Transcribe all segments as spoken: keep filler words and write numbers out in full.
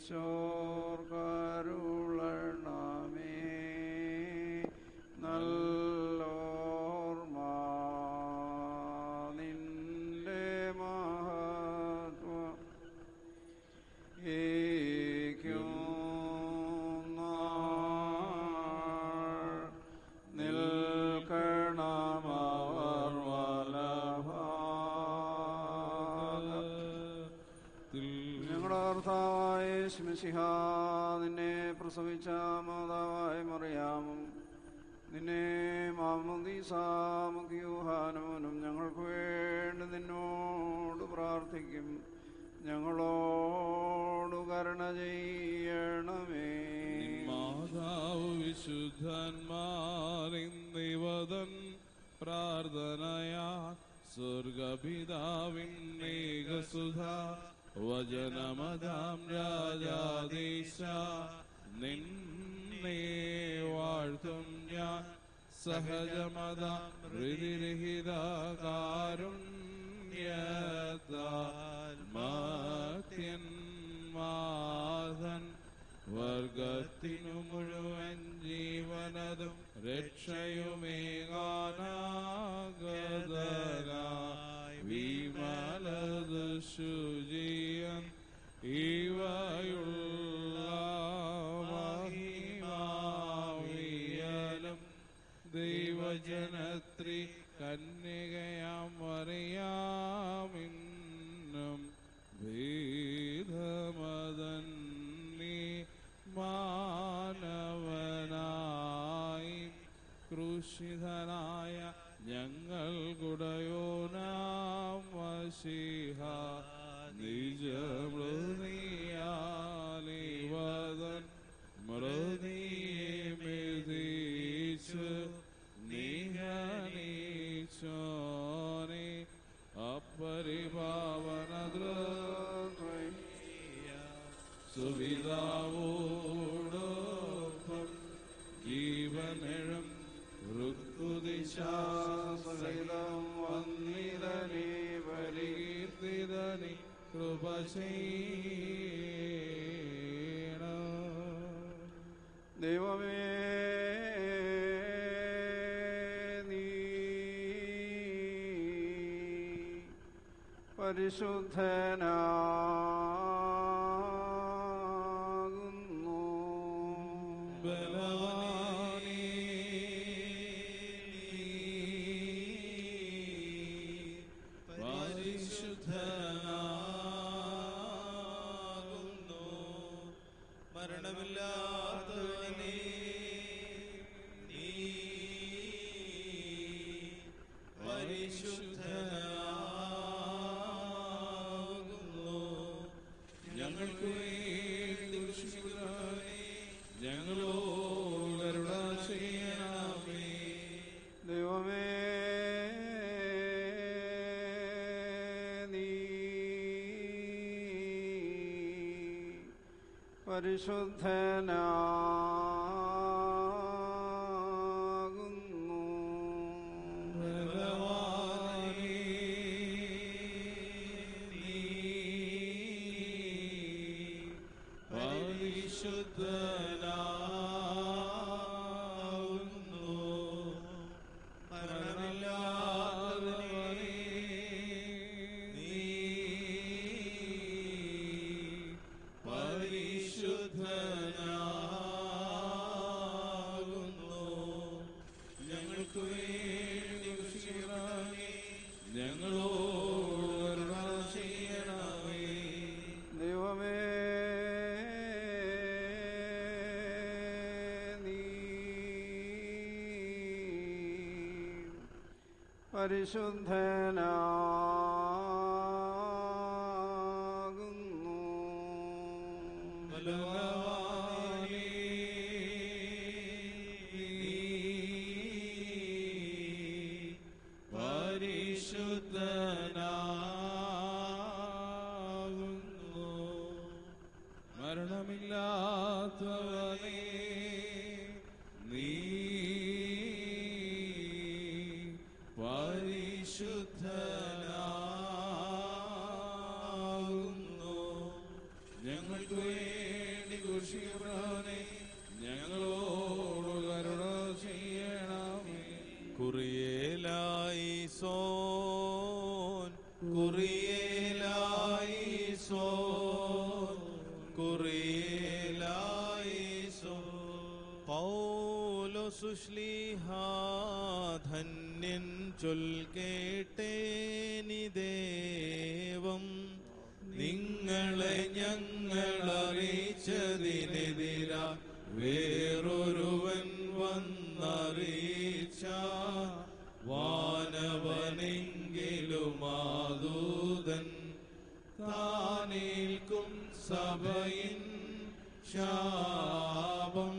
മരിച്ചോർക്കരുളണമേ നല്ലോർമ്മ നിന്റെ മഹത്വം ഏക്കും നിൽക്കണമവർ വലഭാഗത്തിൽ. ഞങ്ങളുടെ കർത്താവായ യേശുമിശിഹാ, നിന്നെ പ്രസവിച്ച മാതാവായ മറിയാമും നിന്നെ മാമോദീസാമുഖ യോഹാനോനും ഞങ്ങൾക്ക് വേണ്ടി നിന്നോട് പ്രാർത്ഥിക്കും. ഞങ്ങളോട് കരുണ ചെയ്യണമേ. മാതാവ് വിശുദ്ധന്മാരിന്നിവതൻ പ്രാർത്ഥനയാ സ്വർഗപിതാവിൻ മേഘസുധ വചനമതാം രാജാദേശ നിന്നെ വാഴ്ത്തും ഞാൻ സഹജമത ഹൃദിരഹിത കാരുണ്യത്താൽ മർത്യന്മാതൻ വർഗത്തിനു മുഴുവൻ ജീവനതും രക്ഷയുമേകാനാഗതനായി വിമലത് ശുചിയൻ ഇവയുള്ള മഹിമാവിയലും ദൈവജനത്രി കന്യകയാം മറിയാമിന്നും ഭേദമതന്നി മാനവനായി ക്രൂശിതനായ ഞങ്ങൾ കുടയോനാം മശീഹ നിജമൃതിയാലിവതൻ മൃതിയെ മെതിച്ചു നിഹനീശോനെ അപരിപാവനദ്രയ സുവിതാവോടൊപ്പം ജീവനെഴും ഋക്കുദിശാസഹിതം വന്നിതനി പരികീർത്തിതനി കൃപ ചെയ്യണം. ദൈവമേ, നീ പരിശുദ്ധനാകുന്നു. ബലവാനേ, പരിശുദ്ധനാകുന്നു. മരണമില്ലാത്തവനേ, നീ പരിശുദ്ധനാകുന്നു. ഞങ്ങൾക്ക് വേണ്ടി ദുഷിക്കുന്നവനേ, ഞങ്ങളോട് കരുണ ചെയ്യണമേ. ദൈവമേ, നീ പരിശുദ്ധനാകുന്നു. ബലവാനേ, നീ പരിശുദ്ധനാകുന്നു. മരണമില്ലാത്തവനേ, നീ പരിശുദ്ധനാകുന്നു. ഞങ്ങൾക്ക് വേണ്ടി ദുഷിക്കണമേ, ഞങ്ങളോട് കരുണ ചെയ്യണമേ. ദൈവമേ, നീ പരിശുദ്ധനാകുന്നു. ബലവാനേ, നീ പരിശുദ്ധനാകുന്നു. മരണമില്ലാത്തവനേ, നീ പരിശുദ്ധനാകുന്നു. ഞങ്ങൾക്ക് ശിവനെ ഞങ്ങളോട് കരുണ ചെയ്യണമേ. കുറിയേലായി സോൻ കുറിയേലായി സോൻ കുറിയേലായി സോൻ. പൗലോസുശ്ലീഹാ ധന്യൻ ചൊൽക്കേട്ടേനി ദേവം നിങ്ങളെ ഞങ്ങളറിയിച്ചതിനെതിര വേറൊരുവൻ വന്നറിയിച്ച വാനവനെങ്കിലും ആദൂതൻ താനേൽക്കും സഭയിൻ ശാപം.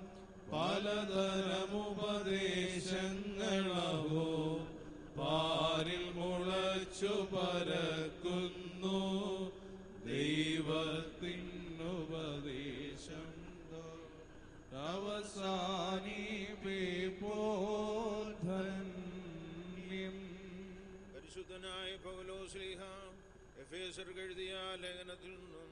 പലതരമുപദേശങ്ങളവോ പാരിൽ മുളച്ചു പരക്കുന്നു, ദൈവത്തിനുപദേശം അവസാനിപ്പിപ്പോൾ ധന്യം. പരിശുദ്ധനായ പൗലോസ്ലീഹ എഫേസർക്ക് എഴുതിയ ലേഖനത്തിൽ നിന്നും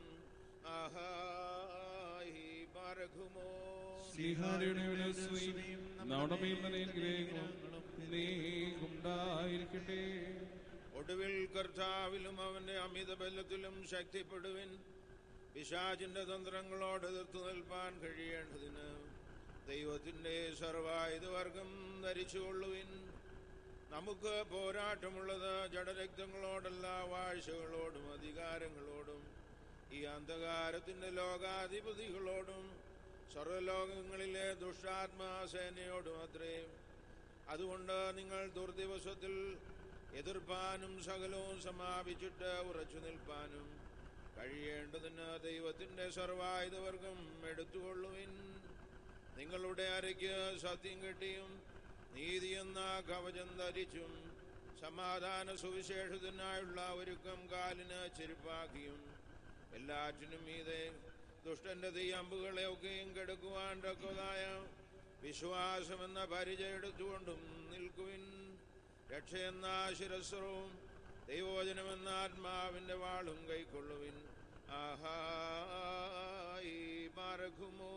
ആഹായി ബാരഖുമോ ശ്ലീഹായുടെ വിലസ്വയും നമ്മുടെ മേൽ തന്നെ ഗ്രഹവും നീക്കുണ്ടായിരിക്കട്ടെ. ഒടുവിൽ കർത്താവിലും അവന്റെ അമിത ബലത്തിലും ശക്തിപ്പെടുവിൻ. പിശാചിന്റെ തന്ത്രങ്ങളോട് എതിർത്തു നിൽപ്പാൻ കഴിയേണ്ടതിന് ദൈവത്തിന്റെ സർവായുധവർഗം ധരിച്ചുകൊള്ളുവിൻ. നമുക്ക് പോരാട്ടമുള്ളത് ജഡരക്തങ്ങളോടല്ല, വാഴ്ചകളോടും അധികാരങ്ങളോടും ഈ അന്ധകാരത്തിന്റെ ലോകാധിപതികളോടും സർവ്വലോകങ്ങളിലെ ദുഷ്ടാത്മാസേനയോടും അത്രേ. അതുകൊണ്ട് നിങ്ങൾ ദുർദിവസത്തിൽ എതിർപ്പാനും സകലവും സമാപിച്ചിട്ട് ഉറച്ചു നിൽപ്പാനും കഴിയേണ്ടതിന് ദൈവത്തിന്റെ സർവായുധവർഗം എടുത്തുകൊള്ളുവിൻ. നിങ്ങളുടെ അരയ്ക്ക് സത്യം കെട്ടിയും നീതി എന്ന കവചം ധരിച്ചും സമാധാന സുവിശേഷത്തിനായുള്ള ഒരുക്കം കാലിന് ചെരുപ്പാക്കിയും എല്ലാറ്റിനും മീതെ ദുഷ്ടന്റെ തീയമ്പുകളെ ഒക്കെയും കെടുക്കുവാൻ തക്കതായ വിശ്വാസമെന്ന പരിചയെടുത്തുകൊണ്ടും നിൽക്കുവിൻ. രക്ഷയെന്ന ശിരസ്ത്രവും ദൈവവചനമെന്ന ആത്മാവിന്റെ വാളും കൈക്കൊള്ളുവിൻ. ആഹായി ബാരഖുമോ.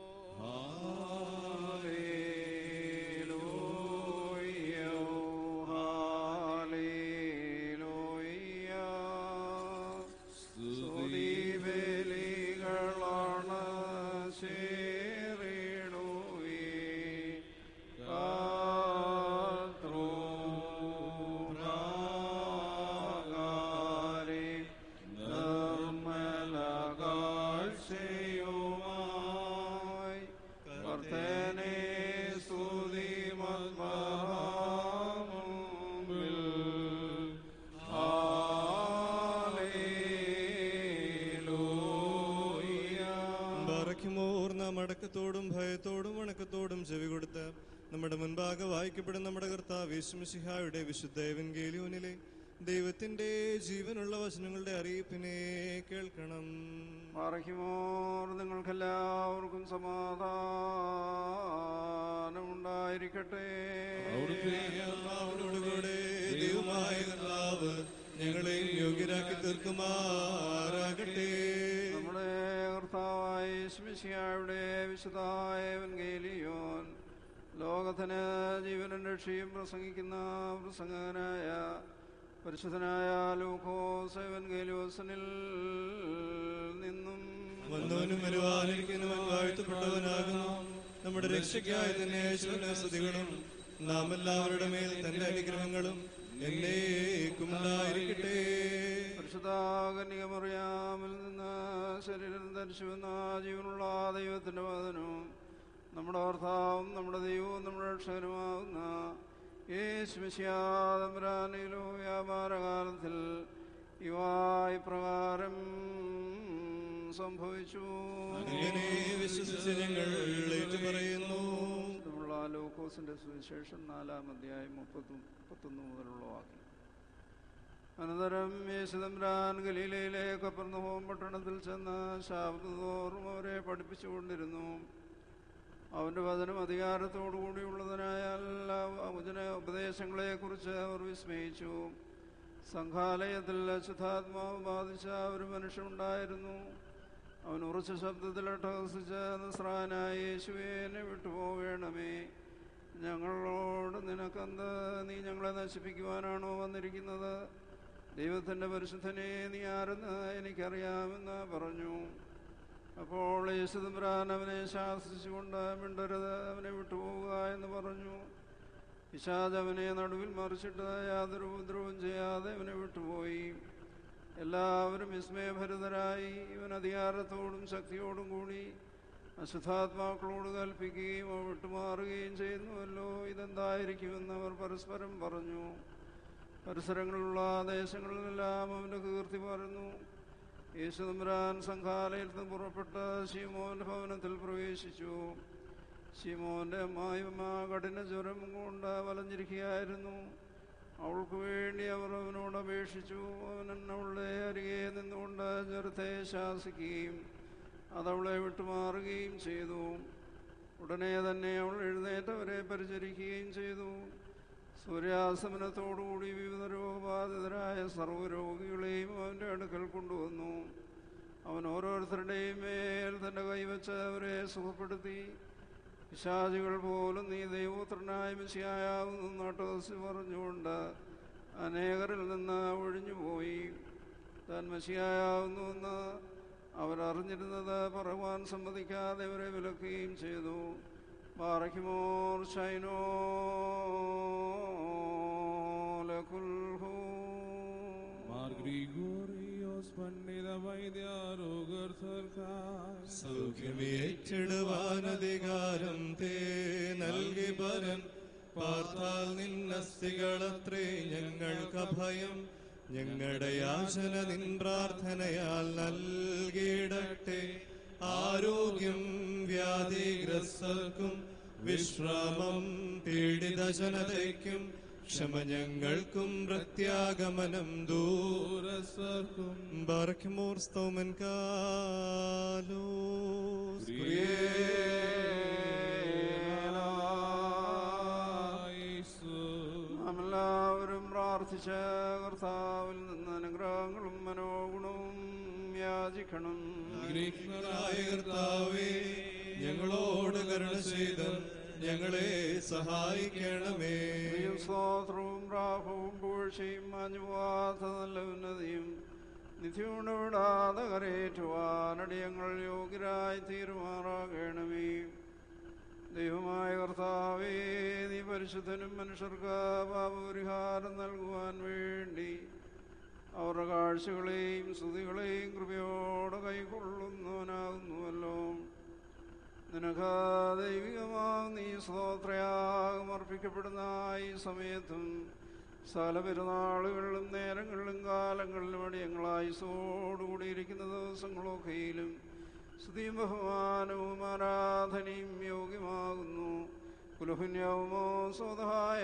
അടക്കത്തോടും ഭയത്തോടും വണക്കത്തോടും ചെവി കൊടുത്ത് നമ്മുടെ മുൻപാകെ വായിക്കപ്പെടുന്ന നമ്മുടെ കർത്താവ് യേശുമിശിഹായുടെ വിശുദ്ധ എവൻഗേലിയോനിലെ ദൈവത്തിന്റെ ജീവനുള്ള വചനങ്ങളുടെ അറിയിപ്പിനെ കേൾക്കണം. പാറയ്ക്കുമോർ നിങ്ങൾക്കെല്ലാവർക്കും സമാധാനമുണ്ടായിരിക്കട്ടെ. അവരോടുകൂടെ ദൈവമായ കർത്താവ് ഞങ്ങളെ യോഗ്യരാക്കി തീർക്കുമാറാകട്ടെ. നമ്മുടെ കർത്താവായ യേശുമിശിഹായുടെ വിശുദ്ധമായ എവൻഗേലിയോൻ ലോകത്തിന് ജീവനും രക്ഷയും പ്രസംഗിക്കുന്ന പ്രസംഗകനായ പരിശുദ്ധനായ ലൂക്കോസ് എവൻഗേലിയോസിനിൽ നിന്നും വന്നവനും വരുവാനിരിക്കുന്നവൻ വാഴ്ത്തപ്പെട്ടവനാകുന്നു. നമ്മുടെ രക്ഷയ്ക്കായി തന്നെ സ്തുതികളും നാം എല്ലാവരുടെ മേൽ തന്റെ അനുഗ്രഹങ്ങളും എന്നേക്കും ഉണ്ടായിരിക്കട്ടെ. പരിശുദ്ധ കന്യകമറിയാമിൽ നിന്ന് ശരീരം ധരിച്ചു വന്ന ജീവനുള്ള ദൈവത്തിന്റെ വചനവും നമ്മുടെ കർത്താവും നമ്മുടെ ദൈവവും നമ്മുടെ രക്ഷകനുമാകുന്ന യേശുമിശിഹാതമ്പുരാനിലോ വ്യാപാരകാലത്തിൽ ഇവ ഇപ്രകാരം സംഭവിച്ചു. അങ്ങനെ വിശ്വസിച്ച് ഞങ്ങൾ ഏറ്റുപറയുന്നു. ഉള്ള ലൂക്കോസിന്റെ സുവിശേഷം നാലാം അധ്യായം മുപ്പത്തി മുപ്പത്തൊന്ന് മുതലുള്ള വാക്യം. അനന്തരം യേശുതമ്പുരാൻ ഗലീലയിലെ കപ്പർന്നഹൂം പട്ടണത്തിൽ ചെന്ന് ശാബത്ത് തോറും അവരെ പഠിപ്പിച്ചുകൊണ്ടിരുന്നു. അവന്റെ വചനം അധികാരത്തോടു കൂടിയുള്ളതിനായാൽ വചന ഉപദേശങ്ങളെക്കുറിച്ച് അവർ വിസ്മയിച്ചു. സംഘാലയത്തിൽ അശുദ്ധാത്മാവ് ബാധിച്ച ഒരു മനുഷ്യനുണ്ടായിരുന്നു. അവൻ ഉറച്ച ശബ്ദത്തിൽ അട്ടഹസിച്ച നസ്രായനായ യേശുവേ, എന്നെ വിട്ടുപോകണമേ. ഞങ്ങളോട് നിനക്കെന്ത്? നീ ഞങ്ങളെ നശിപ്പിക്കുവാനാണോ വന്നിരിക്കുന്നത്? ദൈവത്തിൻ്റെ പരിശുദ്ധനെ നീ ആരെന്ന് എനിക്കറിയാമെന്ന് പറഞ്ഞു. അപ്പോൾ യേശുദമ്പുരാൻ അവനെ ശാസിച്ചുകൊണ്ട്, മിണ്ടരുത്, അവനെ വിട്ടുപോവുക എന്ന് പറഞ്ഞു. പിശാച് അവനെ നടുവിൽ മറിച്ചിട്ട് യാതൊരു ഉപദ്രവവും ചെയ്യാതെ അവനെ വിട്ടുപോയി. എല്ലാവരും വിസ്മയഭരിതരായി. ഇവൻ അധികാരത്തോടും ശക്തിയോടും കൂടി അശുദ്ധാത്മാക്കളോട് കൽപ്പിക്കുകയും അവ വിട്ടുമാറുകയും ചെയ്യുന്നുവല്ലോ, ഇതെന്തായിരിക്കുമെന്ന് അവർ പരസ്പരം പറഞ്ഞു. പരിസരങ്ങളിലുള്ള ദേശങ്ങളിലെല്ലാം അവൻ്റെ കീർത്തി പറഞ്ഞു. യേശുദമ്പുരാൻ സംഘാലയിൽ നിന്ന് പുറപ്പെട്ട് ശീമോൻ്റെ ഭവനത്തിൽ പ്രവേശിച്ചു. ശീമോൻ്റെ അമ്മായിയമ്മ കഠിന ജ്വരം കൊണ്ട് വലഞ്ഞിരിക്കുകയായിരുന്നു. അവൾക്ക് വേണ്ടി അവർ അവനോട് അപേക്ഷിച്ചു. അവൻ അവളുടെ അരികെ നിന്നുകൊണ്ട് ജ്വരത്തെ ശാസിക്കുകയും അതവളെ വിട്ടുമാറുകയും ചെയ്തു. ഉടനെ തന്നെ അവൾ എഴുന്നേറ്റവരെ പരിചരിക്കുകയും ചെയ്തു. സൂര്യാസ്തമനത്തോടുകൂടി വിവിധ രോഗബാധിതരായ സർവ്വരോഗികളെയും അവൻ്റെ അടുക്കൽ കൊണ്ടുവന്നു. അവൻ ഓരോരുത്തരുടെയും മേൽ തൻ്റെ കൈവച്ച് അവരെ സുഖപ്പെടുത്തി. പിശാചുകൾ പോലും നീ ദൈവപുത്രനായ മെസ്സിയായാകുന്നു അട്ടഹസിച്ച് പറഞ്ഞുകൊണ്ട് അനേകരിൽ നിന്ന് ഒഴിഞ്ഞുപോയി. താൻ മെസ്സിയായാകുന്നുവെന്ന് അവരറിഞ്ഞിരുന്നത് പറയുവാൻ സമ്മതിക്കാതെ അവരെ വിലക്കുകയും ചെയ്തു. ബാറയ്ക്കുമോർ ശൈനോ ലകുൽഹു. മാർ ഗ്രിഗോറിയോസ് പണ്ഡിത വൈദ്യാരോഗർ സർക്കാർ സൗഖ്യമേറ്റിടുവാൻ അധികാരം തേ നൽകി പരൻ. പാർത്താൽ നിന്നസ്തികളത്രേ ഞങ്ങൾക്ക് അഭയം. ഞങ്ങളുടെ യാചന നിൻ പ്രാർത്ഥനയാൽ നൽകിയിടട്ടെ. ആരോഗ്യം വ്യാധിഗ്രസ്തർക്കും വിശ്രാമം പീഡിത ജനതയ്ക്കും. ക്ഷമ ഞങ്ങൾക്കും പ്രത്യാഗമനം ദൂരസ്ഥർക്കും. ബാറയ്ക്കുമോർ സ്തോമൻ കാലോസ്. എല്ലാവരും പ്രാർത്ഥിച്ച കർത്താവിൽ നിന്ന് അനുഗ്രഹങ്ങളും മനോഗുണവും യാചിക്കണം. കർത്താവേ, ഞങ്ങളോട് കരുണ ചെയ്ത് ഞങ്ങളെ സഹായിക്കണമേ. സ്തോത്രവും പ്രാഭവും പൂഴ്ചയും മാഞ്ഞുപോകാത്ത നല്ല ഉന്നതിയും നിധിയോട് വിടാതെ കരയേറ്റുവാനടിയങ്ങൾ യോഗ്യരായി തീരുമാറാകണമേ. ദൈവമായ കർത്താവേ, നീ പരിശുദ്ധനും മനുഷ്യർക്ക് പാപപരിഹാരം നൽകുവാൻ വേണ്ടി അവരുടെ കാഴ്ചകളെയും സ്തുതികളെയും കൃപയോടെ കൈക്കൊള്ളുന്നവനാകുന്നുവല്ലോ. നിനക്ക് ദൈവികമാകും നീ സ്തോത്രയാഗം അർപ്പിക്കപ്പെടുന്ന ഈ സമയത്തും സകല പെരുന്നാളുകളിലും നേരങ്ങളിലും കാലങ്ങളിലും അടിയങ്ങളായുസോടുകൂടിയിരിക്കുന്ന ദിവസങ്ങളൊക്കെയിലും സ്തുതിയും ബഹുമാനവും ആരാധനയും യോഗ്യമാകുന്നു. കുലഹുന്യവുമോ സ്വതഹായ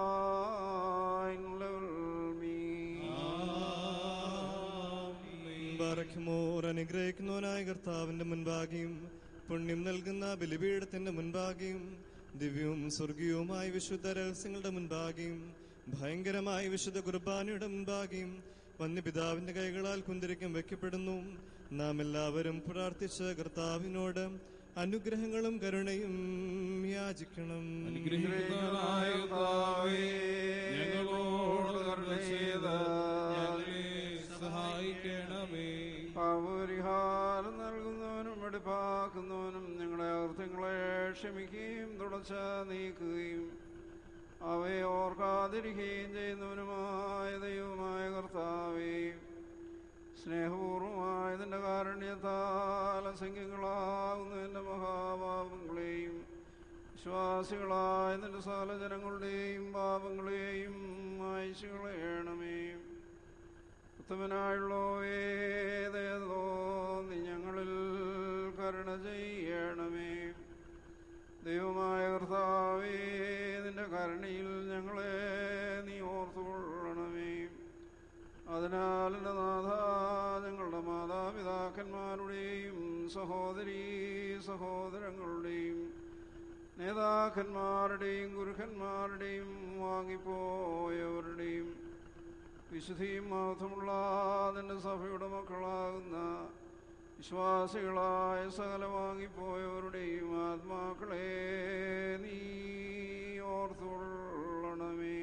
ബാറയ്ക്കുമോർ അനുഗ്രഹിക്കുന്നവനായ കർത്താവിന്റെ മുൻപാകെയും പുണ്യം നൽകുന്ന ബലിപീഠത്തിന്റെ മുൻപാകെയും ദിവ്യവും സ്വർഗീയവുമായ വിശുദ്ധ രഹസ്യങ്ങളുടെ മുൻപാകെയും ഭയങ്കരമായ വിശുദ്ധ കുർബാനയുടെ മുൻപാകെയും വന്യപിതാവിന്റെ കൈകളാൽ കുന്തിരിക്കം വയ്ക്കപ്പെടുന്നു. നാം എല്ലാവരും പ്രാർത്ഥിച്ച കർത്താവിനോട് അനുഗ്രഹങ്ങളും കരുണയും യാചിക്കണം. അനുഗ്രഹിക്കുന്നവനായ കർത്താവേ, ഞങ്ങളോട് കരുണ ചെയ്ത് ഞങ്ങളെ സഹായിക്കണമേ. പാപപരിഹാരം നൽകുന്നവനും വെടിപ്പാക്കുന്നവനും ഞങ്ങളുടെ അകൃത്യങ്ങളെ ക്ഷമിക്കുകയും തുടച്ച് നീക്കുകയും അവയെ ഓർക്കാതിരിക്കുകയും ചെയ്യുന്നവനുമായ ദൈവമായ കർത്താവേ, സ്നേഹപൂർവമായ നിന്റെ കാരുണ്യത്താൽ അസംഖ്യങ്ങളാകുന്ന എൻ്റെ മഹാപാപങ്ങളെയും വിശ്വാസികളായ നിന്റെ സകല ജനങ്ങളുടെയും പാപങ്ങളെയും മായ്ച്ചു കളയണമേ. ഉത്തമനായുള്ളോവേതേതോ നീ ഞങ്ങളിൽ കരുണ ചെയ്യണമേ. ദൈവമായ കർത്താവേ, നിന്റെ കരുണയിൽ ഞങ്ങളെ നീ ഓർത്തുകൊള്ളണമേ. അതിനാൽ എൻ്റെ നാഥ, ഞങ്ങളുടെ മാതാപിതാക്കന്മാരുടെയും സഹോദരീ സഹോദരങ്ങളുടെയും നേതാക്കന്മാരുടെയും ഗുരുക്കന്മാരുടെയും വാങ്ങിപ്പോയവരുടെയും വിശുദ്ധിയും മഹത്വമുള്ള നിന്റെ സഭയുടെ മക്കളാകുന്ന വിശ്വാസികളായ സകല വാങ്ങിപ്പോയവരുടെയും ആത്മാക്കളെ നീ ഓർത്തുകൊള്ളണമേ.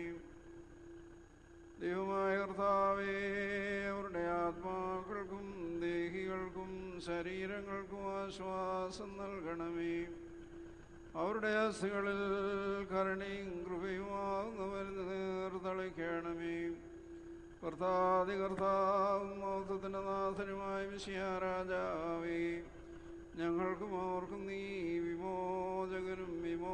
ദൈവമായ കർത്താവേ, അവരുടെ ആത്മാക്കൾക്കും ദേഹികൾക്കും ശരീരങ്ങൾക്കും ആശ്വാസം നൽകണമേ. അവരുടെ അസ്ഥികളിൽ കരുണയും കൃപയുമാകുന്നവരിൽ നീർത്തളിക്കണമേ. കർത്താതി കർത്താവും മൗത്വത്തിൻ്റെ നാഥനുമായ മിശിഹാ രാജാവേ, ഞങ്ങൾക്കും അവർക്കും നീ വിമോചകനും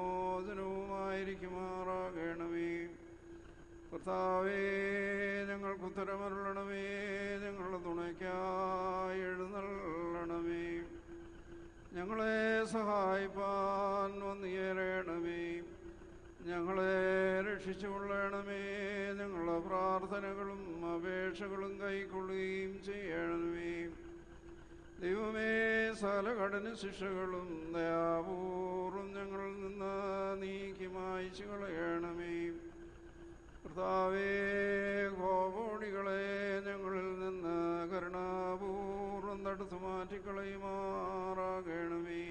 വിമോചനവുമായിരിക്കുമാറാകണമേ. കർത്താവേ, ഞങ്ങൾക്ക് ഉത്തരമരുളണമേ. ഞങ്ങളുടെ തുണയ്ക്കായി എഴുന്നള്ളണമേ. ഞങ്ങളെ സഹായിപ്പാൻ വന്നുയരണമേ. ഞങ്ങളെ രക്ഷിച്ചുകൊള്ളണമേ. ഞങ്ങളുടെ പ്രാർത്ഥനകളും അപേക്ഷകളും കൈക്കൊള്ളുകയും ചെയ്യണമേ. ദൈവമേ, സകല കഠിന ശിക്ഷകളും ദയാപൂർവം ഞങ്ങളിൽ നിന്ന് നീക്കി മായ്ച്ചു കളയണമേ. കർത്താവേ, കോപോടികളെ ഞങ്ങളിൽ നിന്ന് കരുണാപൂർവം തടുത്തു മാറ്റിക്കളയുമാറാകണമേ.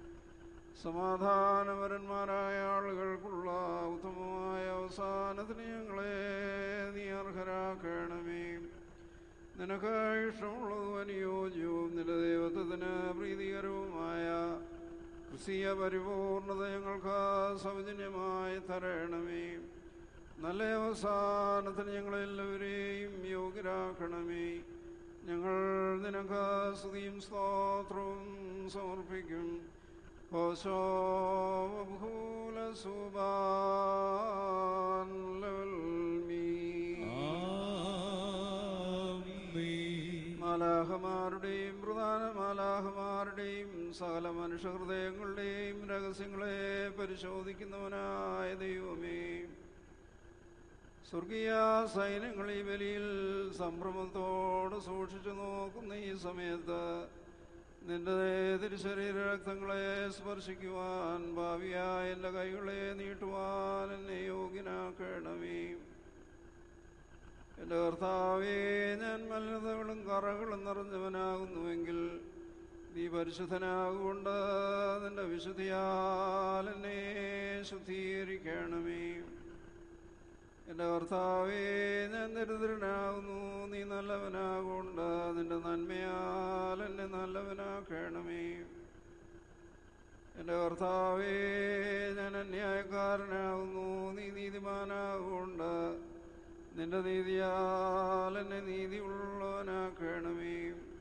സമാധാനപരന്മാരായ ആളുകൾക്കുള്ള ഉത്തമമായ അവസാനത്തിന് ഞങ്ങളെ നീ അർഹരാക്കണമേ. നിനക്ക് ഇഷ്ടമുള്ളതും അനുയോജ്യവും നിന്റെ ദൈവത്വത്തിന് പ്രീതികരവുമായ ക്രിസ്തീയ പരിപൂർണത ഞങ്ങൾക്ക് സൗജന്യമായി തരണമേ. നല്ല അവസാനത്തിന് ഞങ്ങളെല്ലാവരെയും യോഗ്യരാക്കണമേ. ഞങ്ങൾ നിനക്ക് സ്തുതിയും സ്തോത്രവും സമർപ്പിക്കും. മാലാഹമാരുടെയും പ്രധാന മാലാഹമാരുടെയും സകല മനുഷ്യഹൃദയങ്ങളുടെയും രഹസ്യങ്ങളെ പരിശോധിക്കുന്നവനായ ദൈവമേ, സ്വർഗീയ സൈന്യങ്ങൾ ഈ ബലിയിൽ സംഭ്രമത്തോട് സൂക്ഷിച്ചു നോക്കുന്ന ഈ സമയത്ത് നിന്റെ തിരുശരീര രക്തങ്ങളെ സ്പർശിക്കുവാൻ ഭാവിയായ എൻ്റെ കൈകളെ നീട്ടുവാൻ എന്നെ യോഗ്യനാക്കണമേ. എൻ്റെ കർത്താവേ, ഞാൻ മലിനതകളും കറകളും നിറഞ്ഞവനാകുന്നുവെങ്കിൽ നീ പരിശുദ്ധനാകൊണ്ട് നിന്റെ വിശുദ്ധിയാൽ എന്നെ ശുദ്ധീകരിക്കണമേ. എൻ്റെ കർത്താവേ, ഞാൻ ദരിദ്രനാകുന്നു, നീ നല്ലവനാകൊണ്ട് നിന്റെ നന്മയാൽ എന്നെ നല്ലവനാക്കണമേ. എൻ്റെ കർത്താവേ, ഞാൻ അന്യായക്കാരനാകുന്നു, നീ നീതിമാനാകൊണ്ട് നിന്റെ നീതിയാൽ എന്നെ നീതിയുള്ളവനാക്കണമേ.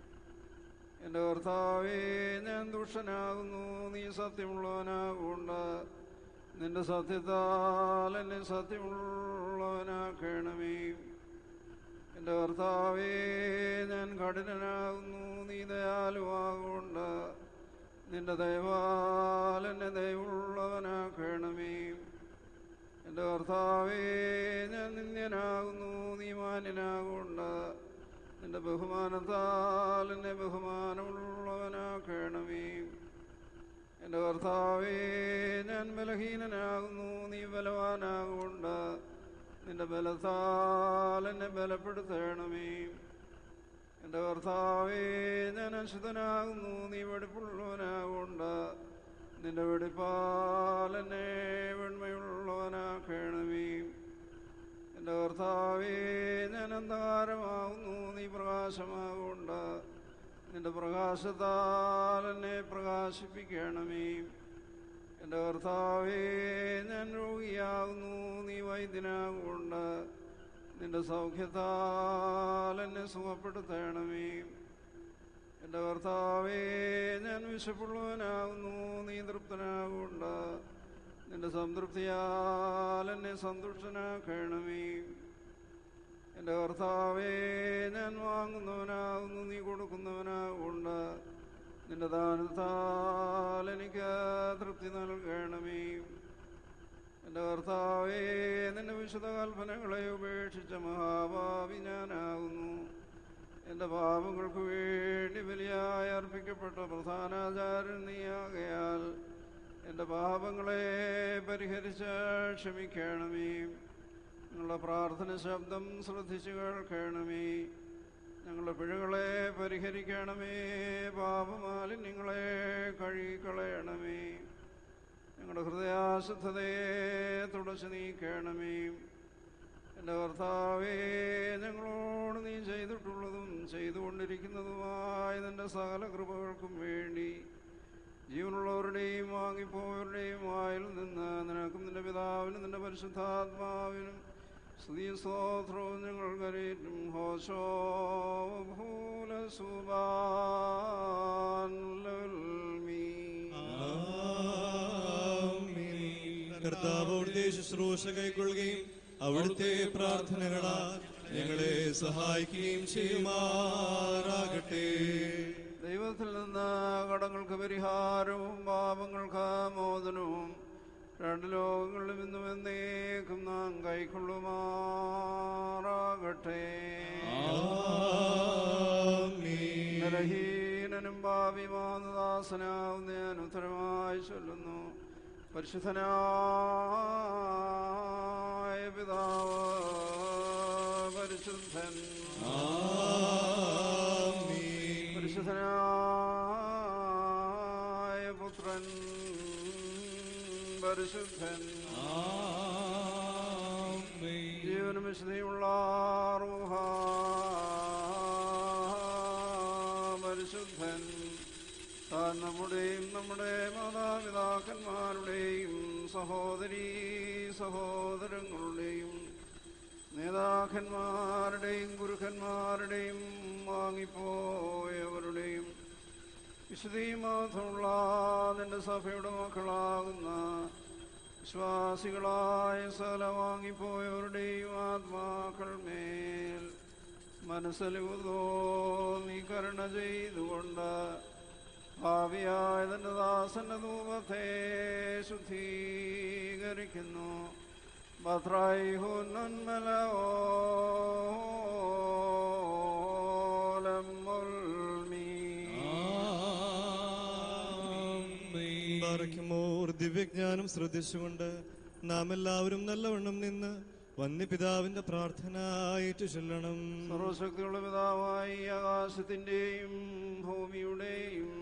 എൻ്റെ കർത്താവേ, ഞാൻ ദുഷ്ടനാകുന്നു, നീ സത്യമുള്ളവനാകൊണ്ട് നിന്റെ സത്യത്താൽ എന്നെ സത്യമുള്ളവനാക്കണമേ. എൻ്റെ കർത്താവേ, ഞാൻ കഠിനനാകുന്നു, നീ ദയാലുവാകൊണ്ട് നിന്റെ ദയവാൽ എന്നെ ദയവുള്ളവനാക്കണമേ. എൻ്റെ കർത്താവേ, ഞാൻ നിന്ദ്യനാകുന്നു, നീ മാന്യനാകൊണ്ട് നിന്റെ ബഹുമാനത്താൽ എന്നെ ബഹുമാനമുള്ളവനാക്കണമേ. എൻ്റെ കർത്താവേ, ഞാൻ ബലഹീനനാകുന്നു, നീ ബലവാനാകൊണ്ട് നിന്റെ ബലത്താൽ എന്നെ ബലപ്പെടുത്തണമേ. എൻ്റെ കർത്താവേ, ഞാൻ അശുദ്ധനാകുന്നു, നീ വെടിപ്പുള്ളവനാകൊണ്ട് നിന്റെ വെടിപ്പാൽ എന്നെ വെണ്മയുള്ളവനാക്കണമേ. എൻ്റെ കർത്താവേ, ഞാൻ അന്ധകാരമാകുന്നു, നീ പ്രകാശമാകൊണ്ട് നിന്റെ പ്രകാശത്താൽ എന്നെ പ്രകാശിപ്പിക്കണമേ. എൻ്റെ കർത്താവേ, ഞാൻ രോഗിയാകുന്നു, നീ വൈദ്യനാകൊണ്ട് നിന്റെ സൗഖ്യത്താൽ എന്നെ സുഖപ്പെടുത്തണമേ. എൻ്റെ കർത്താവേ, ഞാൻ വിശപ്പുള്ളവനാകുന്നു, നീ തൃപ്തനാകൊണ്ട് നിന്റെ സംതൃപ്തിയാൽ എന്നെ സന്തുഷ്ടനാക്കണമേ. എൻ്റെ കർത്താവേ, ഞാൻ വാങ്ങുന്നവനാകുന്നു, നീ കൊടുക്കുന്നവനാകൊണ്ട് നിന്റെ ദാനത്താൽ എനിക്ക് തൃപ്തി നൽകണമേ. എൻ്റെ കർത്താവേ, നിന്റെ വിശുദ്ധ കൽപ്പനകളെ ഉപേക്ഷിച്ച മഹാഭാവി ഞാനാകുന്നു. എൻ്റെ പാപങ്ങൾക്ക് വേണ്ടി ബലിയായി അർപ്പിക്കപ്പെട്ട പ്രധാനാചാര്യൻ നീയാകയാൽ എൻ്റെ പാപങ്ങളെ പരിഹരിച്ച് ക്ഷമിക്കണമേ. നിങ്ങളുടെ പ്രാർത്ഥന ശബ്ദം ശ്രദ്ധിച്ചു കേൾക്കണമേ. ഞങ്ങളുടെ പിഴകളെ പരിഹരിക്കണമേ. പാപമാലിന്യങ്ങളെ കഴുകിക്കളയണമേ. ഞങ്ങളുടെ ഹൃദയാശുദ്ധതയെ തുടച്ചു നീക്കണമേ. എൻ്റെ കർത്താവേ, ഞങ്ങളോട് നീ ചെയ്തിട്ടുള്ളതും ചെയ്തുകൊണ്ടിരിക്കുന്നതുമായ നിൻ്റെ സകല കൃപകൾക്കും വേണ്ടി ജീവനുള്ളവരുടെയും വാങ്ങിപ്പോയവരുടെയും വായിൽ നിന്ന് നിനക്കും നിൻ്റെ പിതാവിനും നിൻ്റെ പരിശുദ്ധാത്മാവിനും സ്തുതിയും സ്തോത്രവും ഞങ്ങൾ കരേറ്റും. ഹോശോ ഭൂലസുബാൻ കർത്താവ് അവിടുത്തെ ശുശ്രൂഷ കൈക്കൊള്ളുകയും അവിടുത്തെ പ്രാർത്ഥനകളാൽ ഞങ്ങളെ സഹായിക്കുകയും ചെയ്യുമാറാകട്ടെ. ദൈവത്തിൽ നിന്ന് കടങ്ങൾക്ക് പരിഹാരവും പാപങ്ങൾക്ക് മോചനവും രണ്ട് ലോകങ്ങളിലും ഇന്നും എന്നേക്കും നാം കൈക്കൊള്ളുമാറാകട്ടെ. ബലഹീനനും പാപിമാനദാസനാവുന്ന ഞാൻ ഉത്തരമായി ചൊല്ലുന്നു. പരിശുദ്ധനായ പിതാവ് പരിശുദ്ധൻ, പരിശുദ്ധനായ പുത്രൻ പരിശുദ്ധൻ, ജീവനും വിശുദ്ധിയുള്ള റൂഹ പരിശുദ്ധൻ, താൻ നമ്മുടെയും നമ്മുടെ മാതാപിതാക്കന്മാരുടെയും സഹോദരീ സഹോദരങ്ങളുടെയും നേതാക്കന്മാരുടെയും ഗുരുക്കന്മാരുടെയും വാങ്ങിപ്പോയവരുടെയും വിശുദ്ധിമാത്രമുള്ള നിന്റെ സഭയുടെ മക്കളാകുന്ന വിശ്വാസികളായ സകല വാങ്ങിപ്പോയവരുടെയും ആത്മാക്കൾ മേൽ മനസ്സലിവുതോ നീ കരുണ ചെയ്തുകൊണ്ട് ഭാവിയായ തന്റെ ദാസന്റെ ധൂപത്തെ ശുദ്ധീകരിക്കുന്നു. ദിവ്യജ്ഞാനം ശ്രദ്ധിച്ചുകൊണ്ട് നാം എല്ലാവരും നല്ലവണ്ണം നിന്ന് വന്യപിതാവിന്റെ പ്രാർത്ഥന ഏറ്റു ചൊല്ലണം. സർവശക്തിയുള്ള പിതാവായി ആകാശത്തിന്റെയും ഭൂമിയുടെയും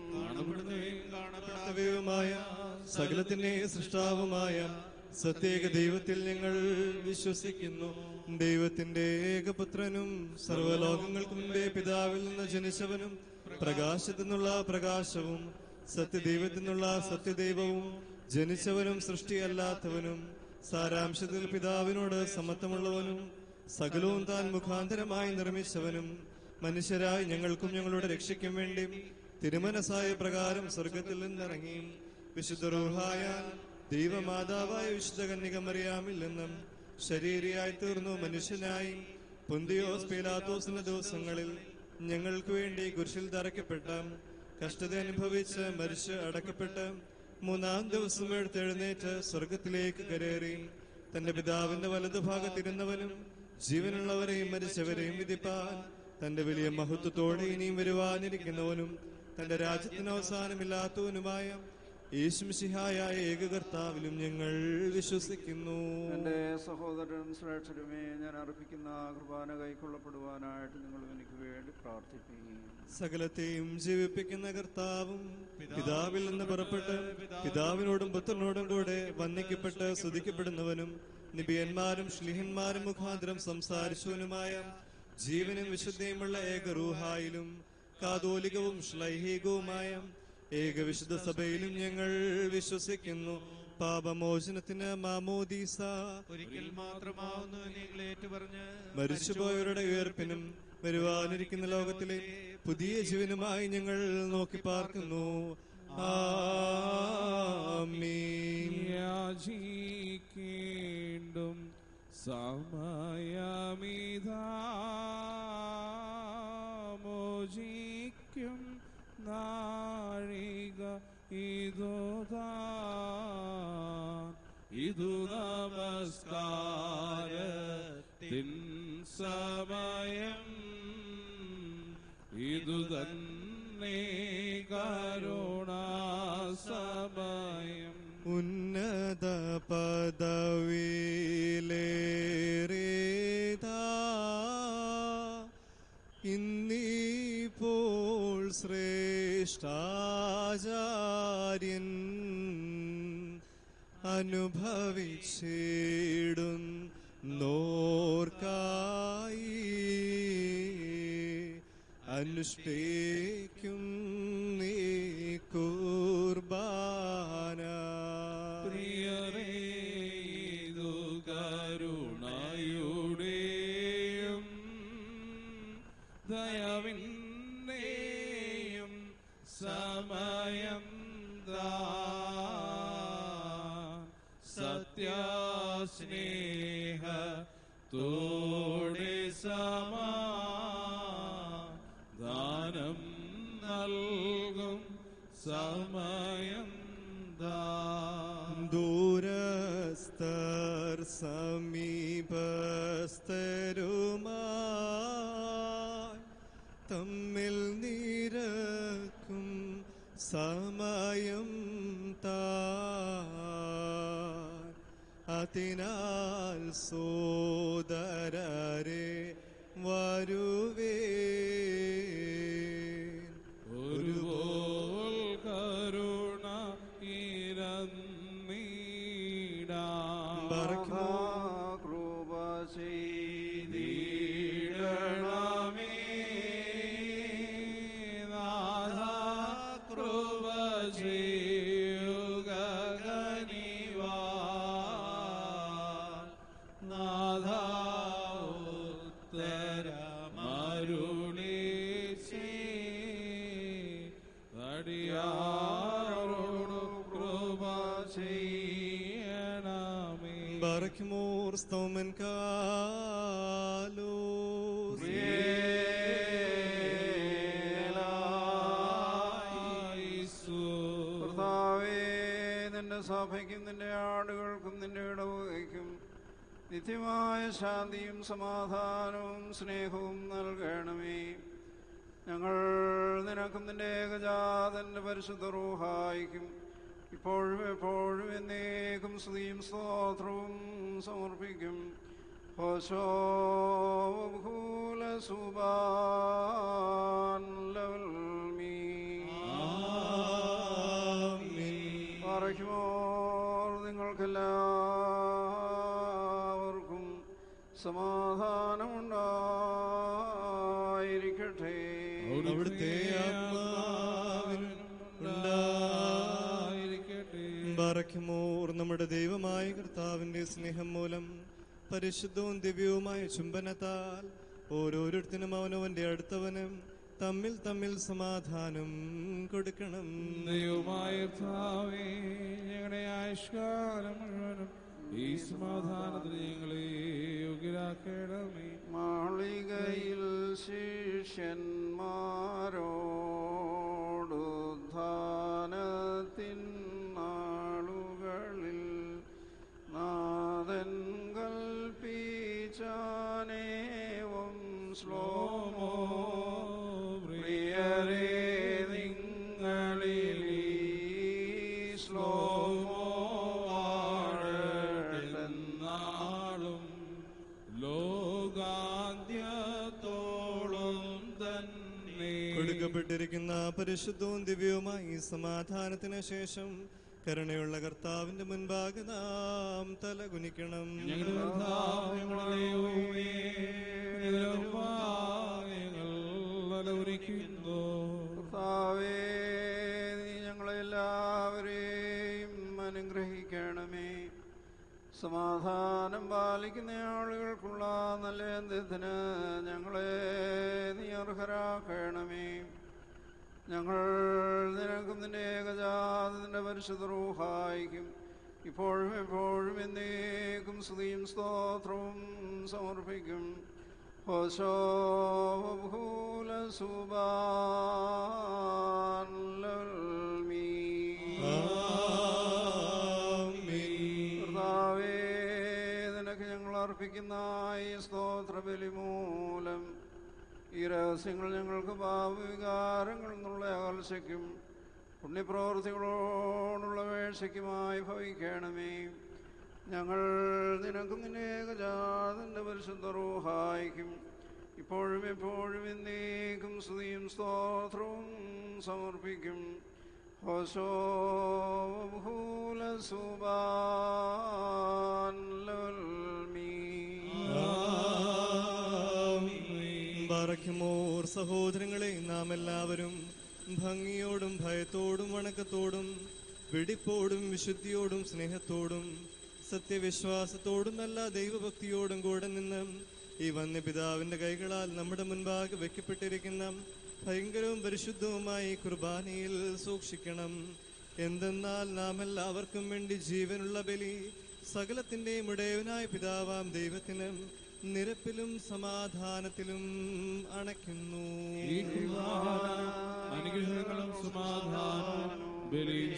കാണപ്പെടാത്തവയുമായ സകലത്തിന്റെ സൃഷ്ടാവുമായ സത്യേക ദൈവത്തിൽ ഞങ്ങൾ വിശ്വസിക്കുന്നു. ദൈവത്തിന്റെ ഏകപുത്രനും സർവ്വലോകങ്ങൾക്ക് മുമ്പേ പിതാവിൽ നിന്ന് ജനിച്ചവനും പ്രകാശത്തിൽ നിന്നുള്ള പ്രകാശവും സത്യദൈവത്തിൽ നിന്നുള്ള സത്യദൈവവും ജനിച്ചവനും സൃഷ്ടിയല്ലാത്തവനും സാരാംശത്തിൽ പിതാവിനോട് സമത്വമുള്ളവനും സകലവും താൻ മുഖാന്തരമായി നിർമ്മിച്ചവനും മനുഷ്യരായി ഞങ്ങൾക്കും ഞങ്ങളുടെ രക്ഷയ്ക്കും വേണ്ടി തിരുമനസായ പ്രകാരം സ്വർഗത്തിൽ നിന്നിറങ്ങി വിശുദ്ധ റൂഹായാൽ ദൈവമാതാവായ വിശുദ്ധ കന്യക മറിയാമിൽ നിന്നും ശരീരിയായി തീർന്നു മനുഷ്യനായി പൊന്തിയോസ് പീലാത്തോസിന്റെ ദിവസങ്ങളിൽ ഞങ്ങൾക്ക് വേണ്ടി കുരിശിൽ തറയ്ക്കപ്പെട്ട കഷ്ടത അനുഭവിച്ച് മരിച്ച് അടക്കപ്പെട്ട് മൂന്നാം ദിവസം എഴുത്തെഴുന്നേറ്റ് സ്വർഗത്തിലേക്ക് കരേറി തന്റെ പിതാവിന്റെ വലതുഭാഗത്തിരുന്നവനും ജീവനുള്ളവരെയും മരിച്ചവരെയും വിധിപ്പാൻ തന്റെ വലിയ മഹത്വത്തോടെ ഇനിയും വരുവാനിരിക്കുന്നവനും തന്റെ രാജ്യത്തിന് അവസാനമില്ലാത്തവനുമായ യേശുമിശിഹായ ഏകകർത്താവിലും ഞങ്ങൾ വിശ്വസിക്കുന്നു. എന്റെ സഹോദരൻ ശ്രേഷ്ഠരുമേ, ഞാൻ അർപ്പിക്കുന്ന കുർബാന കൈക്കൊള്ളപ്പെടുവാനായിട്ട് നിങ്ങൾ എനിക്ക് വേണ്ടി പ്രാർത്ഥിക്കുകയും സകലത്തെയും ജീവിപ്പിക്കുന്ന കർത്താവും പിതാവിൽ നിന്ന് പുറപ്പെട്ട് പിതാവിനോടും പുത്രനോടും കൂടെ വന്ദിക്കപ്പെട്ട് സ്തുതിക്കപ്പെടുന്നവനും നിബിയന്മാരും ശ്ലീഹന്മാരും മുഖാന്തരം സംസാരിച്ചവനുമായ ജീവനും വിശുദ്ധിയുമുള്ള ഏകറൂഹായിലും കാതോലികവും ശ്ലൈഹികവുമായ ഏകവിശുദ്ധ സഭയിലും ഞങ്ങൾ വിശ്വസിക്കുന്നു. പാപമോചനത്തിന് മാമോദീസ ഒരിക്കൽ മാത്രമാവുന്നു നിങ്ങൾ ഏറ്റുപറഞ്ഞ് മരിച്ചുപോയവരുടെ ഉയർപ്പിനും വരുവാനിരിക്കുന്ന ലോകത്തിലെ പുതിയ ജീവനുമായി ഞങ്ങൾ നോക്കി പാർക്കുന്നു. ആമീൻ. യാചിക്കേണ്ടും സമയമിതാ മോചിക്കും നാഴിക ഇതുതാ ഇതു നമസ്കാരത്തിൻ സമയം ഇതു തന്നെ കരുണാസമയം. ഉന്നത പദവിയിലേറേതാ ഇന്നി ശ്രേഷ്ഠാചാര്യൻ അനുഭവിച്ചിടും നോർക്കായി അനുഷ്ഠിക്കും നീ കുർബാന. പ്രിയരേ, ഇതു കരുണയുടെയും ദയവിന്റെയും സമയം ദാ സത്യസ്നേഹത്തോടെ സമാധാനം നൽകും സമയം ദാ. ദൂരസ്ഥർ സമീപസ്ഥരുമായി തമ്മിൽ നിരക്കും സമയം താ. അതിനാൽ സോദരരെ വരുവേ ഒരുപോൽ കരുണ ഇരന്നീടാം. കൃപ ചെയ്തിടണമേ നാഥാ, കൃപ ചെയ്യുക കനിവാൻ. നാഥാ, ഉത്തരമരുളീച്ചേ അടിയാരോടു കൃപ ചെയ്യണമേ. ബറക്മോർ സ്തോമൻ കാലോസ് കർത്താവേ, നിന്റെ സഭയ്ക്കും നിന്റെ ആടുകൾക്കും നിന്റെ ഇടവകയ്ക്കും നിത്യമായ ശാന്തിയും സമാധാനവും സ്നേഹവും നൽകണമേ. ഞങ്ങൾ നിനക്കും നിന്റെ ഏകജാതന്റെ പരിശുദ്ധ റൂഹായിക്കും ഇപ്പോഴും എപ്പോഴും എന്നേക്കും സ്തുതിയും സ്തോത്രവും സമർപ്പിക്കും. ഹോശോ ഭൂല സുബാൻ ലവൽ മീ പറയ്ക്കുമോർ നിങ്ങൾക്കെല്ലാവർക്കും സമാധാനമുണ്ടായിരിക്കട്ടെ. അവിടുത്തെ ആത്മാവിനും ഉണ്ടായിരിക്കട്ടെ. ബറക്മോർ നമ്മുടെ ദൈവമായ കർത്താവിന്റെ സ്നേഹം മൂലം പരിശുദ്ധവും ദിവ്യവുമായ ചുംബനത്താൽ ഓരോരുത്തരും അവനവന്റെ അടുത്തവനും തമ്മിൽ തമ്മിൽ സമാധാനം കൊടുക്കണം. ദൈവമായ കർത്താവേ, ഞങ്ങളുടെ ആയുഷ്കാലം മുഴുവനും ഈ സമാധാനത്തിന് ഞങ്ങളെ യോഗ്യരാക്കണമേ. മാളികയിൽ ശിഷ്യന്മാരോടുദ്ധാനത്തിൻ നാളുകളിൽ നാഥൻ കൽപ്പിച്ചാനേവം ശ്ലോമോ പ്രിയരേ നിങ്ങളിൽ ഈ ശ്ലോമോ നാളും ലോകാന്ത്യത്തോളം തന്നെ കൊടുക്കപ്പെട്ടിരിക്കുന്ന പരിശുദ്ധവും ദിവ്യവുമായ ഈ സമാധാനത്തിന് ശേഷം കരുണയുള്ള കർത്താവിന്റെ മുൻപാകെ നാം തലകുനിക്കണം. ഞങ്ങളുടെ കർത്താവ്, ഞങ്ങളുടെ ദൈവമേ, നിന്റെ മുമ്പാകെ ഞങ്ങൾ തലകുനിക്കുന്നു. കർത്താവേ, നീ ഞങ്ങളെല്ലാവരെയും അനുഗ്രഹിക്കണമേ. സമാധാനം പാലിക്കുന്ന ആളുകൾക്കുള്ള നല്ല അന്ത്യത്തിന് ഞങ്ങളെ നീ അർഹരാക്കണമേ. ഞങ്ങൾ നിനക്കും നിന്റെ ഏകജാതന്റെ പരിശുദ്ധ റൂഹായിക്കും ഇപ്പോഴും എപ്പോഴും എന്നേക്കും സ്തുതിയും സ്തോത്രവും സമർപ്പിക്കും. ഹോശോ ഭൂല സുബാൻ ലൽ മീ. കർത്താവേ, നിനക്ക് ഞങ്ങൾ അർപ്പിക്കുന്ന ഈ സ്തോത്രബലി മൂലം ഈ രഹസ്യങ്ങൾ ഞങ്ങൾക്ക് പാപവികാരങ്ങളിൽ നിന്നുള്ള അകൽച്ചയ്ക്കും പുണ്യപ്രവൃത്തികളോടുള്ള വേഴ്ചയ്ക്കുമായി ഭവിക്കണമേ. ഞങ്ങൾ നിനക്കും നിന്റെ ഏകജാതന്റെ പരിശുദ്ധ റൂഹായിക്കും ഇപ്പോഴും എപ്പോഴും എന്നേക്കും സ്തുതിയും സ്തോത്രവും സമർപ്പിക്കും. ഹോശോ ഭൂല സുബാൻ ബാറക്കുമോർ. സഹോദരങ്ങളെ, നാം എല്ലാവരും ഭംഗിയോടും ഭയത്തോടും വണക്കത്തോടും വെടിപ്പോടും വിശുദ്ധിയോടും സ്നേഹത്തോടും സത്യവിശ്വാസത്തോടും നല്ല ദൈവഭക്തിയോടും കൂടെ നിന്ന് ഈ വന്യപിതാവിന്റെ കൈകളാൽ നമ്മുടെ മുൻപാകെ വയ്ക്കപ്പെട്ടിരിക്കുന്ന ഭയങ്കരവും പരിശുദ്ധവുമായി കുർബാനയിൽ സൂക്ഷിക്കണം. എന്തെന്നാൽ നാം എല്ലാവർക്കും വേണ്ടി ജീവനുള്ള ബലി സകലത്തിന്റെയും ഇടയവനായ പിതാവാം ദൈവത്തിന് നിരപ്പിലും സമാധാനത്തിലും അണയ്ക്കുന്നു. അനുഗ്രഹങ്ങളും സമാധാനവും ബലിയും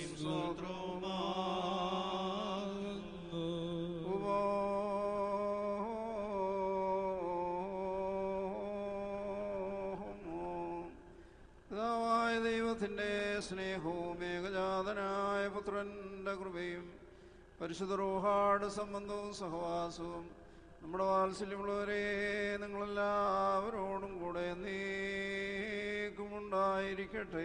സ്തോത്രവുമാകുന്നു. പിതാവായ ദൈവത്തിന്റെ സ്നേഹവും ഏകജാതനായ പുത്രന്റെ കൃപയും പരിശുദ്ധ റൂഹായുടെ സംബന്ധവും സഹവാസവും നമ്മുടെ വാത്സല്യമുള്ളവരെ നിങ്ങളെല്ലാവരോടും കൂടെ നീക്കുമുണ്ടായിരിക്കട്ടെ.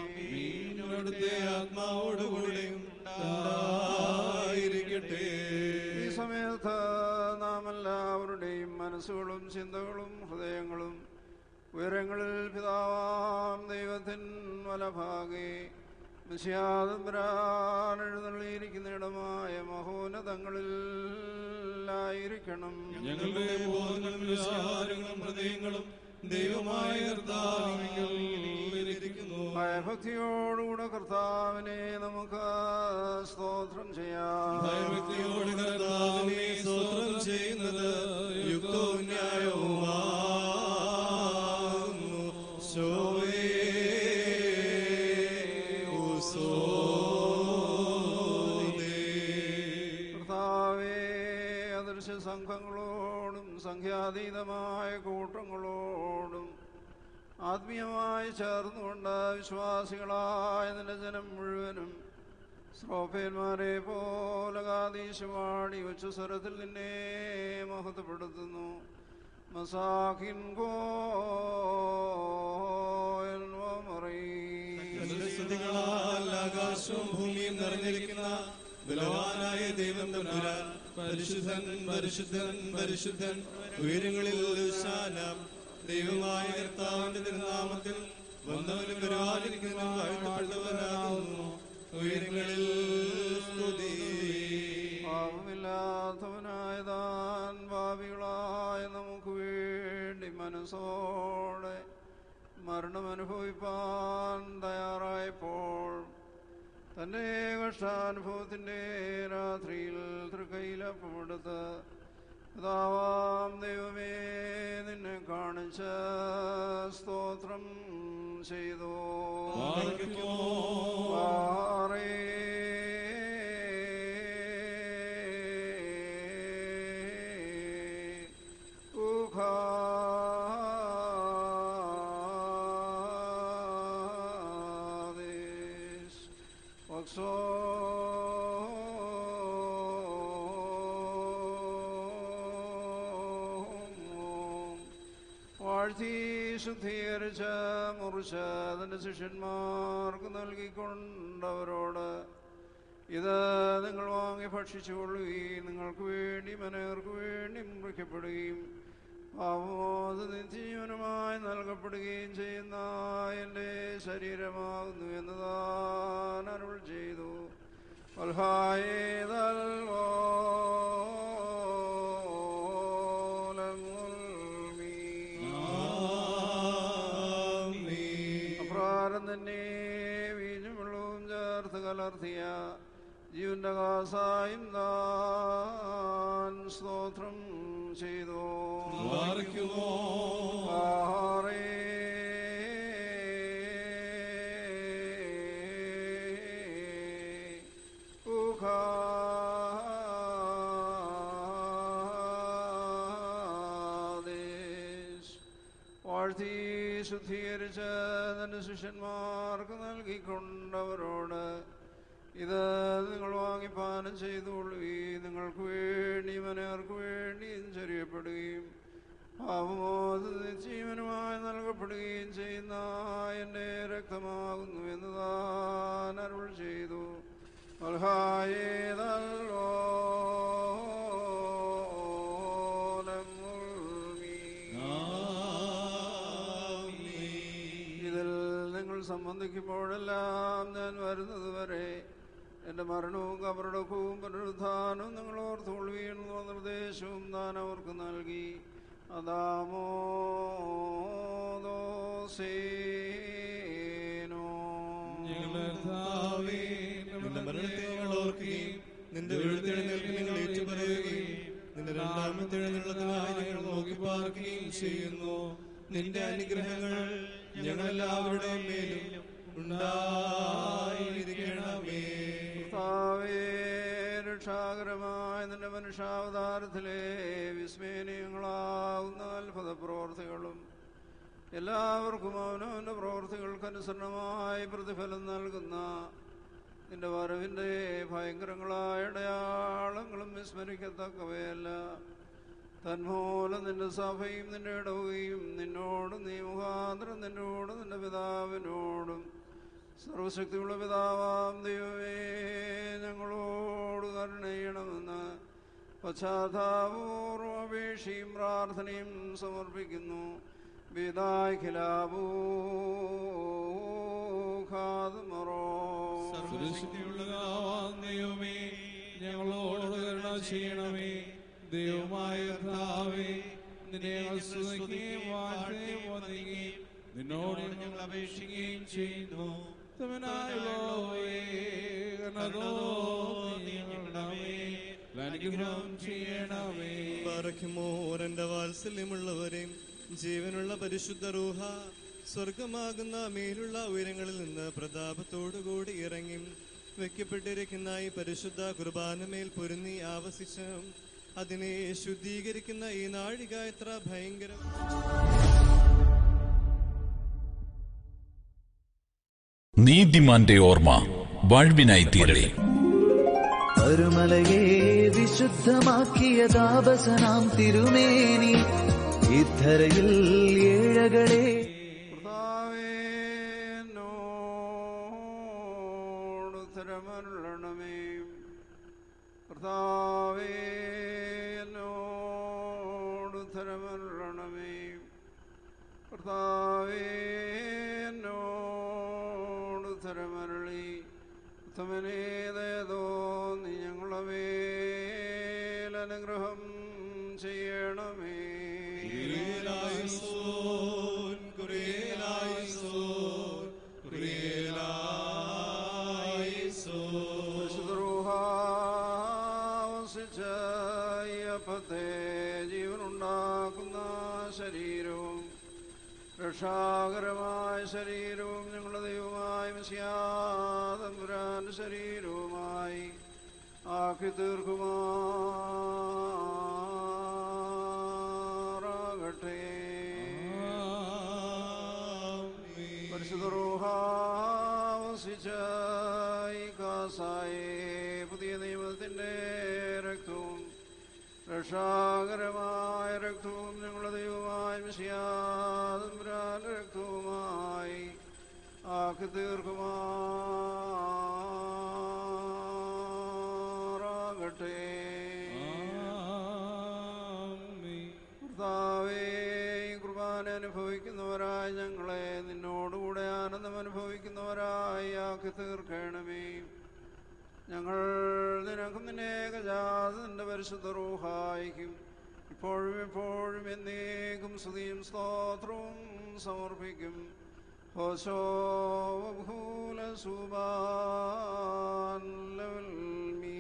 ആത്മാവോടുകൂടെയും ഉണ്ടായിരിക്കട്ടെ. ഈ സമയത്ത് നാം എല്ലാവരുടെയും മനസ്സുകളും ചിന്തകളും ഹൃദയങ്ങളും ഉയരങ്ങളിൽ പിതാവാം ദൈവത്തിൻ വലഭാഗെ മിശിഹാതമ്പുരാൻ എഴുന്നള്ളിയിരിക്കുന്നിടമായ മഹോന്നതങ്ങളിലായിരിക്കണം. ഞങ്ങളുടെ ബോധങ്ങളും വിചാരങ്ങളും ഹൃദയങ്ങളും ദൈവമായ കർത്താവിലിരിക്കുന്നു. ഭയഭക്തിയോടുകൂടെ കർത്താവിനെ നമുക്ക് സ്തോത്രം ചെയ്യാം. ഭയഭക്തിയോടെ കർത്താവിനെ സ്തോത്രം ചെയ്യുന്നത് യുക്തവും ന്യായവുമാകുന്നു. ശോവേ സംഘങ്ങളോടും സംഖ്യാതീതമായ കൂട്ടങ്ങളോടും ആത്മീയമായി ചേർന്നുകൊണ്ട് വിശ്വാസികളായ നിന്റെ ജനം മുഴുവനും ശ്രോഫേന്മാരെ പോലെ കാതീശമാടി ഉച്ചസ്വരത്തിൽ നിന്നെ മഹത്വപ്പെടുത്തുന്നു. മസാഖിൻ ആകാശവും ഭൂമിയും നിറഞ്ഞിരിക്കുന്ന ബലവാനായ ദൈവം തമ്പുരാൻ പരിശുദ്ധൻ പരിശുദ്ധൻ പരിശുദ്ധൻ. ഉയരങ്ങളിൽ ഉശാനം. ദൈവമായ കർത്താവിന്റെ തിരുനാമത്തിൽ വന്നവനും വരുവാനിരിക്കുന്നവനും വാഴ്ത്തപ്പെട്ടവനാകുന്നു. ഉയരങ്ങളിൽ സ്തുതി. പാപമില്ലാത്തവനായ താൻ പാപികളായ നമുക്ക് വേണ്ടി മനസ്സോടെ മരണമനുഭവിപ്പാൻ തയ്യാറായപ്പോൾ തന്റെ കഷ്ടാനുഭവത്തിന്റെ രാത്രിയിൽ തൃക്കൈലപ്പമെടുത്ത് പിതാവാം ദൈവമേ നിന്നെ കാണിച്ച സ്തോത്രം ചെയ്തു. പാറേ വാഴ്ത്തി ശുദ്ധീകരിച്ച മുറിച്ച് തന്റെ ശിഷ്യന്മാർക്ക് നൽകിക്കൊണ്ടവരോട് ഇത് നിങ്ങൾ വാങ്ങി ഭക്ഷിച്ചുകൊള്ളുകയും നിങ്ങൾക്ക് വേണ്ടി മനേർക്ക് വേണ്ടി മുറിക്കപ്പെടുകയും പാപമോച നിത്യജീവനുമായി നൽകപ്പെടുകയും ചെയ്യുന്ന എൻ്റെ ശരീരമാകുന്നു എന്ന് താൻ അരുൾ ചെയ്തു. അപ്രകാരം തന്നെ വീഞ്ഞും വെള്ളവും ചേർത്ത് കലർത്തിയ ജീവന്റെ കാസായും താൻ സ്തോത്രം ചെയ്തു. ആഹാരേ വാഴ്ത്തി ശുദ്ധീകരിച്ച തന്റെ ശിഷ്യന്മാർക്ക് നൽകിക്കൊണ്ടവരോട് ഇത് നിങ്ങൾ വാങ്ങിപ്പാനം ചെയ്തുകൊള്ളുകയും നിങ്ങൾക്ക് വേണ്ടി മനേർക്ക് വേണ്ടിയും ചൊരിയപ്പെടുകയും പാപമോചന ജീവനുമായി നൽകപ്പെടുകയും ചെയ്യുന്ന എൻ്റെ രക്തമാകുന്നു എന്ന് താൻ അരുൾ ചെയ്തു. ഇതിൽ നിങ്ങൾ സംബന്ധിക്കുമ്പോഴെല്ലാം ഞാൻ വരുന്നത് വരെ എൻ്റെ മരണവും കബറടക്കവും പുനരുത്ഥാനവും നിങ്ങൾ ഓർത്തുകൊള്ളുകയെന്ന നിർദ്ദേശവും താൻ അവർക്ക് നൽകി. അദാമോ ദോസേനോ നിന്റെ മരണത്തെ ഞങ്ങൾ ഓർക്കുകയും നിന്റെ എഴുത്തെഴുന്നേൽപ്പ് നിങ്ങൾ ഏറ്റുപറയുകയും നിന്റെ രണ്ടാമത്തെ എഴുന്നള്ളത്തിനായി ഞങ്ങൾ നോക്കി പാർക്കുകയും ചെയ്യുന്നു. നിന്റെ അനുഗ്രഹങ്ങൾ ഞങ്ങളെല്ലാവരുടെയും മേലും ഉണ്ടായിരിക്കണമേ. രക്ഷാകരമായ നിന്റെ മനുഷ്യാവതാരത്തിലെ വിസ്മയനീയങ്ങളാവുന്ന അത്ഭുത പ്രവർത്തികളും എല്ലാവർക്കും അവനവൻ്റെ പ്രവർത്തികൾക്കനുസരണമായി പ്രതിഫലം നൽകുന്ന നിന്റെ വരവിൻ്റെ ഭയങ്കരങ്ങളായ അടയാളങ്ങളും വിസ്മരിക്കത്തക്കവയല്ല. തന്മൂലം നിന്റെ സഭയും നിന്റെ ഇടവുകയും നിന്നോടും നീ മുഖാന്തരം നിന്നോടും നിന്റെ പിതാവിനോടും സർവശക്തിയുള്ള പിതാവാം ദൈവമേ ഞങ്ങളോട് കരുണ ചെയ്യണമെന്ന് പശ്ചാത്താപൂർവ്വം അപേക്ഷയും പ്രാർത്ഥനയും സമർപ്പിക്കുന്നു. ദൈവമേ ഞങ്ങളോട് കരുണ ചെയ്യണമേ. ദൈവമായ കർത്താവേ നിന്നെ സ്തുതിക്കുകയും വാഴ്ത്തുകയും വന്ദിക്കുകയും നിന്നോട് ഞങ്ങൾ അപേക്ഷിക്കുകയും ചെയ്യുന്നു. അനുഗ്രഹം ചെയ്യണമേ. എന്റെ വാത്സല്യമുള്ളവരെ ജീവനുള്ള പരിശുദ്ധ റൂഹ സ്വർഗമാകുന്ന മേലുള്ള ഉയരങ്ങളിൽ നിന്ന് പ്രതാപത്തോടുകൂടി ഇറങ്ങി വെക്കപ്പെട്ടിരിക്കുന്ന ഈ പരിശുദ്ധ കുർബാനമേൽ പൊരുന്നി ആവസിച്ച അതിനെ ശുദ്ധീകരിക്കുന്ന ഈ നാഴിക എത്ര ഭയങ്കരം. നീതിമാന്റെ ഓർമ്മ വാഴ്വിനായി തീരട്ടെ. അരുമലയെ വിശുദ്ധമാക്കിയ താപസനാം തിരുമേനി ഇത്തരയിൽ ഏഴകളെ ഉത്തരമരുളണമേ. കർത്താവേ എന്നോട് ഉത്തരമരുളണമേ. കർത്താവേ എന്നോട് ഉത്തരമരുളി. ഉത്തമനേതേതോ നീ ഞങ്ങളുടെ മേൽ അനുഗ്രഹം ചെയ്യണമേ. ജീവനുണ്ടാക്കുന്ന ശരീരവും രക്ഷാകരമായ ശരീരവും ഞങ്ങളുടെ ദൈവമായ മിശിഹാതമ്പുരാന്റെ ശരീരവുമായി ആക്കി തീർക്കുമാറാകട്ടെ. പരിശുദ്ധ റൂഹ വസിച്ച ഈ കാസായെ പുതിയ നിയമത്തിന്റെ രക്തവും രക്ഷാകരമായ രക്തവും ഞങ്ങളുടെ ദൈവമായ മിശിഹാതമ്പുരാന്റെ രക്തവുമായി ആക്കി തീർക്കുമാറാകട്ടെ. കർത്താവേ കുർബാന അനുഭവിക്കുന്നവരായി ഞങ്ങളെ നിന്നോടുകൂടെ ആനന്ദം അനുഭവിക്കുന്നവരായി ആക്കി തീർക്കണമേ. ഞങ്ങൾ നിനക്കും നിന്റെ ഏകജാതന്റെ പരിശുദ്ധ റൂഹായിക്കും ഇപ്പോഴും എപ്പോഴും എന്നേക്കും സ്തുതിയും സ്തോത്രവും സമർപ്പിക്കും. ഹോശോ ഭൂല സുബാൻ ലവൽമീ.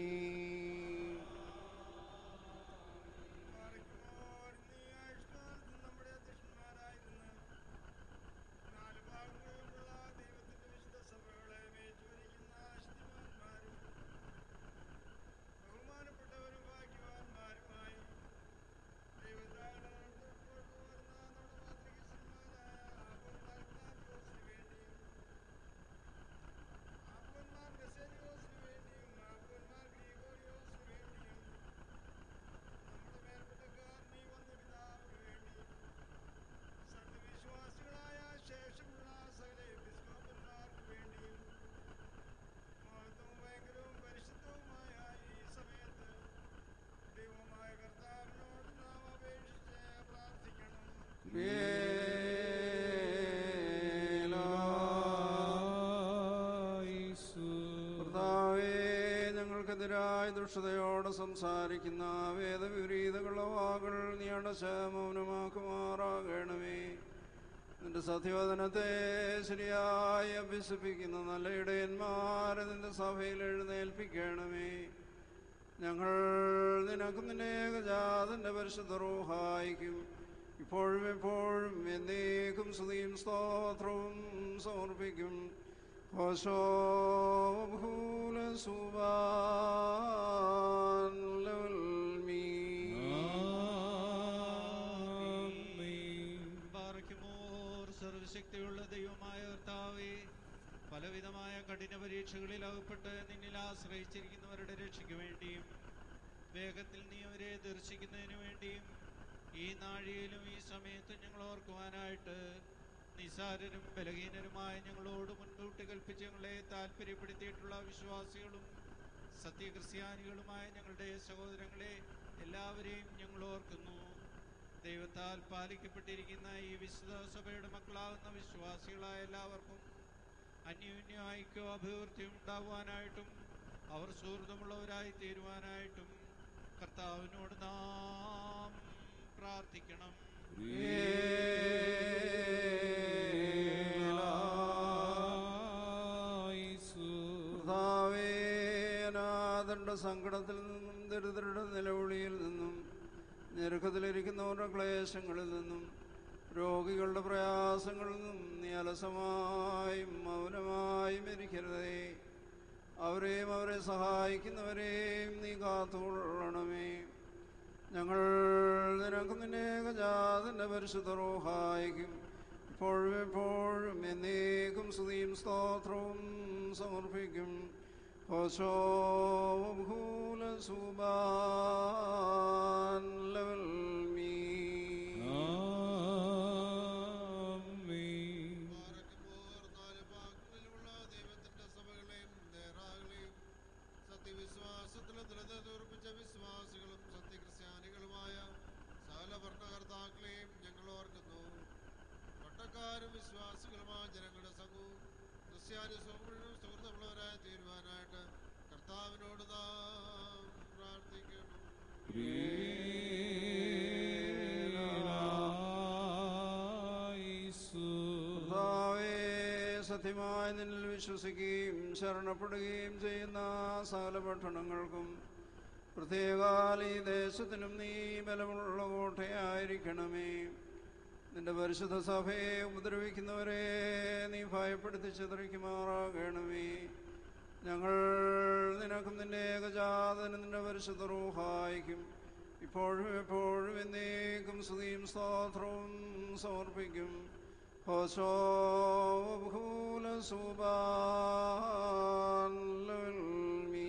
Amen. ഞങ്ങൾക്കെതിരായി ദുഷ്ടതയോടെ സംസാരിക്കുന്ന വേദവിപരീതകളുടെ വാകൾ നീ അടച്ച മൗനമാക്കുമാറാകണമേ. നിന്റെ സത്യവചനത്തെ ശരിയായി അഭ്യസിപ്പിക്കുന്ന നല്ല ഇടയന്മാരെ നിന്റെ സഭയിൽ എഴുന്നേൽപ്പിക്കണമേ. ഞങ്ങൾ നിനക്കും നിന്റെ ഏകജാതന്റെ പരിശുദ്ധ റൂഹായിക്കും ഇപ്പോഴും എപ്പോഴും എന്നേക്കും സ്തുതിയും സ്തോത്രവും സമർപ്പിക്കും. ഹോശോ ഭൂല സുബാൻ ലവൽമീ. സർവശക്തിയുള്ള ദൈവമായ കർത്താവേ, പലവിധമായ കഠിന പരീക്ഷകളിൽ അകപ്പെട്ട് നിന്നിൽ ആശ്രയിച്ചിരിക്കുന്നവരുടെ രക്ഷയ്ക്ക് വേണ്ടിയും വേഗത്തിൽ നീ അവരെ ദർശിക്കുന്നതിന് വേണ്ടിയും ഈ നാഴികയിലും ഈ സമയത്ത് ഞങ്ങൾ ഓർക്കുവാനായിട്ട് നിസാരരും ബലഹീനരുമായ ഞങ്ങളോട് മുൻകൂട്ടി കൽപ്പിച്ച് ഞങ്ങളെ താല്പര്യപ്പെടുത്തിയിട്ടുള്ള വിശ്വാസികളും സത്യക്രിസ്ത്യാനികളുമായ ഞങ്ങളുടെ സഹോദരങ്ങളെ എല്ലാവരെയും ഞങ്ങൾ ഓർക്കുന്നു. ദൈവത്താൽ പാലിക്കപ്പെട്ടിരിക്കുന്ന ഈ വിശുദ്ധ സഭയുടെ മക്കളാകുന്ന വിശ്വാസികളായ എല്ലാവർക്കും അന്യോന്യ ഐക്യവും അഭിവൃദ്ധിയും ഉണ്ടാകുവാനായിട്ടും അവർ സുഹൃത്തുമുള്ളവരായി തീരുവാനായിട്ടും കർത്താവിനോട് നാം പ്രാർത്ഥിക്കണം. അനാഥന്റെ സങ്കടത്തിൽ നിന്നും ദരിദ്രരുടെ നിലവിളിയിൽ നിന്നും ഞെരുക്കത്തിലിരിക്കുന്നവരുടെ ക്ലേശങ്ങളിൽ നിന്നും രോഗികളുടെ പ്രയാസങ്ങളിൽ നിന്നും നീ അലസമായും മൗനമായും ഇരിക്കരുതേ. അവരെയും അവരെ സഹായിക്കുന്നവരെയും നീ കാത്തുകൊള്ളണമേ. ഞങ്ങൾ നിനക്കും നിന്റെ ഏകജാതന്റെ പരിശുദ്ധ റൂഹായിക്കും ഇപ്പോഴും എപ്പോഴും എന്നേക്കും സ്തുതിയും സ്തോത്രവും സമർപ്പിക്കും. ഹോശോ ഭൂല സുബാൻ ലവൽമീ. സത്യവിശ്വാസത്തിലെ ദൃഢത തോർപ്പിച്ച വിശ്വാസികളും സത്യക്രിസ്ത്യാനികളുമായ സകല ഭരണകർത്താക്കളെയും ഞങ്ങൾ ഓർക്കുന്നു. പട്ടക്കാരും വിശ്വാസികളുമായ ജനങ്ങളുടെ സംഘവും ക്രിസ്ത്യാനി സമൂഹവും സുഹൃത്തുള്ളവരായി തീരുവാനായിട്ട് കർത്താവിനോട് നാം പ്രാർത്ഥിക്കണം. സത്യമായി നിന്നിൽ വിശ്വസിക്കുകയും ശരണപ്പെടുകയും ചെയ്യുന്ന സകല പട്ടണങ്ങൾക്കും പ്രത്യേകാൽ ഈ ദേശത്തിനും നീ ബലമുള്ള കോട്ടയായിരിക്കണമേ. നിന്റെ പരിശുദ്ധ സഭയെ ഉപദ്രവിക്കുന്നവരെ നീ ഭയപ്പെടുത്തി ചിതറിക്കുമാറാകണമേ. ഞങ്ങൾ നിനക്കും നിന്റെ ഏകജാതനും നിന്റെ പരിശുദ്ധ റൂഹായിക്കും ഇപ്പോഴും എപ്പോഴും എന്നേക്കും സ്തുതിയും സ്തോത്രവും സമർപ്പിക്കും. ഹോശോ ഭൂല സുബാൻ ലവൽമീ.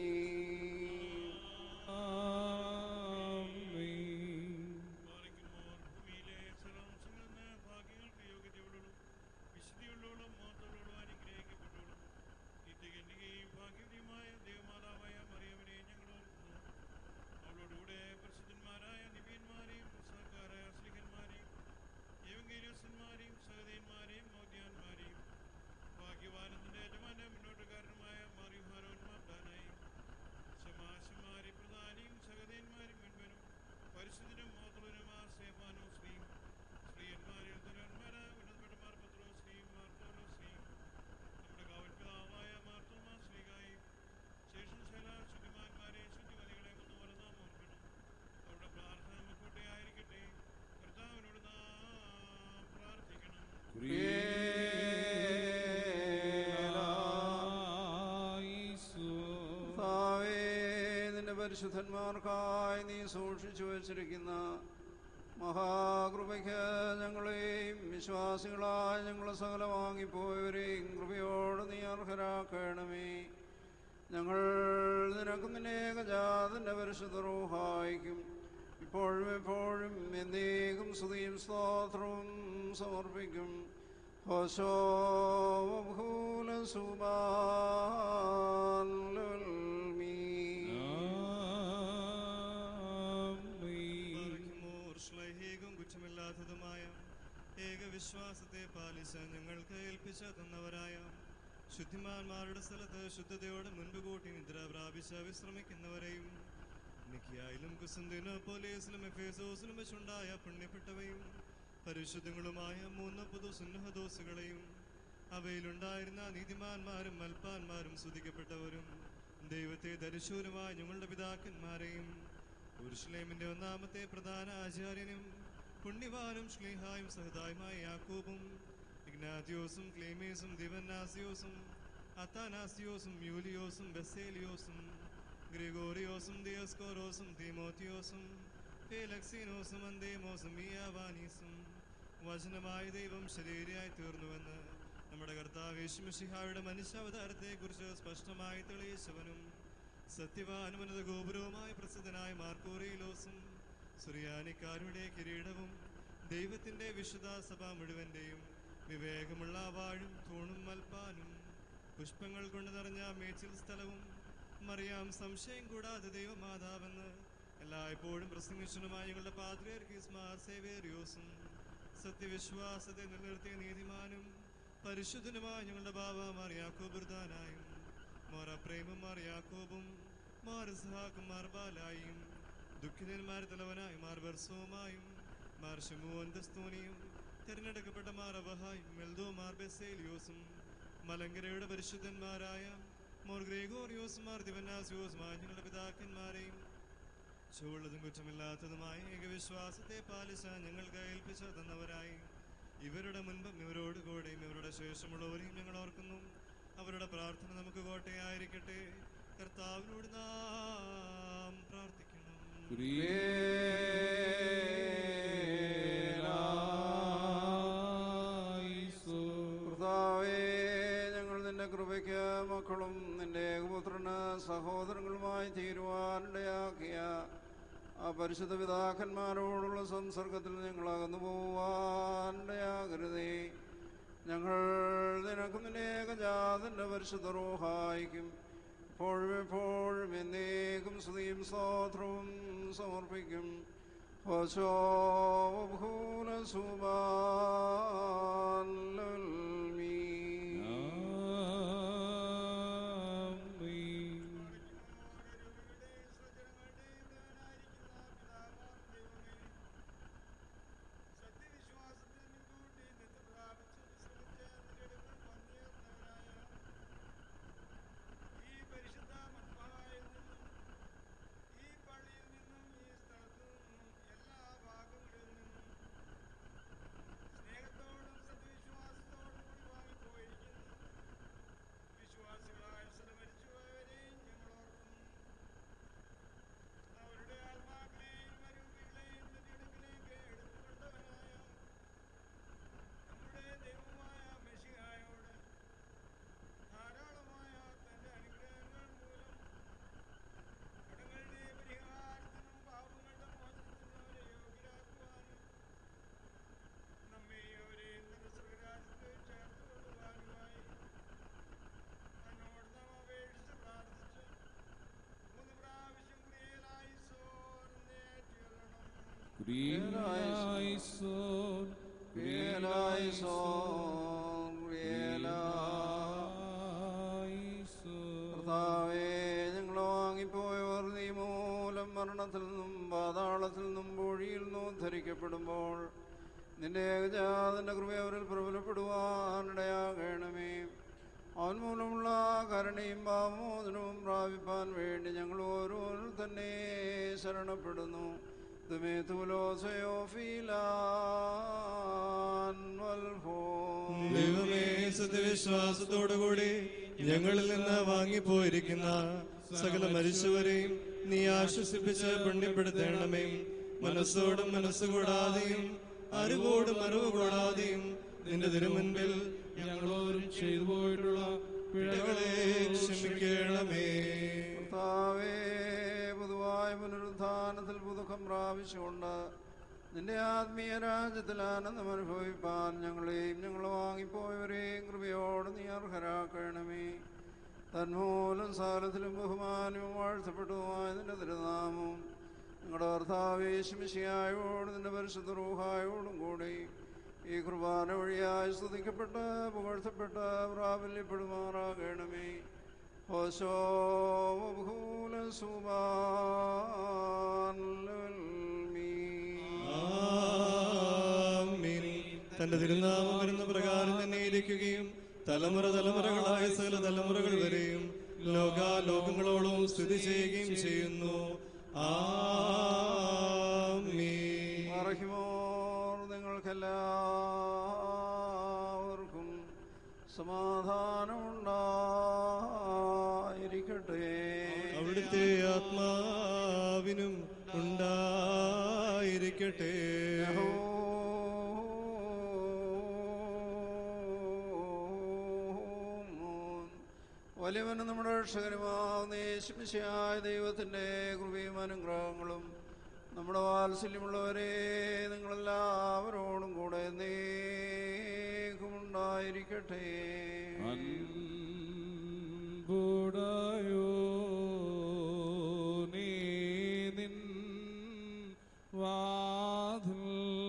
നിന്റെ പരിശുദ്ധന്മാർക്കായി നീ സൂക്ഷിച്ചു വച്ചിരിക്കുന്ന മഹാകൃപയ്ക്ക് ഞങ്ങളെയും വിശ്വാസികളായ ഞങ്ങളെ സകല വാങ്ങിപ്പോയവരെയും കൃപയോട് നീ അർഹരാക്കണമേ. ഞങ്ങൾ നിനക്കും നിന്റെ ഏകജാതന്റെ പരിശുദ്ധ റൂഹായിക്കും ഇപ്പോഴും എപ്പോഴും എന്നേക്കും സ്തുതിയും സ്തോത്രവും സമർപ്പിക്കും. ഹോശോ ഭൂല സുബാൻ ലവൽമീ. ശ്ലൈഹികവും കുറ്റമില്ലാത്തതുമായ ഏകവിശ്വാസത്തെ പാലിച്ച് ഞങ്ങൾക്ക് ഏൽപ്പിച്ചു തന്നവരായ ശുദ്ധിമാന്മാരുടെ സ്ഥലത്ത് ശുദ്ധതയോടെ മുൻപ് കൂട്ടി നിദ്ര പ്രാപിച്ച വിശ്രമിക്കുന്നവരെയും നിക്കിയായാലും കുസന്തിനോപോലിസിലും എഫേസോസിലും വെച്ചുണ്ടായ പുണ്യപ്പെട്ടവയും പരിശുദ്ധങ്ങളുമായ മൂന്ന് പുതു സുന്നഹദോസുകളെയും അവയിലുണ്ടായിരുന്ന നീതിമാന്മാരും മൽപ്പാന്മാരും സ്തുതിക്കപ്പെട്ടവരും ദൈവത്തെ ദരിശൂരമായ ഞങ്ങളുടെ പിതാക്കന്മാരെയും യെരൂശലേമിന്റെ ഒന്നാമത്തെ പ്രധാന ആചാര്യനും പുണ്യവാനും ശ്ലീഹായും സഹതായുമായ യാക്കോബും ഇഗ്നാത്തിയോസും ക്ലേമേസും ദിവന്നാസിയോസും അത്താനാസിയോസും യൂലിയോസും ബെസേലിയോസും ഗ്രിഗോറിയോസും ദിയോസ്കോറോസും തീമോത്തിയോസും ഫേലക്സീനോസും അന്തേമോസും മിയാവാനീസും വചനമായ ദൈവം ശരീരയായി തീർന്നുവെന്ന് നമ്മുടെ കർത്താവ് യേശുമിശിഹായുടെ മനുഷ്യാവതാരത്തെ കുറിച്ച് സ്പഷ്ടമായി തെളിയിച്ചവനും സത്യവാനുമനത ഗോപുരവുമായ പ്രസിദ്ധനായ മാർക്കോറിയിലോസും സുറിയാനിക്കാരുടെ കിരീടവും ദൈവത്തിന്റെ വിശുദ്ധ സഭ മുഴുവന്റെയും വിവേകമുള്ള വാഴും തൂണും മൽപ്പാനും പുഷ്പങ്ങൾ കൊണ്ട് നിറഞ്ഞ മേച്ചിൽ സ്ഥലവും മറിയാം സംശയം കൂടാതെ ദൈവമാതാവെന്ന് എല്ലായ്പ്പോഴും പ്രസംഗിച്ചനുമായ ഞങ്ങളുടെ പാത്രിയർക്കീസ്മാർ സേവേറിയോസും സത്യവിശ്വാസത്തെ നിലനിർത്തിയ നീതിമാനും പരിശുദ്ധനുമായ ഞങ്ങളുടെ ബാബ മാർ യാക്കോബുർദാനായും മാർ അപ്രേമും മാർ യാക്കോബും മാർ ഇസ്ഹാഖും മാർ ബാലായും ദുഃഖിതന്മാർ തലവനായി മാർ ബർസോമായും മാർ ഷമുവോൻ ദസ്തൂനിയും തിരഞ്ഞെടുക്കപ്പെട്ട മാർ അബഹായും മെൽദോ മാർ ബെസേലിയോസും മലങ്കരയുടെ പരിശുദ്ധന്മാരായ മോർ ഗ്രേഗോറിയോസ് മാർ ദിവന്നാസിയോസുമായ ഞങ്ങളുടെ പിതാക്കന്മാരെയും ചുവള്ളതും കുറ്റമില്ലാത്തതുമായ ഏകവിശ്വാസത്തെ പാലിച്ച ഞങ്ങൾക്ക് ഏൽപ്പിച്ചു തന്നവരായി ഇവരുടെ മുൻപും ഇവരോട് കൂടെയും ഇവരുടെ ശേഷമുള്ളവരെയും ഞങ്ങൾ ഓർക്കുന്നു. അവരുടെ പ്രാർത്ഥന നമുക്ക് കോട്ടയായിരിക്കട്ടെ. കർത്താവിനോട് നാം പ്രാർത്ഥിക്കണം. കർത്താവേ, ഞങ്ങൾ നിന്റെ കൃപയ്ക്ക് മക്കളും നിന്റെ ഏകപുത്രന് സഹോദരങ്ങളുമായി തീരുവാനിടയാക്കിയ ആ പരിശുദ്ധ പിതാക്കന്മാരോടുള്ള സംസർഗത്തിൽ ഞങ്ങൾ അകന്നു പോവാനിടയാകരുതേ. ഞങ്ങൾ നിനക്കും നിന്റെ ഏകജാതന്റെ പരിശുദ്ധ റൂഹായിക്കും എപ്പോഴും എപ്പോഴും എന്നേക്കും സ്തുതിയും സ്തോത്രവും സമർപ്പിക്കും. കർത്താവേ, ഞങ്ങൾ വാങ്ങിപ്പോയവർ നീ മൂലം മരണത്തിൽ നിന്നും പാതാളത്തിൽ നിന്നും പൊഴിയിൽ നിന്നും ഉദ്ധരിക്കപ്പെടുമ്പോൾ നിന്റെ ഏകജാതന്റെ കൃപ അവരിൽ പ്രബലപ്പെടുവാനിടയാകണമേ. അവൻ മൂലമുള്ള കരുണയും പാപമോചനവും പ്രാപിപ്പാൻ വേണ്ടി ഞങ്ങൾ ഓരോരും തന്നെ ശരണപ്പെടുന്നു. ദൈവമേ, സത്യവിശ്വാസത്തോടുകൂടി ഞങ്ങളിൽ നിന്ന് വാങ്ങിപ്പോയിരിക്കുന്ന സകല മരിച്ചവരെയും നീ ആശ്വസിപ്പിച്ച് പുണ്യപ്പെടുത്തണമേ. മനസ്സോടും മനസ്സുകൂടാതെയും അറിവോടും അറിവ് കൂടാതെയും നിന്റെ തിരുമുൻപിൽ ഞങ്ങളോരും ചെയ്തു പോയിട്ടുള്ള പിഴകളെ ക്ഷമിക്കണമേ. കർത്താവേ, പൊതുവായ പുനരുത്ഥാനത്തിൽ പുതുക്കം പ്രാപിച്ചുകൊണ്ട് നിന്റെ ആത്മീയ രാജ്യത്തിൽ ആനന്ദം അനുഭവിപ്പാൻ ഞങ്ങളെയും ഞങ്ങൾ വാങ്ങിപ്പോയവരെയും കൃപയോട് നീ അർഹരാക്കണമേ. തന്മൂലം സകലത്തിലും ബഹുമാനവും വാഴ്ത്തപ്പെട്ടതുമായ നിന്റെ തിരുനാമം ഞങ്ങളുടെ കർത്താവ് യേശുമിശിഹായോടും നിന്റെ പരിശുദ്ധ റൂഹായോടും കൂടി ഈ കുർബാന വഴിയായി സ്തുതിക്കപ്പെട്ട് പുകഴ്ത്തപ്പെട്ട് പ്രാബല്യപ്പെടുമാറാകണമേ. ഓശോ ബഹൂല തന്റെ തിരുനാമം വരുന്ന പ്രകാരം തന്നെ ഇരിക്കുകയും തലമുറ തലമുറകളായ സകല തലമുറകൾ വരെയും ലോകാലോകങ്ങളോളം സ്ഥിതി ചെയ്യുകയും ചെയ്യുന്നു. ആമീൻ. നിങ്ങൾക്കെല്ലാവർക്കും സമാധാനമുണ്ടായിരിക്കട്ടെ. അവിടുത്തെ ആത്മാവിനും ഉണ്ടായിരിക്കട്ടെ. വലിയവനും നമ്മുടെ രക്ഷകനുമാവുന്ന യേശുമിശിഹായ ദൈവത്തിൻ്റെ കൃപയും അനുഗ്രഹങ്ങളും നമ്മുടെ വാത്സല്യമുള്ളവരെ നിങ്ങളെല്ലാവരോടും കൂടെ എന്നേക്കുമുണ്ടായിരിക്കട്ടെ. അൻപുടയോ നീ നിൻ വാതിൽ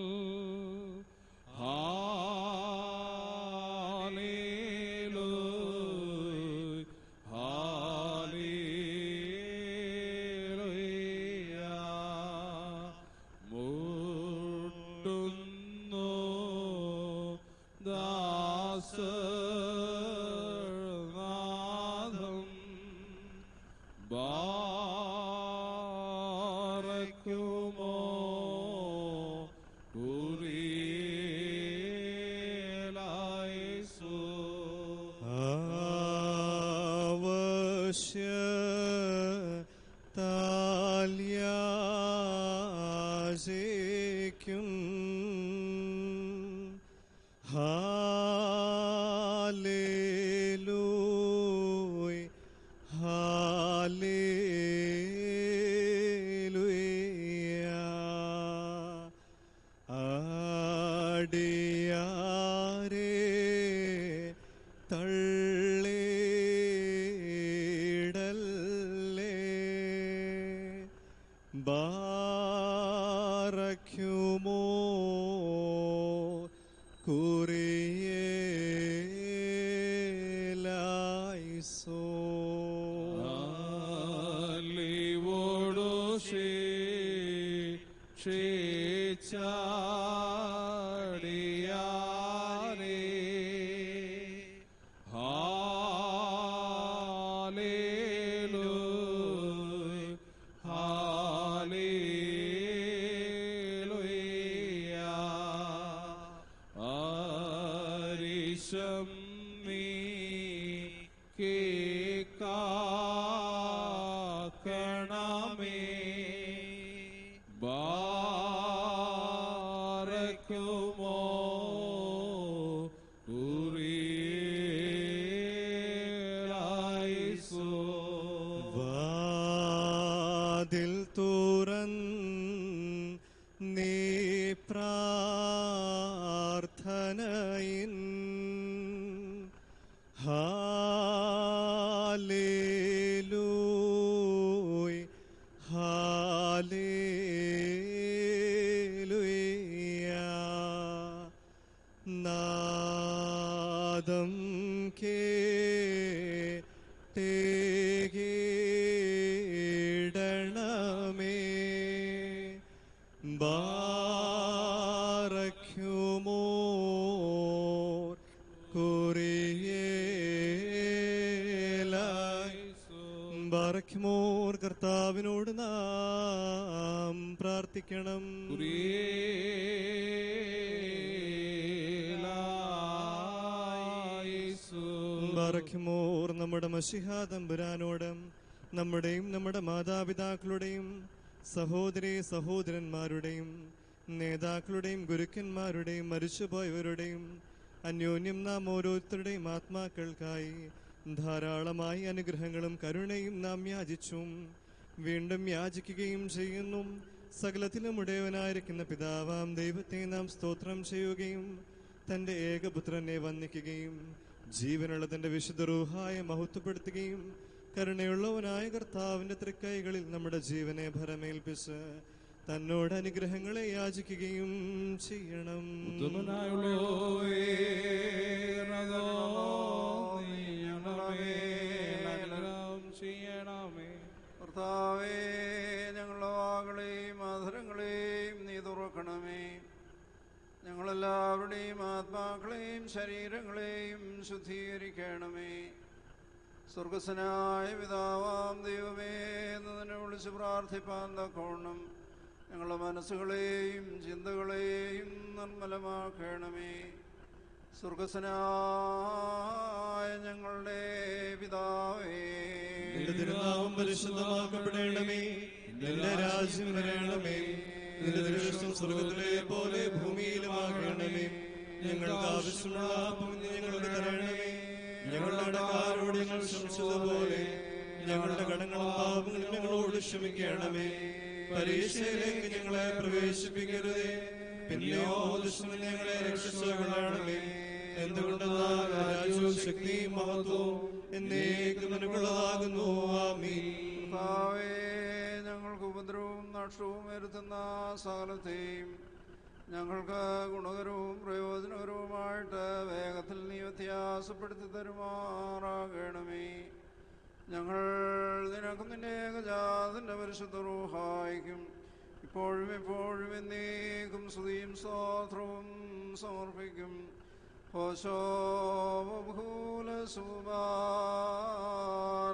കർത്താവിനോട് നാം പ്രാർത്ഥിക്കണം. ബറഖ്മോർ നമ്മുടെ മശിഹാ തമ്പുരാനോടും നമ്മുടെയും നമ്മുടെ മാതാപിതാക്കളുടെയും സഹോദരി സഹോദരന്മാരുടെയും നേതാക്കളുടെയും ഗുരുക്കന്മാരുടെയും മരിച്ചുപോയവരുടെയും അന്യോന്യം നാം ഓരോരുത്തരുടെയും ആത്മാക്കൾക്കായി ധാരാളമായി അനുഗ്രഹങ്ങളും കരുണയും നാം യാചിച്ചും വീണ്ടും യാചിക്കുകയും ചെയ്യുന്നു. സകലത്തിലും ഉടയവനായിരിക്കുന്ന പിതാവാം ദൈവത്തെ നാം സ്തോത്രം ചെയ്യുകയും തൻ്റെ ഏകപുത്രനെ വന്ദിക്കുകയും ജീവനുള്ള തൻ്റെ വിശുദ്ധ റൂഹായ മഹത്വപ്പെടുത്തുകയും കരുണയുള്ളവനായ കർത്താവിൻ്റെ തൃക്കൈകളിൽ നമ്മുടെ ജീവനെ ഭരമേൽപ്പിച്ച് തന്നോട് അനുഗ്രഹങ്ങളെ യാചിക്കുകയും ചെയ്യണം. ഉത്തമനായുള്ളോവേ, അനുഗ്രഹം ചെയ്യണമേ. കർത്താവേ, ഞങ്ങളുടെ വാകളെയും ആധരങ്ങളെയും നീ തുറക്കണമേ. ഞങ്ങളെല്ലാവരുടെയും ആത്മാക്കളെയും ശരീരങ്ങളെയും ശുദ്ധീകരിക്കണമേ. സ്വർഗസ്വനായ പിതാവാം ദൈവമേ എന്ന് നിന്നെ വിളിച്ച് പ്രാർത്ഥിപ്പാൻ തക്കോണം ഞങ്ങളുടെ മനസ്സുകളെയും ചിന്തകളെയും നിർമ്മലമാക്കണമേ. സ്വർഗസ്വനായ ഞങ്ങളുടെ പിതാവേ, നിന്റെ തിരുനാമം പരിശുദ്ധമാക്കപ്പെടണമേ. നിന്റെ രാജ്യം വരണമേ. നിന്റെ തിരുവിഷ്ടം സ്വർഗത്തിലെ പോലെ ഭൂമിയിലുമാകണമേ. ഞങ്ങൾക്ക് ആവശ്യമുള്ള അപ്പം ഞങ്ങൾക്ക് തരണമേ. ഞങ്ങളുടെ കടക്കാരോട് ഞങ്ങൾ ക്ഷമിച്ചതുപോലെ ഞങ്ങളുടെ കടങ്ങളും പാപങ്ങളും ഞങ്ങളോട് ക്ഷമിക്കണമേ. പരീക്ഷയിലേക്ക് ഞങ്ങളെ പ്രവേശിപ്പിക്കരുതേ, പിന്നെയോ ദുഷ്ടനിൽ ഞങ്ങളെ രക്ഷിച്ചുകൊള്ളണമേ. എന്തുകൊണ്ടെന്നാൽ രാജ്യവും ശക്തിയും മഹത്വവും എന്നേക്കും നിനക്കുള്ളതാകുന്നു. ആമീൻ. കർത്താവേ, ഞങ്ങൾക്ക് ഉപദ്രവവും നഷ്ടവും വരുത്തുന്ന സകലത്തെയും ഞങ്ങൾക്ക് ഗുണകരവും പ്രയോജനകരവുമായിട്ട് വേഗത്തിൽ നീ വ്യത്യാസപ്പെടുത്തി തരുമാറാകണമേ. ഞങ്ങൾ നിനക്കും നിന്റെ ഏകജാതന്റെ പരിശുദ്ധ റൂഹായിക്കും ഇപ്പോഴും എപ്പോഴും എന്നേക്കും സ്തുതിയും സ്തോത്രവും സമർപ്പിക്കും. ഹോശോ ബഹൂല സുബാൻ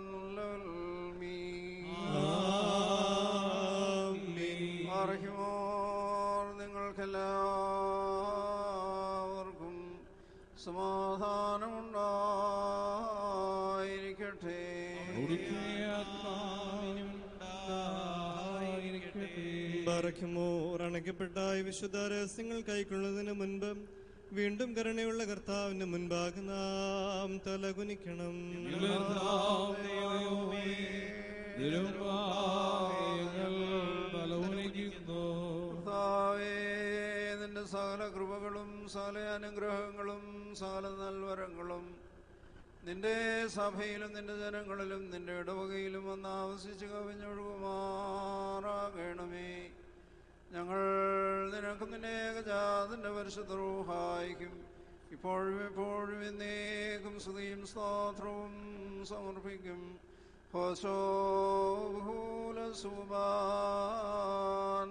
അറിയുമോർ നിങ്ങൾക്കെല്ലാവർക്കും സമാധാനമുണ്ടായിരിക്കട്ടെ. ബാറക്കുമോർ അണയ്ക്കപ്പെട്ട വിശുദ്ധ രഹസ്യങ്ങൾ കൈക്കൊള്ളുന്നതിന് മുൻപ് വീണ്ടും കരുണയുള്ള കർത്താവിന്റെ മുൻപാകെ നാം തലകുനിക്കണം. കർത്താവേ, നിന്റെ സകല കൃപകളും സകല അനുഗ്രഹങ്ങളും സകല നൽവരങ്ങളും നിന്റെ സഭയിലും നിന്റെ ജനങ്ങളിലും നിന്റെ ഇടവകയിലും വന്ന് ആവസിച്ച് കവിഞ്ഞൊഴുകുമാറാകണമേ. ഞങ്ങൾ നിനക്കും നിന്റെ ഏകജാതന്റെ പരിശുദ്ധ റൂഹായിക്കും ഇപ്പോഴും എപ്പോഴും എന്നേക്കും സ്തുതിയും സ്തോത്രവും സമർപ്പിക്കും. ഹോശോ ബഹൂല സുബാൻ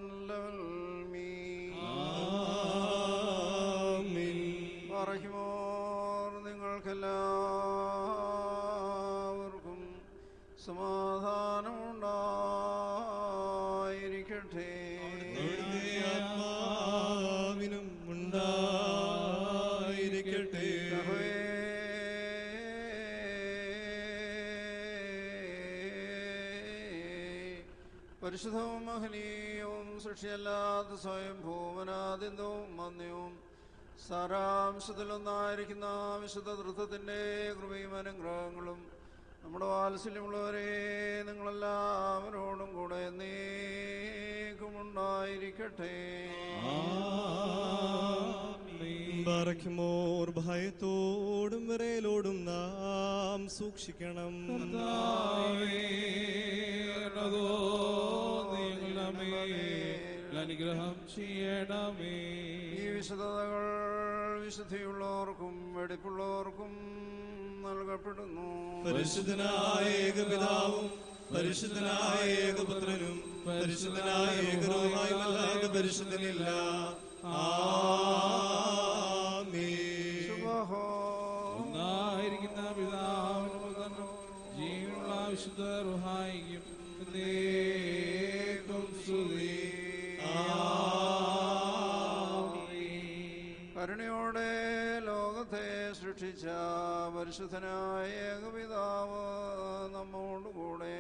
പറഹിമോർ നിങ്ങൾക്കെല്ലാവർക്കും സമാധാനമുണ്ടായിരിക്കട്ടെ. ആത്മാവിനും ഉണ്ടായിരിക്കട്ടെ. പരിശുദ്ധവും മഹനീയവും സൃഷ്ടിയല്ലാത്ത സ്വയം ഭൂമനാദിന്ദവും മന്യവും സാരാംശത്തിലൊന്നായിരിക്കുന്ന വിശുദ്ധ തൃത്വത്തിൻ്റെ കൃപയും അനുഗ്രഹങ്ങളും നമ്മുടെ വാത്സല്യമുള്ളവരെ നിങ്ങളെല്ലാവരോടും കൂടെ എന്നേക്കുമുണ്ടായിരിക്കട്ടെ. ബാറക്കുമോർ ഭയത്തോടും വിറയലോടും നാം സൂക്ഷിക്കണം. അനുഗ്രഹം ചെയ്യണമേ. ഈ വിശുദ്ധതകൾ വിശുദ്ധിയുള്ളവർക്കും വെടിപ്പുള്ളവർക്കും നൽകപ്പെടുന്നു. പരിശുദ്ധനായ ഏകപിതാവും പരിശുദ്ധനായ ഏകപുത്രനും പരിശുദ്ധനായ ഏകരൂപമായുമല്ലാതെ പരിശുദ്ധനില്ല. ഒന്നായിരിക്കുന്ന പിതാവിനും ജീവനുള്ള വിശുദ്ധ റുഹായിക്കും സ്തുതി. കരുണയോടെ ലോകത്തെ സൃഷ്ടിച്ച പരിശുദ്ധനായ ഏകപിതാവ് നമ്മോടുകൂടെ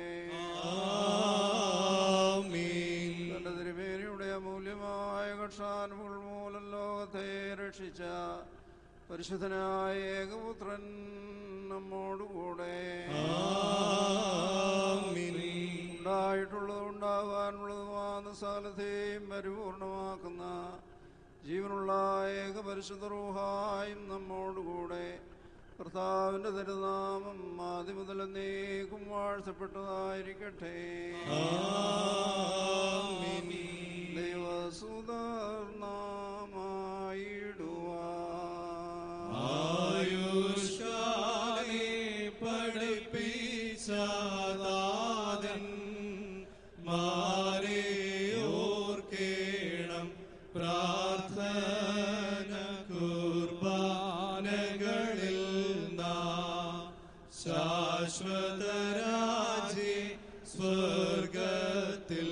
തന്റെ തിരുമേനിയുടെ അമൂല്യമായ കക്ഷാനുഭവങ്ങൾ മൂലം ലോകത്തെ രക്ഷിച്ച പരിശുദ്ധനായ ഏകപുത്രൻ നമ്മോടുകൂടെ ഉണ്ടായിട്ടുള്ളതും ഉണ്ടാകാനുള്ളതുമാണ് സകലത്തെയും പരിപൂർണമാക്കുന്ന ജീവനുള്ള ഏക പരിശുദ്ധ റൂഹായും നമ്മോടുകൂടെ കർത്താവിന്റെ തിരുനാമം ആദ്യം മുതൽ എന്നേക്കും വാഴ്ത്തപ്പെട്ടതായിരിക്കട്ടെ. സുധർണമായിടുവാൻ ആയുഷ്കാലേ പഠിപ്പിച്ചാദാതൻ മാരെ ഓർക്കേണം പ്രാർത്ഥന കുർബാനകളിൽ നാം ശാശ്വതരാജി സ്വർഗത്തിൽ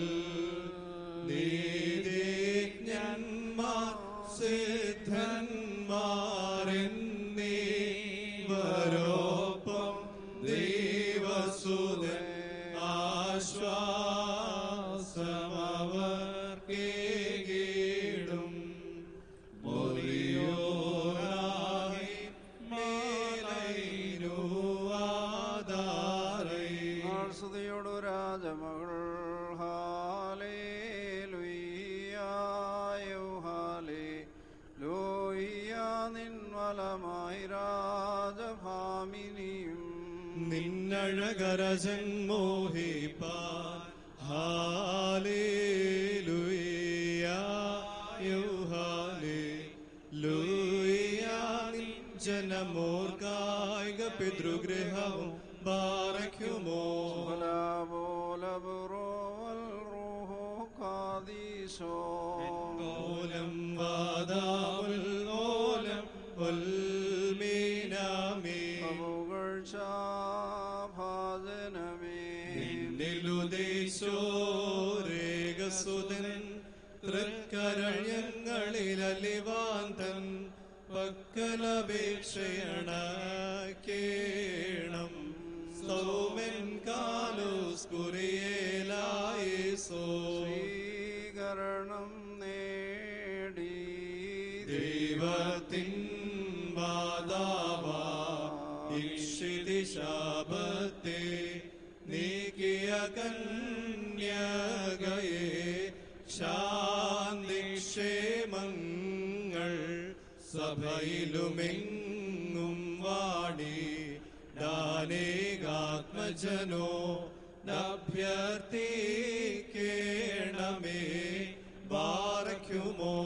നീതിജ്ഞന്മാർ സിദ്ധന്മാരെന്നീവരോപ്പം ദൈവസുതൻ ആശ്വാസമവർക്കേകിടും മൊറിയോരായി മേലൈനുവാദാരൈ സ്തുതിയോടു രാജമകൾ ഹാലേലുയ്യായോ ഹാലേലൂയ്യ നിൻവലമായി രാജഭാമിനിയും നിന്നഴകരജൻ മോഹിപ്പാൻ ഹാലേലൂയ ഹാലേലൂയ നിൻ ജനമോർക്കായിക പിതൃഗൃഹവും ബാറയ്ക്കുമോ ഓലം വാദാമുൽ ഓലം ഉൽമീനാമേ നിന്നുദേശോരേകസുതൻ തൃക്കരഞ്ഞങ്ങളിലലിവാന്തൻ പക്കലപേക്ഷയണക്കേണം സൗമൻ കാലോസ്കുറിയേലായേസോ സ്വീകരണം നേടി ദൈവത്തിൻ വാദാവാ ഇക്ഷിതി ശാപത്തെ നീക്കിയ കന്യകയെ ശാന്തിക്ഷേമങ്ങൾ സഭയിലുമെങ്ങും വാടി ദാനേകാത്മജനോ അഭ്യർത്ഥിക്കേണമേ ബാറയ്ക്കുമോ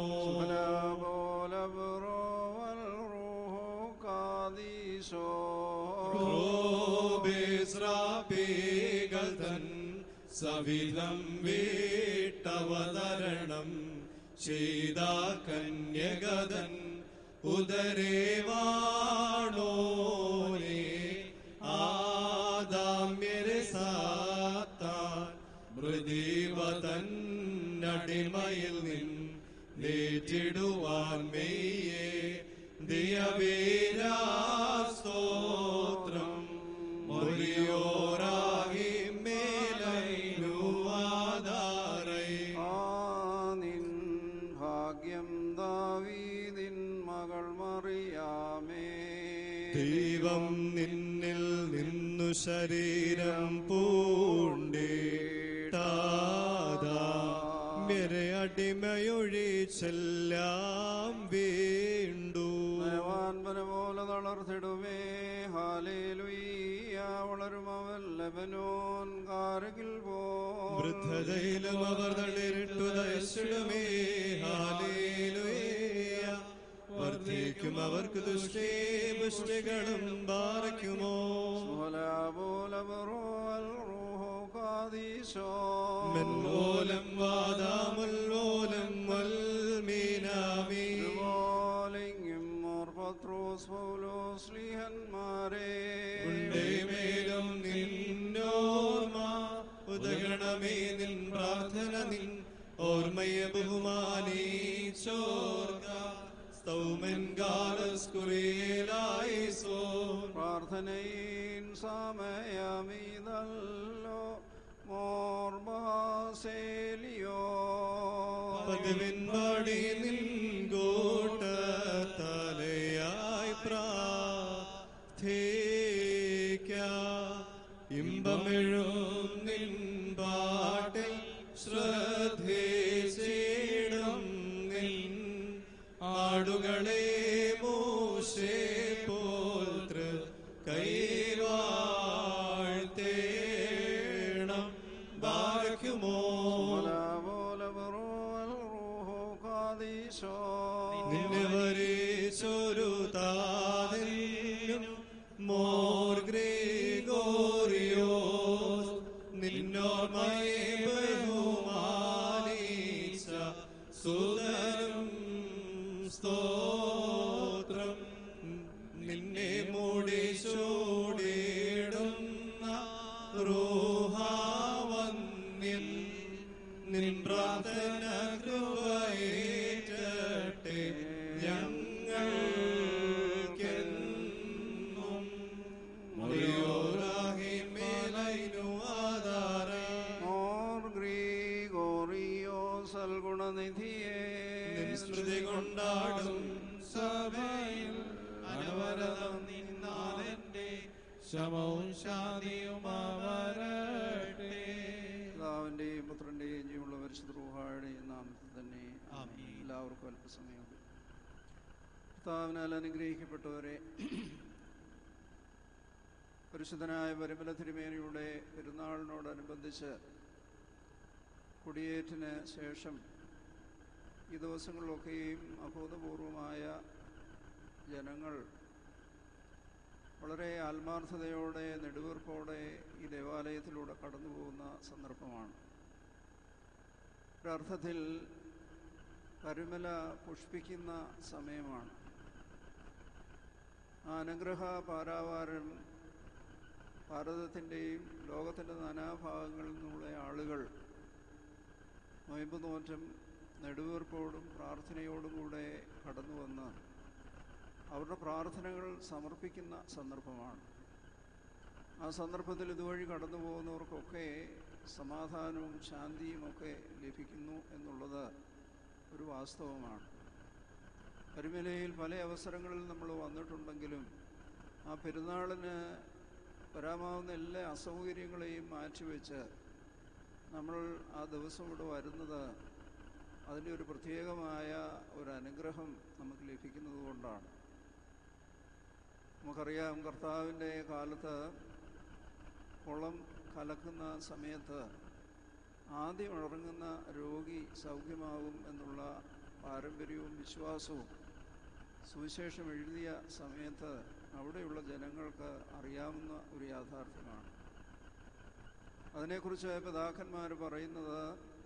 ോബേസ്രാപേകൾ തൻ സവിധം വീട്ടവതരണം ചെയ്ത കന്യകതൻ ഉദരേവാണോരേ ആദാമ്യരെ സാത്താൻ മൃദീവതന്നടിമയിൽ നിൻ നേറ്റിടുവാൻ മെയ്യേ ദിയവേരാസ്തോത്രം മൊറിയോരാഹി മേലൈനുവാദാരൈ നിൻ ഭാഗ്യം ദാവീദിൻ മകൾ മറിയാമേ ദൈവം നിന്നിൽ നിന്നു ശരീരം പൂണ്ടേട്ടാദാമ്യരെ അടിമയൊഴിച്ചെല്ലാം വീണ്ടു നയവാൻപന പോലെ തളർത്തിടുമേ ഹാലേലുയ്യ വളരും അവൻ ലബനോൻ കാരകിൽ പോ വൃദ്ധതയിലും അവർ തളിരിട്ടു ദയച്ചിടുമേ ഹാലേലുയ്യ വർദ്ധിക്കും അവർക്ക് ദുഷ്ടേ പുഷ്ടികളും ബാറയ്ക്കുമോ മെൻവോലം വാദാമുൽവോലം വൽമീനാമീ പത്രോസ് പൗലോസ് ശ്ലീഹന്മാരെ ഉണ്ടേമേലും നിന്നോർമ്മ ഉദഗണമേ നിൻ പ്രാർത്ഥന നിൻ ഓർമ്മയെ ബഹുമാനീച്ചോർക്ക സ്തൗമൻ ഗാലസ്കുറിയേലായിസോ പ്രാർത്ഥനയിൻ സമയമീതല്ലോ മോർബാസേലിയോ പതിവിൻപാടി നിൻ ഗോട്ട തലയായി പ്രാർത്ഥിക്ക ഇമ്പമെഴും നിൻ പാട്ടിൽ ശ്രദ്ധേച്ചിടും നിൻ ആടുകളെ മോശെ പോൽ കൈവാഴ്ത്തേണം ബാർക്കുമോ ഈശോ നിന്നെ വരേശൊരു താതനും മോർ ഗ്രിഗോറിയോസ് നിന്നോർമ്മയെ ബഹുമാനിച്ച സുതരും സ്തോത്രം. നിന്നെ മൂടി ചൂടിടുന്ന റൂഹാവന്യൻ നിൻ പ്രാർത്ഥന കൃപയേറ്റട്ടെ ഞങ്ങൾക്കെന്നും. മുറിയോറാഹിമേലൈനു ആധാരേ മോർ ഗ്രിഗോറിയോ സൽഗുണനിധിയെ നിൻ സ്മൃതി കൊണ്ടാടും സഭയിൽ അനവരതം നിന്നാലെന്റെ ശമവും ശാന്തിയുമാവരട്ടെ. പിതാവിന്റെയും പുത്രന്റെയും ജീവനുള്ള പരിശുദ്ധ റൂഹായുടെയും നാമത്തിൽ തന്നെ ആമേൻ. എല്ലാവർക്കും അല്പസമയം കർത്താവിനാൽ അനുഗ്രഹിക്കപ്പെട്ടവരെ, പരിശുദ്ധനായ പരിമല തിരുമേനിയുടെ പെരുന്നാളിനോടനുബന്ധിച്ച് കുടിയേറ്റിന് ശേഷം ഈ ദിവസങ്ങളിലൊക്കെയും അഭൂതപൂർവമായ ജനങ്ങൾ വളരെ ആത്മാർത്ഥതയോടെ നെടുവീർപ്പോടെ ഈ ദേവാലയത്തിലൂടെ കടന്നു പോകുന്ന സന്ദർഭമാണ്. ഒരർത്ഥത്തിൽ പരിമല പുഷ്പിക്കുന്ന സമയമാണ്. ആ അനുഗ്രഹ പാരാവാരം ഭാരതത്തിൻ്റെയും ലോകത്തിൻ്റെ നാനാഭാഗങ്ങളിൽ നിന്നുള്ള ആളുകൾ നൊയമ്പ് നോറ്റും നെടുവീർപ്പോടും പ്രാർത്ഥനയോടും കൂടെ കടന്നു വന്ന് അവരുടെ പ്രാർത്ഥനകൾ സമർപ്പിക്കുന്ന സന്ദർഭമാണ്. ആ സന്ദർഭത്തിൽ ഇതുവഴി കടന്നു പോകുന്നവർക്കൊക്കെ സമാധാനവും ശാന്തിയും ഒക്കെ ലഭിക്കുന്നു എന്നുള്ളത് ഒരു വാസ്തവമാണ്. പരിമലയിൽ പല അവസരങ്ങളിൽ നമ്മൾ വന്നിട്ടുണ്ടെങ്കിലും ആ പെരുന്നാളിന് വരാമാവുന്ന എല്ലാ അസൗകര്യങ്ങളെയും മാറ്റിവെച്ച് നമ്മൾ ആ ദിവസം ഇവിടെ വരുന്നത് അതിൻ്റെ ഒരു പ്രത്യേകമായ ഒരു അനുഗ്രഹം നമുക്ക് ലഭിക്കുന്നത് കൊണ്ടാണ്. നമുക്കറിയാം, കർത്താവിൻ്റെ കാലത്ത് കുളം കലക്കുന്ന സമയത്ത് ആദ്യം ഇറങ്ങുന്ന രോഗി സൗഖ്യമാകും എന്നുള്ള പാരമ്പര്യവും വിശ്വാസവും സുവിശേഷം എഴുതിയ സമയത്ത് അവിടെയുള്ള ജനങ്ങൾക്ക് അറിയാവുന്ന ഒരു യാഥാർത്ഥ്യമാണ്. അതിനെക്കുറിച്ച് പിതാക്കന്മാർ പറയുന്നത്,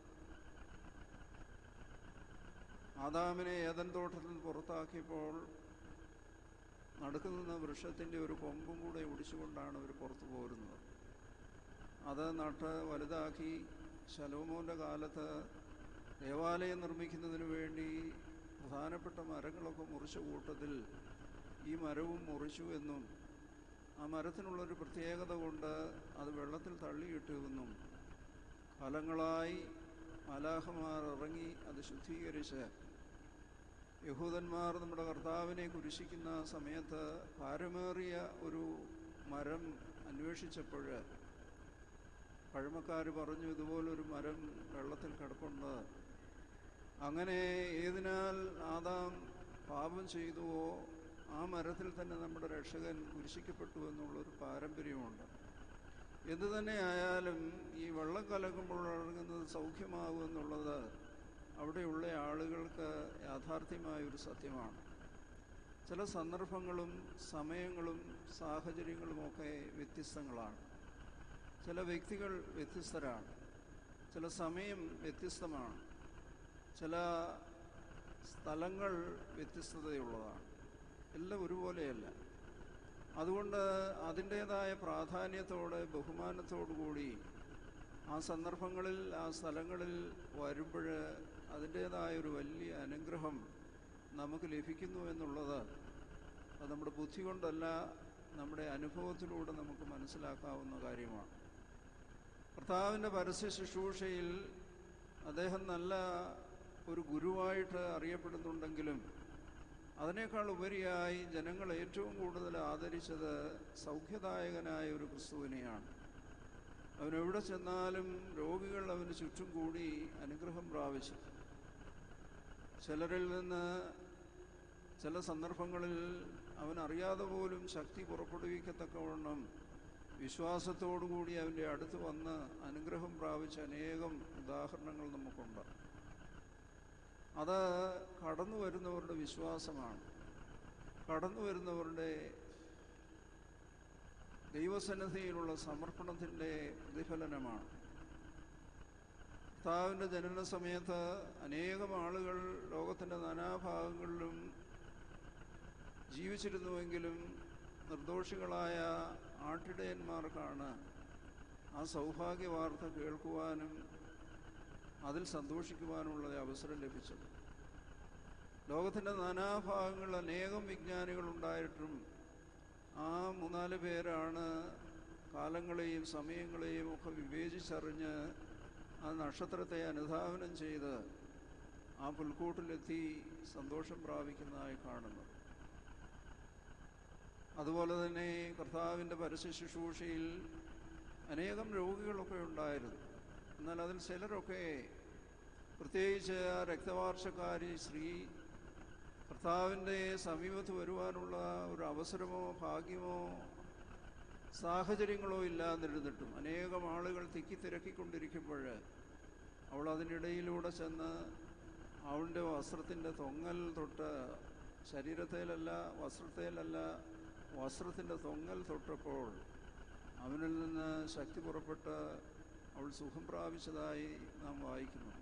ആദാമിനെ ഏദൻ തോട്ടത്തിൽ പുറത്താക്കിയപ്പോൾ നടുക്കുനിന്ന വൃക്ഷത്തിൻ്റെ ഒരു കൊമ്പും കൂടെ ഒടിച്ചുകൊണ്ടാണ് അവർ പുറത്തു പോരുന്നത്. അത് നട്ട് വലുതാക്കി ശലോമോൻ്റെ കാലത്ത് ദേവാലയം നിർമ്മിക്കുന്നതിന് വേണ്ടി പ്രധാനപ്പെട്ട മരങ്ങളൊക്കെ മുറിച്ച കൂട്ടത്തിൽ ഈ മരവും മുറിച്ചു എന്നും ആ മരത്തിനുള്ളൊരു പ്രത്യേകത കൊണ്ട് അത് വെള്ളത്തിൽ തള്ളിയിട്ടു എന്നും ഫലങ്ങളായി മാലാഖമാർ ഇറങ്ങി അത് ശുദ്ധീകരിച്ച് യഹൂദന്മാർ നമ്മുടെ കർത്താവിനെ കുരിശിക്കുന്ന സമയത്ത് ഭാരമേറിയ ഒരു മരം അന്വേഷിച്ചപ്പോൾ പഴമക്കാർ പറഞ്ഞു, ഇതുപോലൊരു മരം വെള്ളത്തിൽ കിടപ്പുണ്ട്. അങ്ങനെ ഏതിനാൽ ആദാം പാപം ചെയ്തുവോ ആ മരത്തിൽ തന്നെ നമ്മുടെ രക്ഷകൻ കുരിശിക്കപ്പെട്ടു എന്നുള്ളൊരു പാരമ്പര്യമുണ്ട്. എന്തു തന്നെ ആയാലും ഈ വെള്ളം കലക്കുമ്പോൾ ഇറങ്ങുന്നത് സൗഖ്യമാകുമെന്നുള്ളത് അവിടെയുള്ള ആളുകൾക്ക് യാഥാർത്ഥ്യമായൊരു സത്യമാണ്. ചില സന്ദർഭങ്ങളും സമയങ്ങളും സാഹചര്യങ്ങളുമൊക്കെ വ്യത്യസ്തങ്ങളാണ്. ചില വ്യക്തികൾ വ്യത്യസ്തരാണ്. ചില സമയം വ്യത്യസ്തമാണ്. ചില സ്ഥലങ്ങൾ വ്യത്യസ്തതയുള്ളതാണ്. എല്ലാം ഒരുപോലെയല്ല. അതുകൊണ്ട് അതിൻ്റേതായ പ്രാധാന്യത്തോടെ ബഹുമാനത്തോടു കൂടി ആ സന്ദർഭങ്ങളിൽ ആ സ്ഥലങ്ങളിൽ വരുമ്പോൾ അതിൻ്റേതായൊരു വലിയ അനുഗ്രഹം നമുക്ക് ലഭിക്കുന്നു എന്നുള്ളത് അത് നമ്മുടെ ബുദ്ധി കൊണ്ടല്ല, നമ്മുടെ അനുഭവത്തിലൂടെ നമുക്ക് മനസ്സിലാക്കാവുന്ന കാര്യമാണ്. കർത്താവിൻ്റെ പരസ്യ ശുശ്രൂഷയിൽ അദ്ദേഹം നല്ല ഒരു ഗുരുവായിട്ട് അറിയപ്പെടുന്നുണ്ടെങ്കിലും അതിനേക്കാൾ ഉപരിയായി ജനങ്ങൾ ഏറ്റവും കൂടുതൽ ആദരിച്ചത് സൗഖ്യദായകനായ ഒരു ക്രിസ്തുവിനെയാണ്. അവനെവിടെ ചെന്നാലും രോഗികൾ അവന് ചുറ്റും കൂടി അനുഗ്രഹം പ്രാപിച്ചു. ചിലരിൽ നിന്ന് ചില സന്ദർഭങ്ങളിൽ അവനറിയാതെ പോലും ശക്തി പുറപ്പെടുവിക്കത്തക്കവണ്ണം വിശ്വാസത്തോടുകൂടി അവൻ്റെ അടുത്ത് വന്ന് അനുഗ്രഹം പ്രാപിച്ച അനേകം ഉദാഹരണങ്ങൾ നമുക്കുണ്ട്. അത് കടന്നു വരുന്നവരുടെ വിശ്വാസമാണ്, കടന്നു വരുന്നവരുടെ ദൈവസന്നിധിയിലുള്ള സമർപ്പണത്തിൻ്റെ പ്രതിഫലനമാണ്. കർത്താവിൻ്റെ ജനന സമയത്ത് അനേകം ആളുകൾ ലോകത്തിൻ്റെ നാനാഭാഗങ്ങളിലും ജീവിച്ചിരുന്നുവെങ്കിലും നിർദോഷികളായ ആട്ടിടയന്മാർക്കാണ് ആ സൗഭാഗ്യ വാർത്ത കേൾക്കുവാനും അതിൽ സന്തോഷിക്കുവാനുള്ള അവസരം ലഭിച്ചത്. ലോകത്തിൻ്റെ നാനാഭാഗങ്ങളിൽ അനേകം വിജ്ഞാനികളുണ്ടായിട്ടും ആ മൂന്നാല് പേരാണ് കാലങ്ങളെയും സമയങ്ങളെയും ഒക്കെ വിവേചിച്ചറിഞ്ഞ് ആ നക്ഷത്രത്തെ അനുധാവനം ചെയ്ത് ആ പുൽക്കൂട്ടിലെത്തി സന്തോഷം പ്രാപിക്കുന്നതായി കാണുന്നത്. അതുപോലെ തന്നെ കർത്താവിൻ്റെ പരസ്യ ശുശ്രൂഷയിൽ അനേകം രോഗികളൊക്കെ ഉണ്ടായിരുന്നു. എന്നാൽ അതിൽ ചിലരൊക്കെ, പ്രത്യേകിച്ച് ആ രക്തവാർഷക്കാരി സ്ത്രീ, കർത്താവിൻ്റെ സമീപത്ത് വരുവാനുള്ള ഒരു അവസരമോ ഭാഗ്യമോ സാഹചര്യങ്ങളോ ഇല്ലാതിരുന്നിട്ടും അനേകം ആളുകൾ തിക്കി തിരക്കിക്കൊണ്ടിരിക്കുമ്പോൾ അവൾ അതിനിടയിലൂടെ ചെന്ന് അവളുടെ വസ്ത്രത്തിൻ്റെ തൊങ്ങൽ തൊട്ട്, ശരീരത്തേലല്ല വസ്ത്രത്തേലല്ല വസ്ത്രത്തിൻ്റെ തൊങ്ങൽ തൊട്ടപ്പോൾ അവനിൽ നിന്ന് ശക്തി പുറപ്പെട്ട് അവൾ സുഖം പ്രാപിച്ചതായി നാം വായിക്കുന്നു.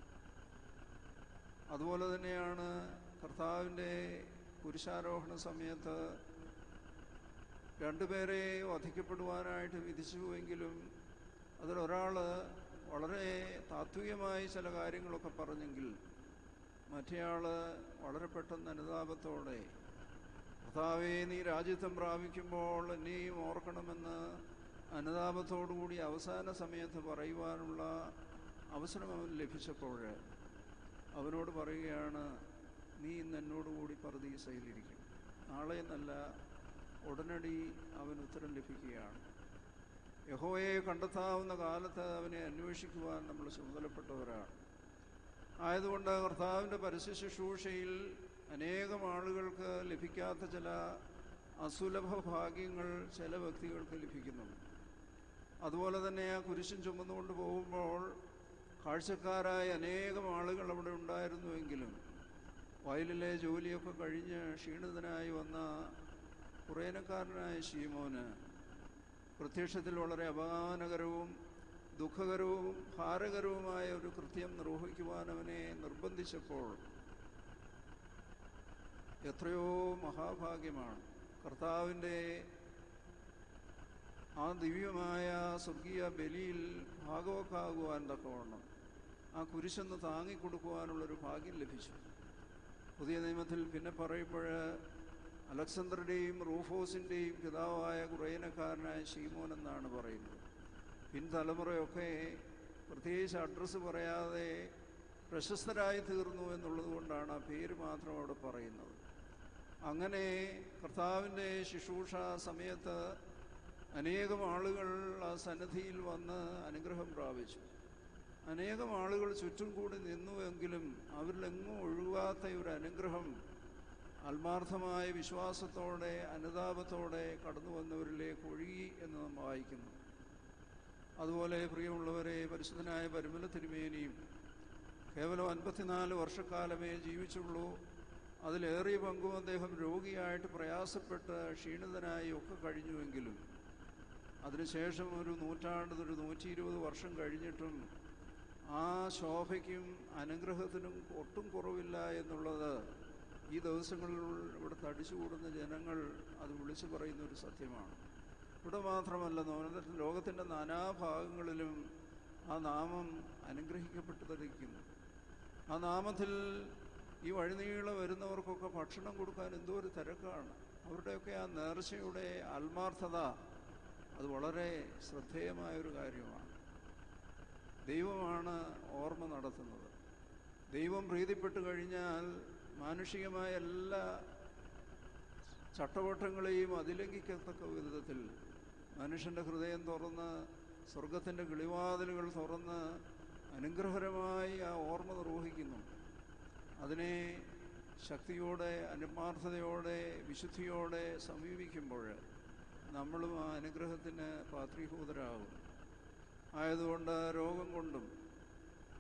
അതുപോലെ തന്നെയാണ് കർത്താവിൻ്റെ കുരിശാരോഹണ സമയത്ത് രണ്ടുപേരെ വധിക്കപ്പെടുവാനായിട്ട് വിധിച്ചുവെങ്കിലും അതിലൊരാൾ വളരെ താത്വികമായി ചില കാര്യങ്ങളൊക്കെ പറഞ്ഞെങ്കിൽ മറ്റേയാൾ വളരെ പെട്ടെന്ന് അനുതാപത്തോടെ, കർത്താവേ നീ രാജ്യത്വം പ്രാപിക്കുമ്പോൾ എന്നെയും ഓർക്കണമെന്ന് അനുതാപത്തോടുകൂടി അവസാന സമയത്ത് പറയുവാനുള്ള അവസരം അവന് ലഭിച്ചപ്പോൾ അവനോട് പറയുകയാണ്, നീ ഇന്ന് എന്നോടുകൂടി പറുദീസയിലിരിക്കും. നാളെ എന്നല്ല, ഉടനടി അവന് ഉത്തരം ലഭിക്കുകയാണ്. യഹോവയെ കണ്ടെത്താവുന്ന കാലത്ത് അവനെ അന്വേഷിക്കുവാൻ നമ്മൾ ചുമതലപ്പെട്ടവരാണ്. ആയതുകൊണ്ട് കർത്താവിൻ്റെ പരസ്യ ശുശ്രൂഷയിൽ അനേകം ആളുകൾക്ക് ലഭിക്കാത്ത ചില അസുലഭ ഭാഗ്യങ്ങൾ ചില വ്യക്തികൾക്ക് ലഭിക്കുന്നുണ്ട്. അതുപോലെ തന്നെ ആ കുരിശും ചുമന്നുകൊണ്ട് പോകുമ്പോൾ കാഴ്ചക്കാരായ അനേകം ആളുകൾ അവിടെ ഉണ്ടായിരുന്നുവെങ്കിലും വയലിലെ ജോലിയൊക്കെ കഴിഞ്ഞ് ക്ഷീണിതനായി വന്ന കുറേനക്കാരനായ ശീമോന് പ്രത്യക്ഷത്തിൽ വളരെ അപമാനകരവും ദുഃഖകരവും ഭാരകരവുമായ ഒരു കൃത്യം നിർവഹിക്കുവാൻ അവനെ നിർബന്ധിച്ചപ്പോൾ എത്രയോ മഹാഭാഗ്യമാണ്. കർത്താവിൻ്റെ ആ ദിവ്യമായ സ്വർഗീയ ബലിയിൽ ഭാഗവക്കാകുവാൻ തക്കവണ്ണം ആ കുരിശൊന്ന് താങ്ങിക്കൊടുക്കുവാനുള്ളൊരു ഭാഗ്യം ലഭിച്ചു. പുതിയ നിയമത്തിൽ പിന്നെ പറയുമ്പോൾ അലക്സാണ്ടറുടെയും റൂഫോസിൻ്റെയും പിതാവായ കുറേനക്കാരനായ ശീമോൻ എന്നാണ് പറയുന്നത്. പിൻതലമുറയൊക്കെ പ്രത്യേകിച്ച് അഡ്രസ്സ് പറയാതെ പ്രശസ്തരായി തീർന്നു എന്നുള്ളത് കൊണ്ടാണ് ആ പേര് മാത്രം അവിടെ പറയുന്നത്. അങ്ങനെ കർത്താവിൻ്റെ ശുശ്രൂഷ സമയത്ത് അനേകം ആളുകൾ ആ സന്നിധിയിൽ വന്ന് അനുഗ്രഹം പ്രാപിച്ചു. അനേകം ആളുകൾ ചുറ്റും കൂടി നിന്നുവെങ്കിലും അവരിലെങ്ങും ഒഴുകാത്ത ഒരു അനുഗ്രഹം ആത്മാർത്ഥമായ വിശ്വാസത്തോടെ അനുതാപത്തോടെ കടന്നു വന്നവരിലേക്ക് ഒഴുകി എന്ന് നാം വായിക്കുന്നു. അതുപോലെ പ്രിയമുള്ളവരെ, പരിശുദ്ധനായ പരിമല തിരുമേനിയും കേവലം അൻപത്തിനാല് വർഷക്കാലമേ ജീവിച്ചുള്ളൂ. അതിലേറിയ പങ്കും അദ്ദേഹം രോഗിയായിട്ട് പ്രയാസപ്പെട്ട് ക്ഷീണിതനായി ഒക്കെ കഴിഞ്ഞുവെങ്കിലും അതിനുശേഷം ഒരു നൂറ്റാണ്ട് ഒരു നൂറ്റി ഇരുപത് വർഷം കഴിഞ്ഞിട്ടും ആ ശോഭയ്ക്കും അനുഗ്രഹത്തിനും ഒട്ടും കുറവില്ല എന്നുള്ളത് ഈ ദിവസങ്ങളിൽ ഇവിടെ തടിച്ചുകൂടുന്ന ജനങ്ങൾ അത് വിളിച്ചു പറയുന്ന ഒരു സത്യമാണ്. ഇവിടെ മാത്രമല്ല, ലോകത്തിൻ്റെ നാനാഭാഗങ്ങളിലും ആ നാമം അനുഗ്രഹിക്കപ്പെട്ടതിരിക്കുന്നു. ആ നാമത്തിൽ ഈ വഴിനീളെ വരുന്നവർക്കൊക്കെ ഭക്ഷണം കൊടുക്കാൻ എന്തോ ഒരു തിരക്കാണ്. അവരുടെയൊക്കെ ആ നേർച്ചയുടെ ആത്മാർത്ഥത അത് വളരെ ശ്രദ്ധേയമായൊരു കാര്യമാണ്. ദൈവമാണ് ഓർമ്മ നടത്തുന്നത്. ദൈവം പ്രീതിപ്പെട്ടു കഴിഞ്ഞാൽ മാനുഷികമായ എല്ലാ ചട്ടവട്ടങ്ങളെയും അതിലംഘിക്കത്തക്ക വിധത്തിൽ മനുഷ്യൻ്റെ ഹൃദയം തുറന്ന് സ്വർഗത്തിൻ്റെ കിളിവാതിലുകൾ തുറന്ന് അനുഗ്രഹകരമായി ആ ഓർമ്മ നിർവഹിക്കുന്നു. അതിനെ ശക്തിയോടെ ആത്മാർത്ഥതയോടെ വിശുദ്ധിയോടെ സമീപിക്കുമ്പോൾ നമ്മളും ആ അനുഗ്രഹത്തിന് പാത്രീഭൂതരാകും. ആയതുകൊണ്ട് രോഗം കൊണ്ടും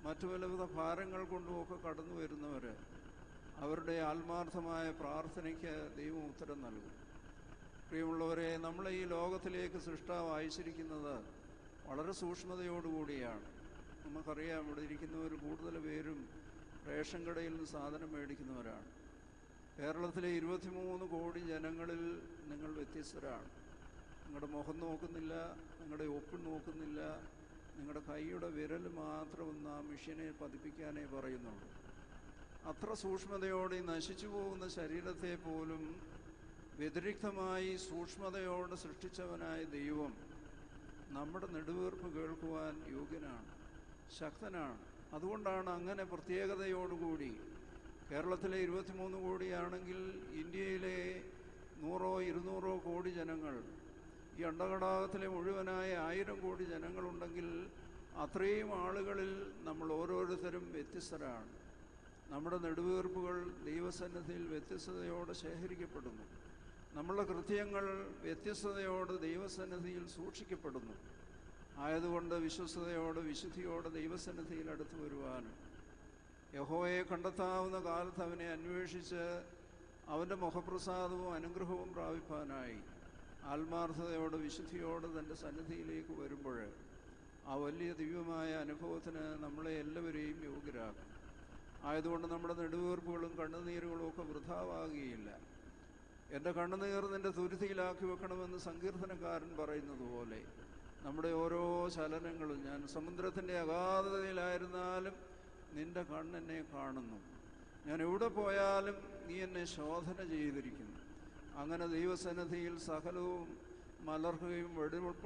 മറ്റു പലവിധ ഭാരങ്ങൾ കൊണ്ടുമൊക്കെ കടന്നു വരുന്നവർ അവരുടെ ആത്മാർത്ഥമായ പ്രാർത്ഥനയ്ക്ക് ദൈവം ഉത്തരം നൽകും. പ്രിയമുള്ളവരെ, നമ്മളെ ഈ ലോകത്തിലേക്ക് സൃഷ്ടാവ് അയച്ചിരിക്കുന്നത് വളരെ സൂക്ഷ്മതയോടുകൂടിയാണ്. നമുക്കറിയാം, ഇവിടെ ഇരിക്കുന്നവർ കൂടുതൽ പേരും റേഷൻ കടയിൽ നിന്ന് സാധനം മേടിക്കുന്നവരാണ്. കേരളത്തിലെ ഇരുപത്തിമൂന്ന് കോടി ജനങ്ങളിൽ നിങ്ങൾ വ്യത്യസ്തരാണ്. നിങ്ങളുടെ മുഖം നോക്കുന്നില്ല, നിങ്ങളുടെ ഒപ്പ് നോക്കുന്നില്ല, നിങ്ങളുടെ കൈയുടെ വിരൽ മാത്രം ഒന്ന് ആ മെഷീനെ പതിപ്പിക്കാനേ പറയുന്നുള്ളൂ. അത്ര സൂക്ഷ്മതയോടെ നശിച്ചു പോകുന്ന ശരീരത്തെ പോലും വ്യതിരിക്തമായി സൂക്ഷ്മതയോടെ സൃഷ്ടിച്ചവനായ ദൈവം നമ്മുടെ നെടുവീർപ്പ് കേൾക്കുവാൻ യോഗ്യനാണ്, ശക്തനാണ്. അതുകൊണ്ടാണ് അങ്ങനെ പ്രത്യേകതയോടുകൂടി കേരളത്തിലെ ഇരുപത്തിമൂന്ന് കോടിയാണെങ്കിൽ ഇന്ത്യയിലെ നൂറോ ഇരുന്നൂറോ കോടി ജനങ്ങൾ, ഈ അണ്ടകടാകത്തിലെ മുഴുവനായ ആയിരം കോടി ജനങ്ങളുണ്ടെങ്കിൽ അത്രയും ആളുകളിൽ നമ്മൾ ഓരോരുത്തരും വ്യത്യസ്തരാണ്. നമ്മുടെ നെടുവീർപ്പുകൾ ദൈവസന്നിധിയിൽ വ്യത്യസ്തതയോടെ ശേഖരിക്കപ്പെടുന്നു. നമ്മളുടെ കൃത്യങ്ങൾ വ്യത്യസ്തതയോടെ ദൈവസന്നിധിയിൽ സൂക്ഷിക്കപ്പെടുന്നു. ആയതുകൊണ്ട് വിശ്വസ്തയോടെ വിശുദ്ധിയോടെ ദൈവസന്നിധിയിൽ അടുത്തു വരുവാനും യഹോവയെ കണ്ടെത്താവുന്ന കാലത്ത് അവനെ അന്വേഷിച്ച് അവൻ്റെ മുഖപ്രസാദവും അനുഗ്രഹവും പ്രാപിപ്പാനായി ആത്മാർത്ഥതയോടെ വിശുദ്ധിയോടെ തൻ്റെ സന്നിധിയിലേക്ക് വരുമ്പോൾ ആ വലിയ ദിവ്യമായ അനുഭവത്തിന് നമ്മളെ എല്ലാവരെയും യോഗ്യരാക്കും. ആയതുകൊണ്ട് നമ്മുടെ നെടുവീർപ്പുകളും കണ്ണുനീരുകളും ഒക്കെ വൃഥാവാകുകയില്ല. എൻ്റെ കണ്ണുനീർ നിൻ്റെ തുരുത്തിയിലാക്കി വെക്കണമെന്ന് സങ്കീർത്തനക്കാരൻ പറയുന്നത് പോലെ നമ്മുടെ ഓരോ ചലനങ്ങളും, ഞാൻ സമുദ്രത്തിൻ്റെ അഗാധതയിലായിരുന്നാലും നിൻ്റെ കണ്ണെന്നെ കാണുന്നു, ഞാൻ എവിടെ പോയാലും നീ എന്നെ ശോധന ചെയ്തിരിക്കുന്നു. അങ്ങനെ ദൈവസന്നിധിയിൽ സകലവും മലർക്കുകയും വെടിവെപ്പ്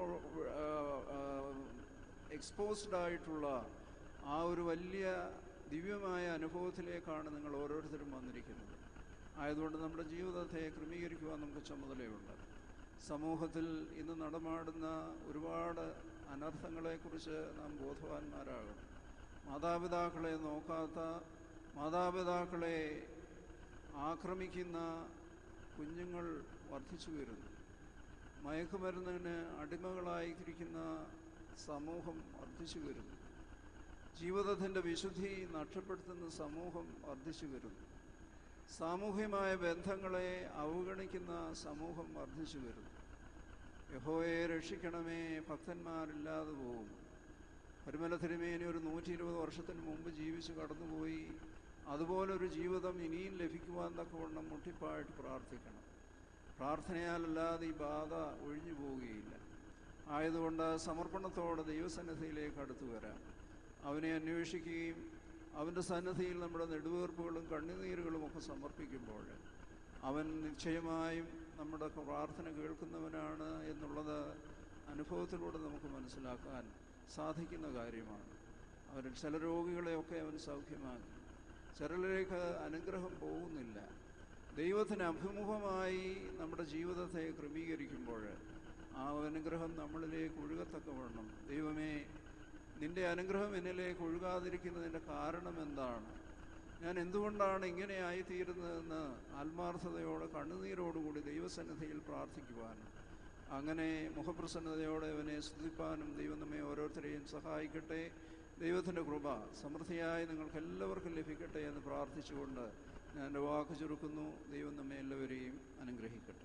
എക്സ്പോസ്ഡ് ആയിട്ടുള്ള ആ ഒരു വലിയ ദിവ്യമായ അനുഭവത്തിലേക്കാണ് നിങ്ങൾ ഓരോരുത്തരും വന്നിരിക്കുന്നത്. ആയതുകൊണ്ട് നമ്മുടെ ജീവിതത്തെ ക്രമീകരിക്കുവാൻ നമുക്ക് ചുമതലയുണ്ട്. സമൂഹത്തിൽ ഇന്ന് നടമാടുന്ന ഒരുപാട് അനർത്ഥങ്ങളെക്കുറിച്ച് നാം ബോധവാന്മാരാകണം. മാതാപിതാക്കളെ നോക്കാത്ത, മാതാപിതാക്കളെ ആക്രമിക്കുന്ന കുഞ്ഞുങ്ങൾ വർദ്ധിച്ചു വരുന്നു. മയക്കുമരുന്നിന് അടിമകളായിരിക്കുന്ന സമൂഹം വർദ്ധിച്ചു വരുന്നു. ജീവിതത്തിൻ്റെ വിശുദ്ധി നഷ്ടപ്പെടുത്തുന്ന സമൂഹം വർദ്ധിച്ചു വരുന്നു. സാമൂഹ്യമായ ബന്ധങ്ങളെ അവഗണിക്കുന്ന സമൂഹം വർദ്ധിച്ചു വരുന്നു. യഹോവയെ രക്ഷിക്കണമേ, ഭക്തന്മാരില്ലാതെ പോകും. പരിമല തിരുമേനി ഒരു നൂറ്റി ഇരുപത് വർഷത്തിന് മുമ്പ് ജീവിച്ച് കടന്നുപോയി. അതുപോലൊരു ജീവിതം ഇനിയും ലഭിക്കുവാൻ തക്കവണ്ണം മുട്ടിപ്പായിട്ട് പ്രാർത്ഥിക്കണം. പ്രാർത്ഥനയാലല്ലാതെ ഈ ബാധ ഒഴിഞ്ഞു പോവുകയില്ല. ആയതുകൊണ്ട് സമർപ്പണത്തോടെ ദൈവസന്നിധിയിലേക്ക് അടുത്തു വരാം. അവനെ അന്വേഷിക്കുകയും അവൻ്റെ സന്നിധിയിൽ നമ്മുടെ നെടുവീർപ്പുകളും കണ്ണുനീരുകളും ഒക്കെ സമർപ്പിക്കുമ്പോൾ അവൻ നിശ്ചയമായും നമ്മുടെ പ്രാർത്ഥന കേൾക്കുന്നവനാണ് എന്നുള്ളത് അനുഭവത്തിലൂടെ നമുക്ക് മനസ്സിലാക്കാൻ സാധിക്കുന്ന കാര്യമാണ്. അവൻ ചില രോഗികളെയൊക്കെ അവൻ സൗഖ്യമാക്കി. ചിലരിലേക്ക് അനുഗ്രഹം പോകുന്നില്ല. ദൈവത്തിന് അഭിമുഖമായി നമ്മുടെ ജീവിതത്തെ ക്രമീകരിക്കുമ്പോൾ ആ അനുഗ്രഹം നമ്മളിലേക്ക് ഒഴുകത്തക്കവണ്ണം, ദൈവമേ നിൻ്റെ അനുഗ്രഹം എന്നിലേക്ക് ഒഴുകാതിരിക്കുന്നതിൻ്റെ കാരണം എന്താണ്, ഞാൻ എന്തുകൊണ്ടാണ് ഇങ്ങനെ ആയിത്തീരുന്നതെന്ന് ആത്മാർത്ഥതയോടെ കണ്ണുനീരോടുകൂടി ദൈവസന്നിധിയിൽ പ്രാർത്ഥിക്കുവാനും അങ്ങനെ മുഖപ്രസന്നതയോടെ അവനെ സ്തുതിപ്പാനും ദൈവം നമ്മെ ഓരോരുത്തരെയും സഹായിക്കട്ടെ. ദൈവത്തിൻ്റെ കൃപ സമൃദ്ധിയായി നിങ്ങൾക്ക് എല്ലാവർക്കും ലഭിക്കട്ടെ എന്ന് പ്രാർത്ഥിച്ചുകൊണ്ട് ഞാൻ എൻ്റെ വാക്ക് ചുരുക്കുന്നു. ദൈവം നമ്മെ എല്ലാവരെയും അനുഗ്രഹിക്കട്ടെ.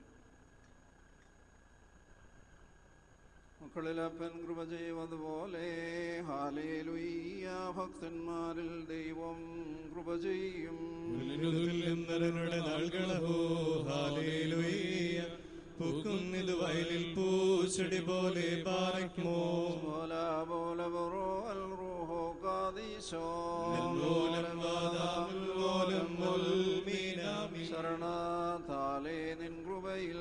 മക്കളിലപ്പൻ കൃപ ചെയ്യുന്നതുപോലെ ഹല്ലേലൂയ, ഭക്തന്മാരിൽ ദൈവം കൃപ ചെയ്യും. പൂക്കുന്നിത് വയലിൽ പൂച്ചെടി പോലെ പാറയ്ക്കുമോ ശരണാതാലേ നിൻ കൃപയിൽ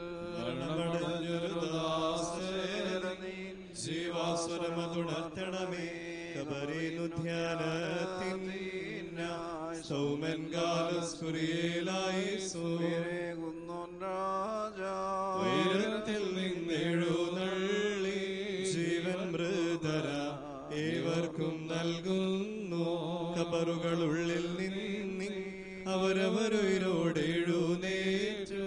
ജീവാസ്വരമതുണർത്തണമേ. കബരീനുധ്യാനത്തിൻ സൗമൻ കാലസ്കുരിയേലായി ഉയരത്തിൽ നിന്നെഴുന്നള്ളി ജീവൻ മൃതര ഏവർക്കും നൽകുന്നു. കബറുകളുള്ളിൽ നിന്നി അവരവരുയിരോടെഴുന്നേറ്റു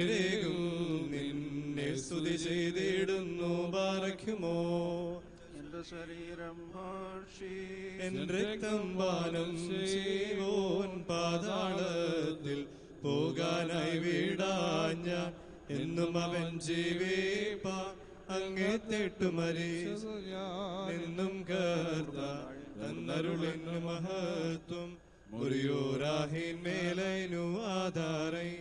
ഉയരേകും നിന്നെ സ്തുതി ചെയ്തിടുന്നു. ബാരക്കുമോ എൻ്റെ എന്റെ ശരീരം ഭക്ഷി എൻ രക്തം പാനം ചെയ്യോൻ പാതാളത്തിൽ പോകാനായി വീടാഞ്ഞ എന്നും അവൻ ജീവിപ്പാൻ അങ്ങേ തെട്ടുമരി എന്നും കർത്താൻ തന്നരുളിന് മഹത്വം മുറിയോരാഹിൻ മേലൈനു ആധാരൈ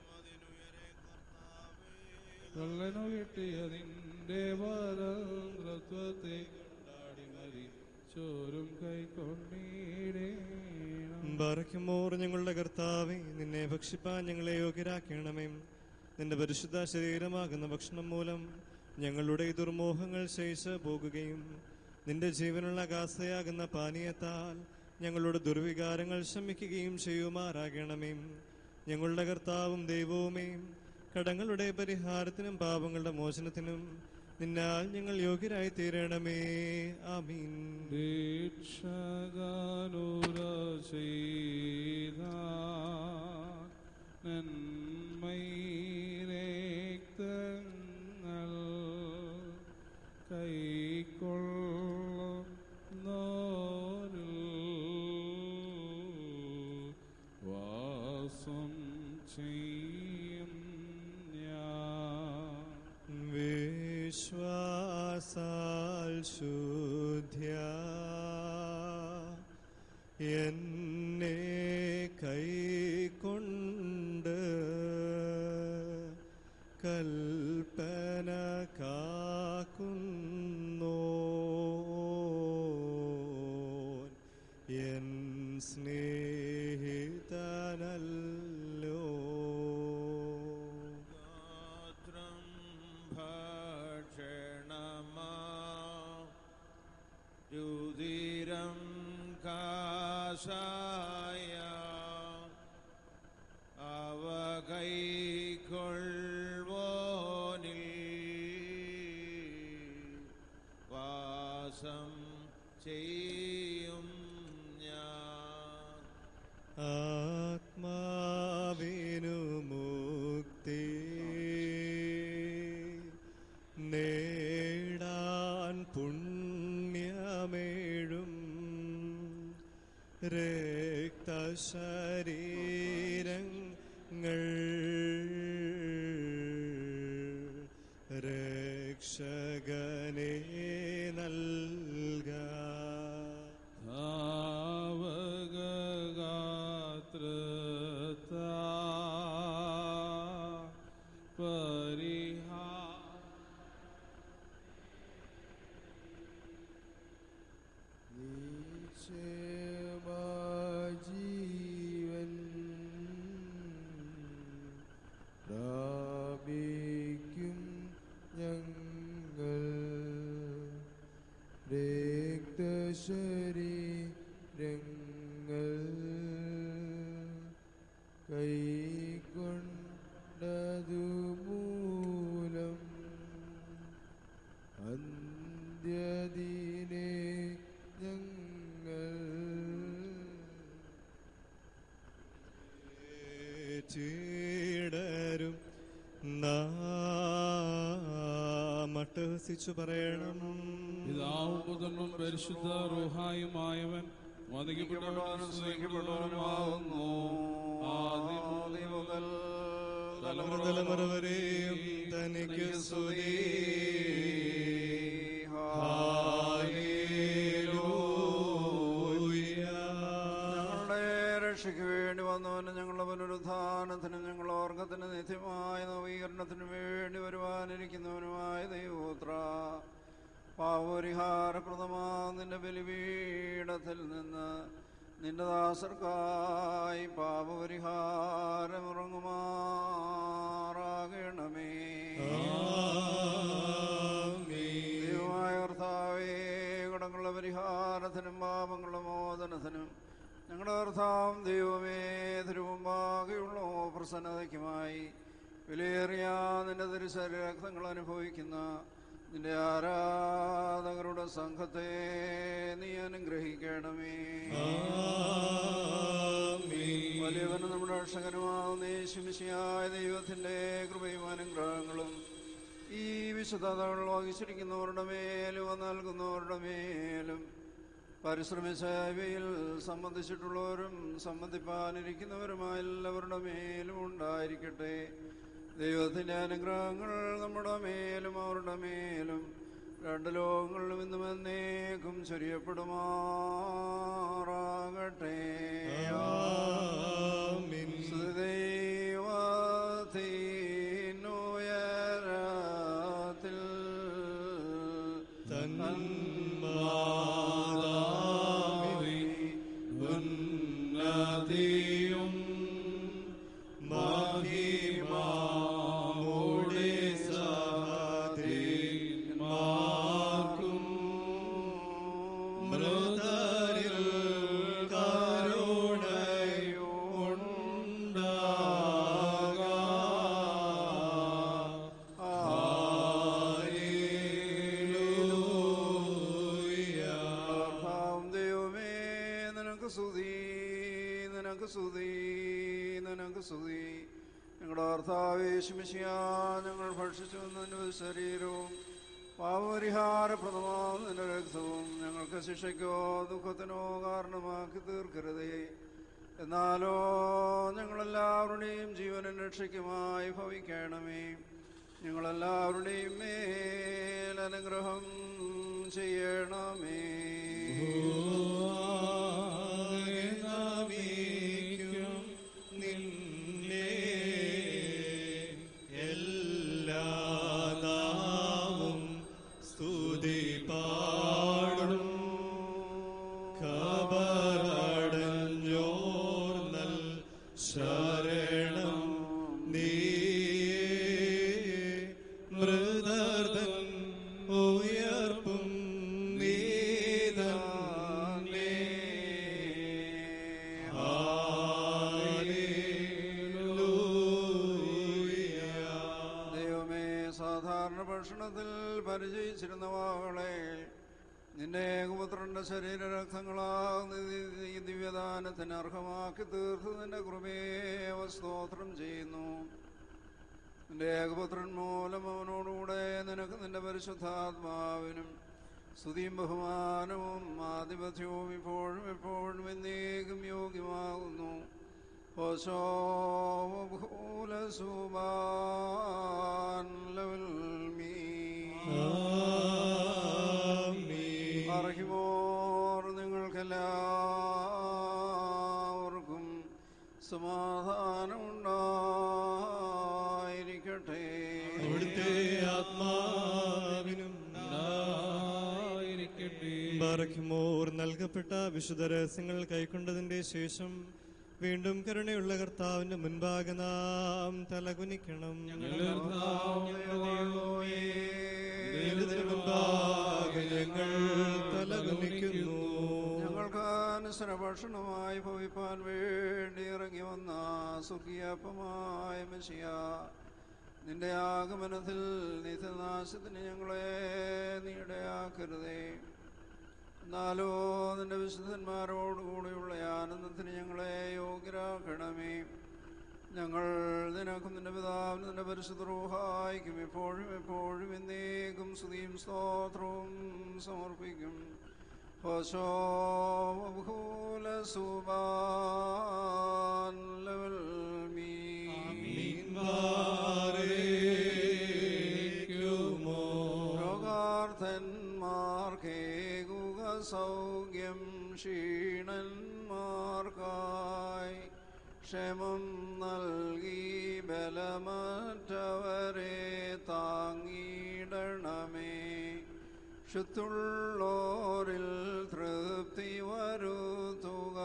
കള്ളനു കിട്ടിയ നിന്റെ പരതത്വത്തെ കൊണ്ടാടി മരിച്ചോരും കൈക്കൊണ്ടീടേണം. ബറയ്ക്കുമോർ ഞങ്ങളുടെ കർത്താവേ, നിന്നെ ഭക്ഷിപ്പാൻ ഞങ്ങളെ യോഗ്യരാക്കണമേ. നിന്റെ പരിശുദ്ധ ശരീരമാകുന്ന ഭക്ഷണം മൂലം ഞങ്ങളുടെ ദുർമോഹങ്ങൾ ശയിച്ച് പോകുകയും നിന്റെ ജീവനുള്ള കാസയാകുന്ന പാനീയത്താൽ ഞങ്ങളുടെ ദുർവികാരങ്ങൾ ശമിക്കുകയും ചെയ്യുമാറാകണമേ. ഞങ്ങളുടെ കർത്താവും ദൈവവുമേ, കടങ്ങളുടെ പരിഹാരത്തിനും പാപങ്ങളുടെ മോചനത്തിനും നിന്നാൽ ഞങ്ങൾ യോഗ്യരായി തീരണമേ. ആമീൻ. വാസം ചെയ്യും വിശ്വാസാൽ ശുദ്ധ്യ എന്നെ കൈക്കൊണ്ട് കൽപ്പന കാക്കുന്നോ എൻ സ്നേഹിതനല്ലോ. രുധിരം കാശായ അവ കൈക്കൊള്ളുവോനിൽ വാസം ചെയ്യും ഞാൻ. ആത്മാവിനു മുക്തി നേടാൻ പുണ്യമേഴും രക്തശരീരങ്ങൾ രക്ഷകനെ നൽക. ജീവൻ പ്രാപിക്കും ഞങ്ങൾ രക്തശരീരങ്ങൾ കൈക്കൊണ്ടതു മൂലം അന്ത്യദിനെ ഞങ്ങൾ ചീടരും നാമട്ടഹസിച്ചു പറയണം. പിതാവും പുത്രനും പരിശുദ്ധ റൂഹായുമായവൻ വധിക്കപ്പെട്ടവനും സ്നേഹിക്കപ്പെട്ടവനുമാകുന്നു. ആദ്യം മുതൽ തലമുറ തലമുറ വരെയും തനിക്ക് സ്തുതി. രക്ഷയ്ക്ക് വേണ്ടി വന്നവന് ഞങ്ങളുടെ പുനരുത്ഥാനത്തിനും ഞങ്ങളുടെ ഓർഗത്തിന് നിത്യമായ നവീകരണത്തിനും വേണ്ടി വരുവാനിരിക്കുന്നവനുമായ ദൈവപുത്ര, പാപപരിഹാരപ്രദമാ നിന്റെ ബലിപീഠത്തിൽ നിന്ന് നിന്റെ ദാസർക്കായി പാപപരിഹാരമിറങ്ങുമാറാകണമേ. ദൈവമായ കർത്താവേ, കടങ്ങളുടെ പരിഹാരത്തിനും പാപങ്ങളുടെ മോചനത്തിനും ഞങ്ങളുടെ കർത്താവും ദൈവമേ, തിരുമുമ്പാകെയുള്ള പ്രസന്നതയ്ക്കുമായി വിലയേറിയ നിന്റെ തിരുശരീരരക്തങ്ങൾ അനുഭവിക്കുന്ന നിന്റെ ആരാധകരുടെ സംഘത്തെ നീ അനുഗ്രഹിക്കണമേ. വലിയവനും നമ്മുടെ രക്ഷകനുമാവുന്ന യേശുമിശിഹായ ദൈവത്തിൻ്റെ കൃപയും അനുഗ്രഹങ്ങളും ഈ വിശുദ്ധതകൾ വഹിച്ചിരിക്കുന്നവരുടെ മേലും നൽകുന്നവരുടെ മേലും പരിശ്രമിച്ച ഇവയിൽ സംബന്ധിച്ചിട്ടുള്ളവരും സംബന്ധിപ്പാനിരിക്കുന്നവരുമായ എല്ലാവരുടെ മേലും ഉണ്ടായിരിക്കട്ടെ. ദൈവത്തിൻ്റെ അനുഗ്രഹങ്ങൾ നമ്മുടെ മേലും അവരുടെ മേലും രണ്ട് ലോകങ്ങളിലും ഇന്നും എന്നേക്കും ചൊരിയപ്പെടുമാറാകട്ടെ. ദൈവത്തിനുയരത്തിൽ തന്മാതാവി ഉന്നതിയും മഹിമാമോടെ സഹദേവന്മാർക്കും മൃതരിൽ ഞങ്ങളുടെ കർത്താവേശുമിശിഹാ, ഞങ്ങൾ ഭക്ഷിച്ചു നിന്റെ ശരീരവും പാപപരിഹാരപ്രദമാവും നിന്റെ രക്തവും ഞങ്ങൾക്ക് ശിക്ഷയ്ക്കോ ദുഃഖത്തിനോ കാരണമാക്കി തീർക്കരുതേ. എന്നാലോ ഞങ്ങളെല്ലാവരുടെയും ജീവനും രക്ഷയ്ക്കുമായി ഭവിക്കണമേ. ഞങ്ങളെല്ലാവരുടെയും മേൽ അനുഗ്രഹം ചെയ്യണമേ. പരിചയിച്ചിരുന്ന വാകളെ നിന്റെ ഏകപുത്രന്റെ ശരീരരക്തങ്ങളാകുന്ന ദിവ്യദാനത്തിന് അർഹമാക്കി തീർത്ത് നിന്റെ കൃപയെ സ്തോത്രം ചെയ്യുന്നു. നിന്റെ ഏകപുത്രൻ മൂലം അവനോടുകൂടെ നിനക്ക് നിന്റെ പരിശുദ്ധാത്മാവിനും സ്തുതിയും ബഹുമാനവും ആധിപത്യവും ഇപ്പോഴും എപ്പോഴും എന്നേക്കും യോഗ്യമാകുന്നു. അറിയുമോർ നിങ്ങൾക്കെല്ലാവർക്കും സമാധാനം ഉണ്ടായിരിക്കട്ടെ. അവിടുത്തെ ആത്മാവിനും ബറഖ്മോർ നൽകപ്പെട്ട വിശുദ്ധ രഹസ്യങ്ങൾ കൈക്കൊണ്ടതിന്റെ ശേഷം വീണ്ടും കരുണയുള്ള കർത്താവിന്റെ മുൻപാകെ നാം തലകുനിക്കണം. ഞങ്ങൾ തലകുനിക്കുന്നു. ഞങ്ങൾക്ക് അനുസര ഭക്ഷണമായി ഭവിപ്പാൻ വേണ്ടി ഇറങ്ങി വന്ന സ്വർഗീയപ്പമായ മെശിഹാ, നിന്റെ ആഗമനത്തിൽ നിത്യനാശത്തിന് ഞങ്ങളെ നീടയാക്കരുതേ. എന്നാലോ നിന്റെ വിശുദ്ധന്മാരോടുകൂടിയുള്ള ആനന്ദത്തിന് ഞങ്ങളെ യോഗ്യരാക്കണമേ. ഞങ്ങൾ നിനക്കും നിന്റെ പിതാവിനും നിന്റെ പരിശുദ്ധ റൂഹായിക്കും എപ്പോഴും എപ്പോഴും എന്നേക്കും സ്തുതിയും സ്തോത്രവും സമർപ്പിക്കും. രോഗാർത്ഥന്മാർക്കേകുക സൗഖ്യം, ക്ഷീണന്മാർക്കായി ക്ഷേമം നൽകി ബലമറ്റവരെ താങ്ങിയിടണമേ. ക്ഷുത്തുള്ളോരിൽ തൃപ്തി വരുത്തുക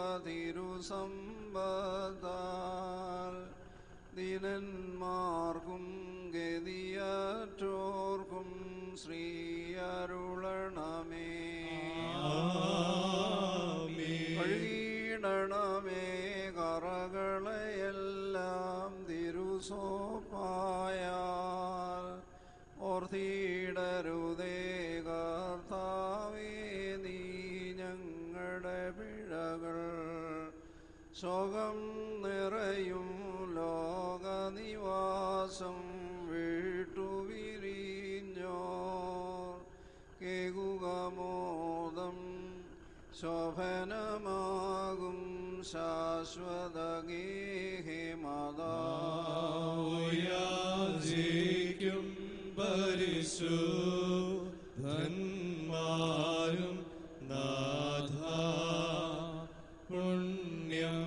തിരുസമ്പത്താൽ. ദീനന്മാർക്കും ഗതിയറ്റോർക്കും ശ്രീ അരുളണമേ. കഴുകിയിടണമേ കറകളെയെല്ലാം തിരുസോപ്പായാൽ. ഓർത്തിടരുതേ കർത്താവേ നീ ഞങ്ങളുടെ പിഴകൾ. ശോകം നിറയും ലോകനിവാസം വിട്ടുപിരി ശോഭനമാകും ശാശ്വത യാചിക്കും പരിശുദ്ധന്മാരും നാഥ പുണ്യം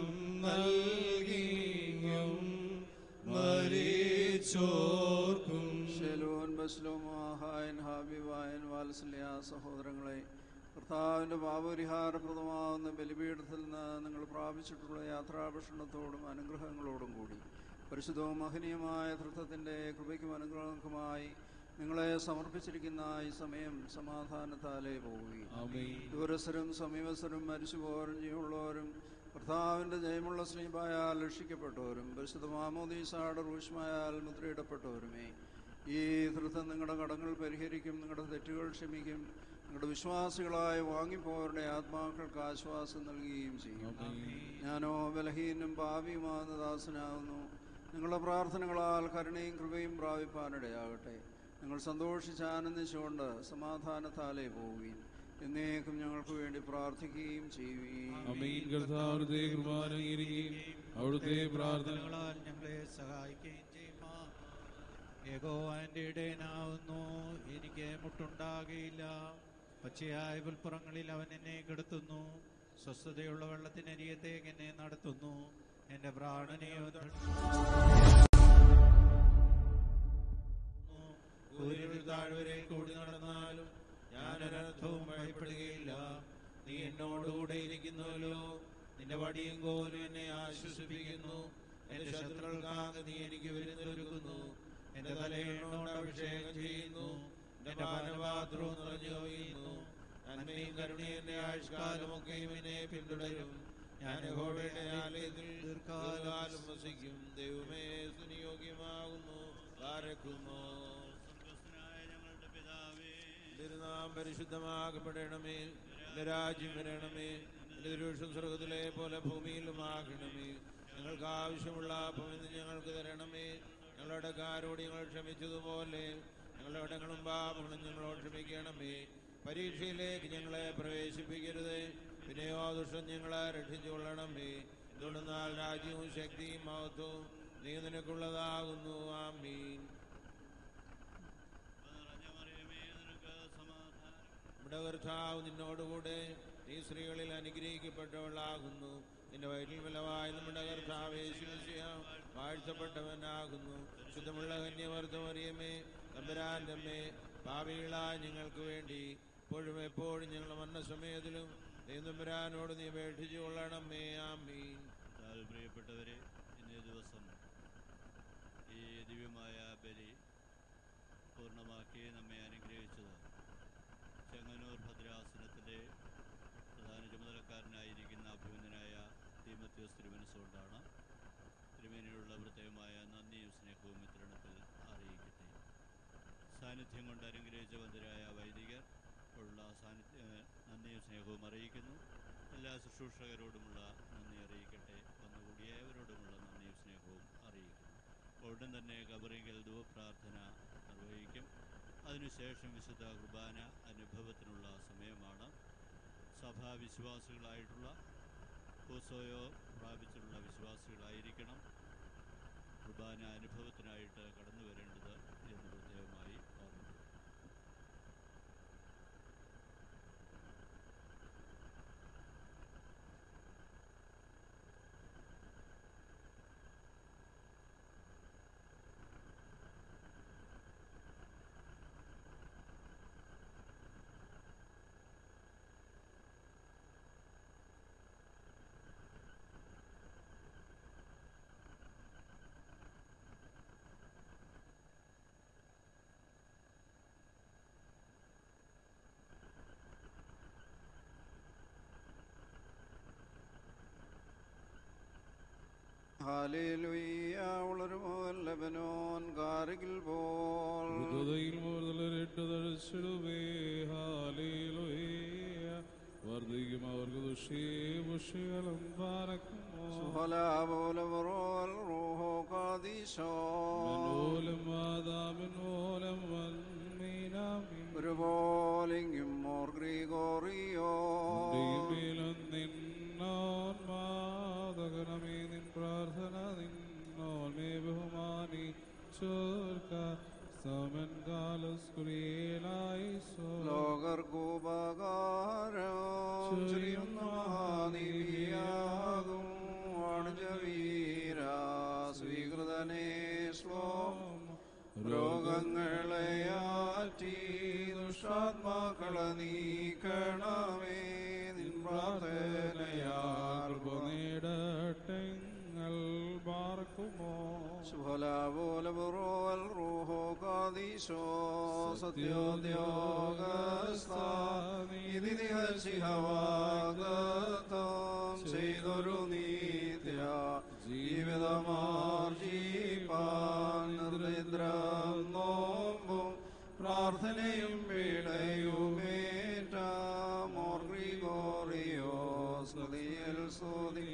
നൽകിയും മരിച്ചോർക്കും. ശലോൻ ബസ്ലോമാഹായൻ ഹാബിവായൻ വാത്സല്യ സഹോദരങ്ങളെ, കർത്താവിൻ്റെ പാപപരിഹാരപ്രദമാകുന്ന ബലിപീഠത്തിൽ നിന്ന് നിങ്ങൾ പ്രാപിച്ചിട്ടുള്ള യാത്രാഭക്ഷണത്തോടും അനുഗ്രഹങ്ങളോടും കൂടി പരിശുദ്ധവും മഹനീയമായ തൃത്വത്തിൻ്റെ കൃപയ്ക്കും അനുഗ്രഹങ്ങൾക്കുമായി നിങ്ങളെ സമർപ്പിച്ചിരിക്കുന്ന ഈ സമയം സമാധാനത്താലേ പോവുകയും ദൂരസ്ഥരും സമീപസ്ഥരും മരിച്ചുപോരും ജീവനുള്ളവരും കർത്താവിൻ്റെ ജയമുള്ള സ്നേഹമായാൽ രക്ഷിക്കപ്പെട്ടവരും പരിശുദ്ധ മാമോദീസായുടെ റൂഷ്മായാൽ മുദ്രയിടപ്പെട്ടവരുമേ ഈ തൃത്വം നിങ്ങളുടെ കടങ്ങൾ പരിഹരിക്കും, നിങ്ങളുടെ തെറ്റുകൾ ക്ഷമിക്കും, നിങ്ങളുടെ വിശ്വാസികളായ വാങ്ങിപ്പോയവരുടെ ആത്മാക്കൾക്ക് ആശ്വാസം നൽകുകയും ചെയ്യും. ഞാനോ ബലഹീനും പാപിയുമാകുന്ന ദാസനാകുന്നു. നിങ്ങളുടെ പ്രാർത്ഥനകളാൽ കരുണയും കൃപയും പ്രാപിപ്പാനിടയാകട്ടെ. നിങ്ങൾ സന്തോഷിച്ച് ആനന്ദിച്ചുകൊണ്ട് സമാധാനത്താലേ പോവുകയും എന്നേക്കും ഞങ്ങൾക്ക് വേണ്ടി പ്രാർത്ഥിക്കുകയും ചെയ്യുകയും അവിടുത്തെ പ്രാർത്ഥനകളാൽ ഞങ്ങളെ സഹായിക്കുകയും ചെയ്യുക. യഹോവന്റെ ഇടയനാവുന്നു, എനിക്ക് മുട്ടുണ്ടാകുകയില്ല. പച്ചയായ പുൽപ്പുറങ്ങളിൽ അവൻ എന്നെ കിടത്തുന്നു, സ്വസ്ഥതയുള്ള വെള്ളത്തിനരികത്തേക്ക് എന്നെ നടത്തുന്നു. എന്റെ പ്രാണനെ താഴ്വരെ കൂടി നടന്നാലും ഞാൻ ഒരർത്ഥവും ഭയപ്പെടുകയില്ല. നീ എന്നോടുകൂടെ ഇരിക്കുന്നുവല്ലോ, നിന്റെ വടിയും കോലും എന്നെ ആശ്വസിപ്പിക്കുന്നു. എന്റെ ശത്രുക്കൾക്കാകെ നീ എനിക്ക് വിരുന്നൊരുക്കുന്നു. എന്റെ തലയോട് അഭിഷേകം ചെയ്യുന്നു, എന്റെ പാനപാത്രവും നിറഞ്ഞു കവിയുന്നു. നന്മയും കരുണയും എന്റെ ആയുഷ്കാലമൊക്കെയും എന്നെ പിന്തുടരും. ഞാൻ യഹോവയുടെ ആലയത്തിൽ ദീർഘകാലം വസിക്കും. ദൈവമേ, സുനിയോഗ്യമാകുന്നു. പാരക്കുന്നു. ഞങ്ങളുടെ പിതാവേ, തിരുനാം പരിശുദ്ധമാകപ്പെടണമേ. എന്റെ രാജ്യം വരണമേ. എന്റെ തിരുവൃക്ഷം സ്വർഗ്ഗത്തിലെ പോലെ ഭൂമിയിലുമാകണമേ. ഞങ്ങൾക്ക് ആവശ്യമുള്ള അപ്പം ഇന്ന് ഞങ്ങൾക്ക് തരണമേ. ഞങ്ങളുടെ കാരോട് ഞങ്ങൾ ക്ഷമിച്ചതുപോലെ ഞങ്ങളുടെ ഇടങ്ങളും പാപങ്ങളും ഞങ്ങളോട് ക്ഷമിക്കണമേ. പരീക്ഷയിലേക്ക് ഞങ്ങളെ പ്രവേശിപ്പിക്കരുത്, പിന്നെയോ ദുഷ്ടൻ ഞങ്ങളെ രക്ഷിച്ചുകൊള്ളണമേ. തുടർന്നാൽ രാജ്യവും ശക്തിയും മഹത്വവും നീ നിനക്കുള്ളതാകുന്നു. ആമീൻ. നമ്മുടെ കർത്താവ് നിന്നോടുകൂടെ നീ സ്ത്രീകളിൽ അനുഗ്രഹിക്കപ്പെട്ടവളാകുന്നു. നിന്റെ വയറ്റിൽ ഫലമായി നമ്മുടെ കർത്താവ് യേശുമിശിഹ വാഴ്ത്തപ്പെട്ടവനാകുന്നു. ശുദ്ധമുള്ള കന്യവർദ്ധമറിയമേ, തമ്പുരാന്റെ അമ്മേ, പാപികളായ ഞങ്ങൾക്ക് വേണ്ടി ഇപ്പോഴും എപ്പോഴും ഞങ്ങളുടെ മരണസമയത്തിലും ദൈവതമ്പുരാനോട് നീ അപേക്ഷിച്ചു കൊള്ളണമേ. ആമീൻ. പ്രിയപ്പെട്ടവരെ, ഇന്നേ ദിവസം ഈ ദിവ്യമായ ബലി പൂർണ്ണമാക്കി നമ്മെ അനുഗ്രഹിച്ചത് ചെങ്ങന്നൂർ ഭദ്രാസനത്തിലെ പ്രധാന ചുമതലക്കാരനായിരിക്കുന്ന അഭിമന്യനായ തീമത്യോസ് തിരുമനസ്സുകൊണ്ടാണ്. തിരുമേനിയുള്ള പ്രത്യേകമായ നന്ദിയും സ്നേഹവും ഇത്തരണത്തിൽ അറിയിക്കട്ടെ. സാന്നിധ്യം കൊണ്ട് അനുഗ്രഹിച്ച ബന്ധരായ വൈദികർ ഉള്ള സാന്നിധ്യ നന്ദിയും സ്നേഹവും അറിയിക്കുന്നു. എല്ലാ ശുശ്രൂഷകരോടുമുള്ള നന്ദി അറിയിക്കട്ടെ. വന്നുകൂടിയവരോടുമുള്ള നന്ദിയും സ്നേഹവും അറിയിക്കുന്നു. ഉടൻ തന്നെ ഖബറിങ്കൽ ധൂപപ്രാർത്ഥന നിർവഹിക്കും. അതിനുശേഷം വിശുദ്ധ കുർബാന അനുഭവത്തിനുള്ള സമയമാണ്. സഭാവിശ്വാസികളായിട്ടുള്ള ഹോസോയോ പ്രാപിച്ചിട്ടുള്ള വിശ്വാസികളായിരിക്കണം കുർബാന അനുഭവത്തിനായിട്ട് കടന്നു വരേണ്ടത് എന്ന് പ്രത്യേകമായി ഓർമ്മിക്കുന്നു. ഹല്ലേലൂയ. വളരുമോ ലബനോൻ കാരികിൽ പോൽ വർദ്ധിക്കും അവർക്ക് ദുഷ്യം പാരക്കുമോ ഒരുപോലെങ്കും മോർ ഗ്രിഗോറിയോ ചെറിയുന്ന മഹാനീതിയാകും വാണിജവീര സ്വീകൃതനേ ശ്ലോം രോഗങ്ങളെയാറ്റി ദുഷ്ടാത്മാക്കളെ നീക്കണമേ നിൻ പ്രാർത്ഥനയാൽ നേടട്ടെങ്ങൾ പാർക്കുമോ ശുഭലാപോലപുറോൽ റൂഹോ കാദീശോ സത്യോദ്യോഗസ്ഥിഹവാഗതം ചെയ്തൊരു നീത്യ ജീവിതമാർജീപാൻ നിർനിദ്രം നോമ്പും പ്രാർത്ഥനയും പീഡയുമേറ്റാമോർ ഗ്രിഗോറിയോസ് നദിയിൽ സ്തുതി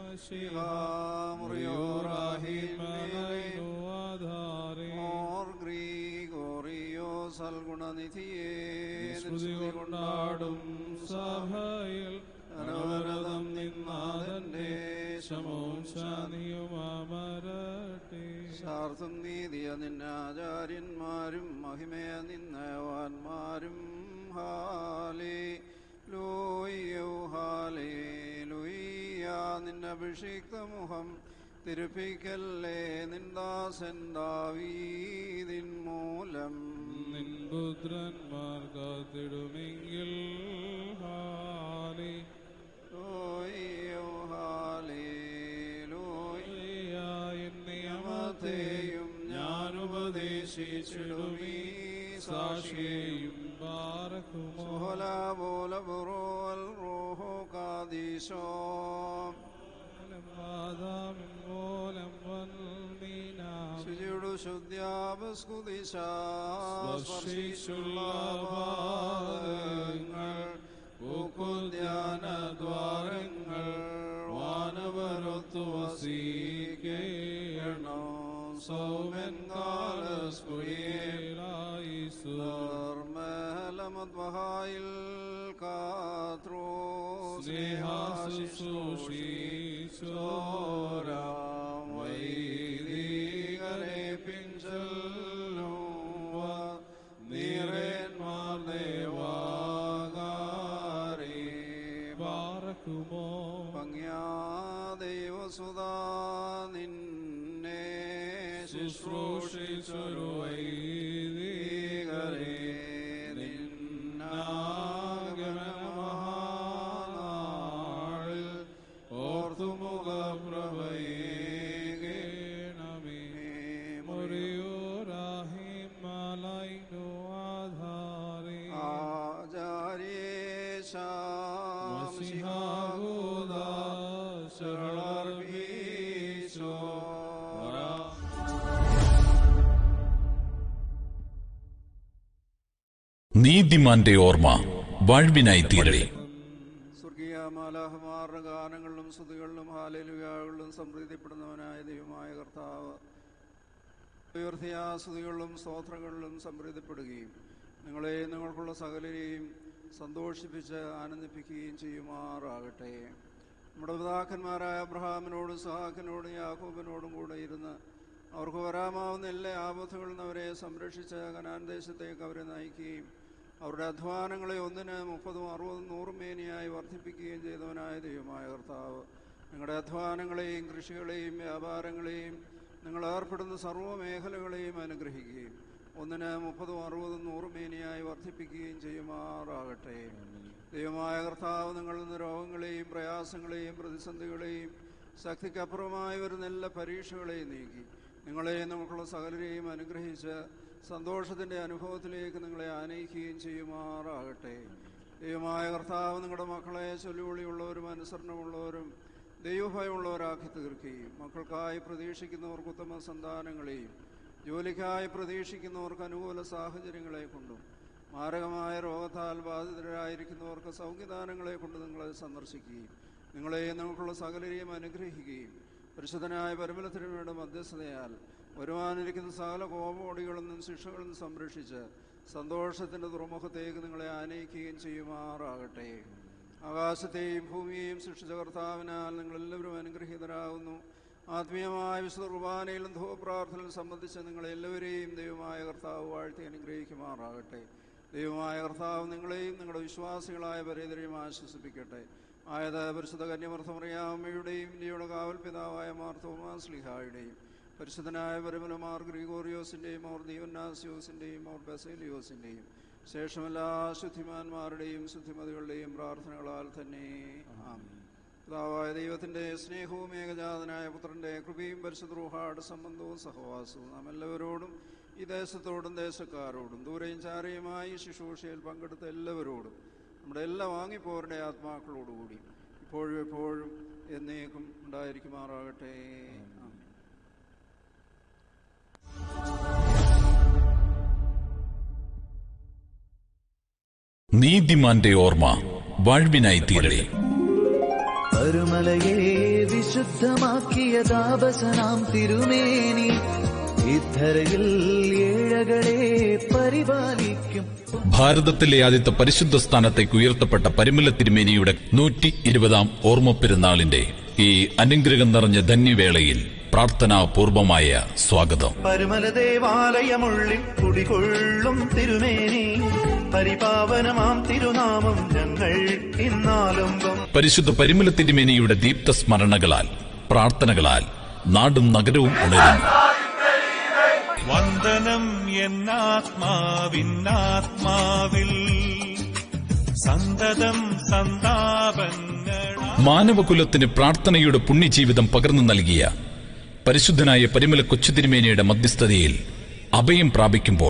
മോർ ഗ്രിഗോറിയോസ് സൽഗുണനിധിയെ സ്തുതി കൊണ്ടാടും സഭയിൽ അനവരതം നിന്നാഥന്റെ ശമവും ശാന്തിയുമാമരട്ടെ. ശാർത്തും നീതിയ നിന്നാചാര്യന്മാരും മഹിമയ നിന്നവാന്മാരും ഹാലേ ലൂയ്യോ ഹാലേ ലൂയ്യ നിന്നഭിഷിക്ത മുഖം തിരുപ്പിക്കല്ലേ നിന്ദാസൻ ദാവീദിൻ മൂലം നിൻ പുത്രന്മാർ കാത്തിടുമെങ്കിൽ ഹാലേ ലൂയ്യോ ഹാലേ ലൂയ്യ നിയമത്തെയും ഞാൻ ഉപദേശിച്ചിടുമീ സാക്ഷിയെയും പാർക്കുമോ സുഹലാബോലബുറോൽ റൂഹോ കാദീശോ ശുചിയുടെ ശുദ്ധ്യാപസ്കുദിശാസ്പർശിച്ചുള്ള പാദങ്ങൾ പൂക്കുദ്യാനദ്വാരങ്ങൾ വാനവരൊത്തു വസീകേണം സൗമൻ കാലസ്കുയേലായിസുർമലമദ്വഹായിൽ കാത്രോ സ്നേഹാശുശ്രൂഷീശോരാം വൈദികരെ പിഞ്ചല്ലോ നീറേന്മാർ ദേവാകാരേ പാർക്കുമോ ഭംഗ്യാ ദൈവസുതാ നിന്നെ ശുശ്രൂഷിച്ചൊരു വൈദികരെ നിന്നാഗമനമഹാനാളിൽ ഓർത്തുമുഖപ്രഭയേകേണമേ മുറിയോരാഹിം മലൈനോ ആധാരേ ആചാര്യേശാം മസിഹാഗോദാ ശരണർഭീശോരാ നീതിമാന്റെ ഓർമ്മ വാഴ്വിനായി തീരട്ടെ. സ്വർഗീയ മാലാഹമാരുടെ ഗാനങ്ങളിലും സ്തുതികളിലും ഹാലേലുയാകളിലും സംപ്രീതിപ്പെടുന്നവനായ ദൈവമായ കർത്താവ് ഉയർത്തിയ സ്തുതികളിലും സ്തോത്രങ്ങളിലും സംപ്രീതിപ്പെടുകയും നിങ്ങളെ നിങ്ങൾക്കുള്ള സകലരെയും സന്തോഷിപ്പിച്ച് ആനന്ദിപ്പിക്കുകയും ചെയ്യുമാറാകട്ടെ. നമ്മുടെ പിതാക്കന്മാരായ അബ്രഹാമിനോടും സഹാക്കിനോടും യാക്കോബിനോടും കൂടെ ഇരുന്ന് അവർക്ക് വരാമാവുന്ന എല്ലാ ആപത്തുകളിൽ നിന്ന് അവരെ സംരക്ഷിച്ച് കനാൻ ദേശത്തേക്ക് അവരെ നയിക്കുകയും അവരുടെ അധ്വാനങ്ങളെ ഒന്നിന് മുപ്പതും അറുപതും നൂറും മേനിയായി വർദ്ധിപ്പിക്കുകയും ചെയ്തവനായ ദൈവമായ കർത്താവ് നിങ്ങളുടെ അധ്വാനങ്ങളെയും കൃഷികളെയും വ്യാപാരങ്ങളെയും നിങ്ങൾ ഏർപ്പെടുന്ന സർവ്വ മേഖലകളെയും അനുഗ്രഹിക്കുകയും ഒന്നിന് മുപ്പതും അറുപതും നൂറും മേനിയായി വർദ്ധിപ്പിക്കുകയും ചെയ്യുമാറാകട്ടെ. ദൈവമായ കർത്താവ് നിങ്ങളിൽ നിന്ന് രോഗങ്ങളെയും പ്രയാസങ്ങളെയും പ്രതിസന്ധികളെയും ശക്തിക്കപ്പുറമായി വരുന്ന എല്ലാ പരീക്ഷകളെയും നീക്കി നിങ്ങളെയും നമുക്കുള്ള സകലരെയും അനുഗ്രഹിച്ച് സന്തോഷത്തിൻ്റെ അനുഭവത്തിലേക്ക് നിങ്ങളെ ആനയിക്കുകയും ചെയ്യുമാറാകട്ടെ. ദൈവമായ കർത്താവ് നിങ്ങളുടെ മക്കളെ ചൊല്ലുവിളിയുള്ളവരും അനുസരണമുള്ളവരും ദൈവഭയമുള്ളവരാക്കി തീർക്കുകയും മക്കൾക്കായി പ്രതീക്ഷിക്കുന്നവർക്ക് ഉത്തമ സന്താനങ്ങളെയും ജോലിക്കായി പ്രതീക്ഷിക്കുന്നവർക്ക് അനുകൂല സാഹചര്യങ്ങളെ കൊണ്ടും മാരകമായ രോഗത്താൽ ബാധിതരായിരിക്കുന്നവർക്ക് സൗഖ്യദാനങ്ങളെ കൊണ്ട് നിങ്ങളെ സന്ദർശിക്കുകയും നിങ്ങളെയും നമുക്കുള്ള സകലരെയും അനുഗ്രഹിക്കുകയും പരിശുദ്ധനായ പരമലത്തിനുവേണ്ട മധ്യസ്ഥതയാൽ വരുവാനിരിക്കുന്ന സകല കോപമോടികളിൽ നിന്നും ശിക്ഷകളിൽ നിന്നും സംരക്ഷിച്ച് സന്തോഷത്തിൻ്റെ തുറമുഖത്തേക്ക് നിങ്ങളെ ആനയിക്കുകയും ചെയ്യുമാറാകട്ടെ. ആകാശത്തെയും ഭൂമിയെയും സൃഷ്ടിച്ച കർത്താവിനാൽ നിങ്ങളെല്ലാവരും അനുഗ്രഹീതരാകുന്നു. ആത്മീയമായ വിശുദ്ധ കുർബാനയിലും ധൂപ്രാർത്ഥനയിലും സംബന്ധിച്ച് നിങ്ങളെല്ലാവരെയും ദൈവമായ കർത്താവ് വാഴ്ത്തി അനുഗ്രഹിക്കുമാറാകട്ടെ. ദൈവമായ കർത്താവ് നിങ്ങളെയും നിങ്ങളുടെ വിശ്വാസികളായ പരേതരെയും ആശ്വസിപ്പിക്കട്ടെ. ആയത് പരിശുദ്ധ കന്യമർത്തമറിയാമ്മയുടെയും ഇന്ത്യയുടെ കാവൽ പിതാവായ മാർ തോമാസ് ലിഹായുടെയും പരിശുദ്ധനായ പരമലമാർ ഗ്രിഗോറിയോസിൻ്റെയും ഓർ ദീവന്നാസിയോസിൻ്റെയും ഓർ ബസേലിയോസിൻ്റെയും ശേഷമെല്ലാ ശുദ്ധിമാന്മാരുടെയും ശുദ്ധിമതികളുടെയും പ്രാർത്ഥനകളാൽ തന്നെ ആമേൻ. പിതാവായ ദൈവത്തിൻ്റെ സ്നേഹവും ഏകജാതനായ പുത്രൻ്റെ കൃപയും പരിശുദ്ധ റൂഹായുടെ സംബന്ധവും സഹവാസവും നാം എല്ലാവരോടും ഈ ദേശത്തോടും ദേശക്കാരോടും ദൂരെയും ചാരയുമായി ശുശ്രൂഷയിൽ പങ്കെടുത്ത എല്ലാവരോടും നമ്മുടെ എല്ലാ വാങ്ങിപ്പോരുടെ ആത്മാക്കളോടുകൂടി ഇപ്പോഴും എപ്പോഴും എന്നേക്കും ഉണ്ടായിരിക്കുമാറാകട്ടെ. നീതിമാന്റെ ഓർമ്മ വാഴ്വിനായി തീരട്ടെ. പരുമലയെ വിശുദ്ധമാക്കിയ താപസനാം തിരുമേനി ഇത്തരയിൽ ഏഴകളെ പരിപാലിക്കും. ഭാരതത്തിലെ ആദ്യത്തെ പരിശുദ്ധ സ്ഥാനത്തേക്ക് ഉയർത്തപ്പെട്ട പരിമല തിരുമേനിയുടെ നൂറ്റി ഇരുപതാം ഓർമ്മ പെരുന്നാളിന്റെ ഈ അനുഗ്രഹം നിറഞ്ഞ ധന്യവേളയിൽ പ്രാർത്ഥനാപൂർവമായ സ്വാഗതം. പരുമല ദേവാലയമുള്ളിൽ കുടികൊള്ളും തിരുമേനി പരിപാവനമാം തിരുനാമം ഞങ്ങൾ ഇന്നാലംബം. പരിശുദ്ധ പരിമല തിരുമേനിയുടെ ദീപ്ത സ്മരണകളാൽ പ്രാർത്ഥനകളാൽ നാടും നഗരവും ഉണരുന്നു. വന്ദനം എന്നാത്മാവിന്നാത്മാവിൽ സന്തതം സന്താപങ്ങൾ. മാനവകുലത്തിന് പ്രാർത്ഥനയുടെ പുണ്യജീവിതം പകർന്നു നൽകിയ പരിശുദ്ധനായ പരിമല കൊച്ചു തിരുമേനിയുടെ മധ്യസ്ഥതയിൽ അഭയം പ്രാപിക്കുമ്പോൾ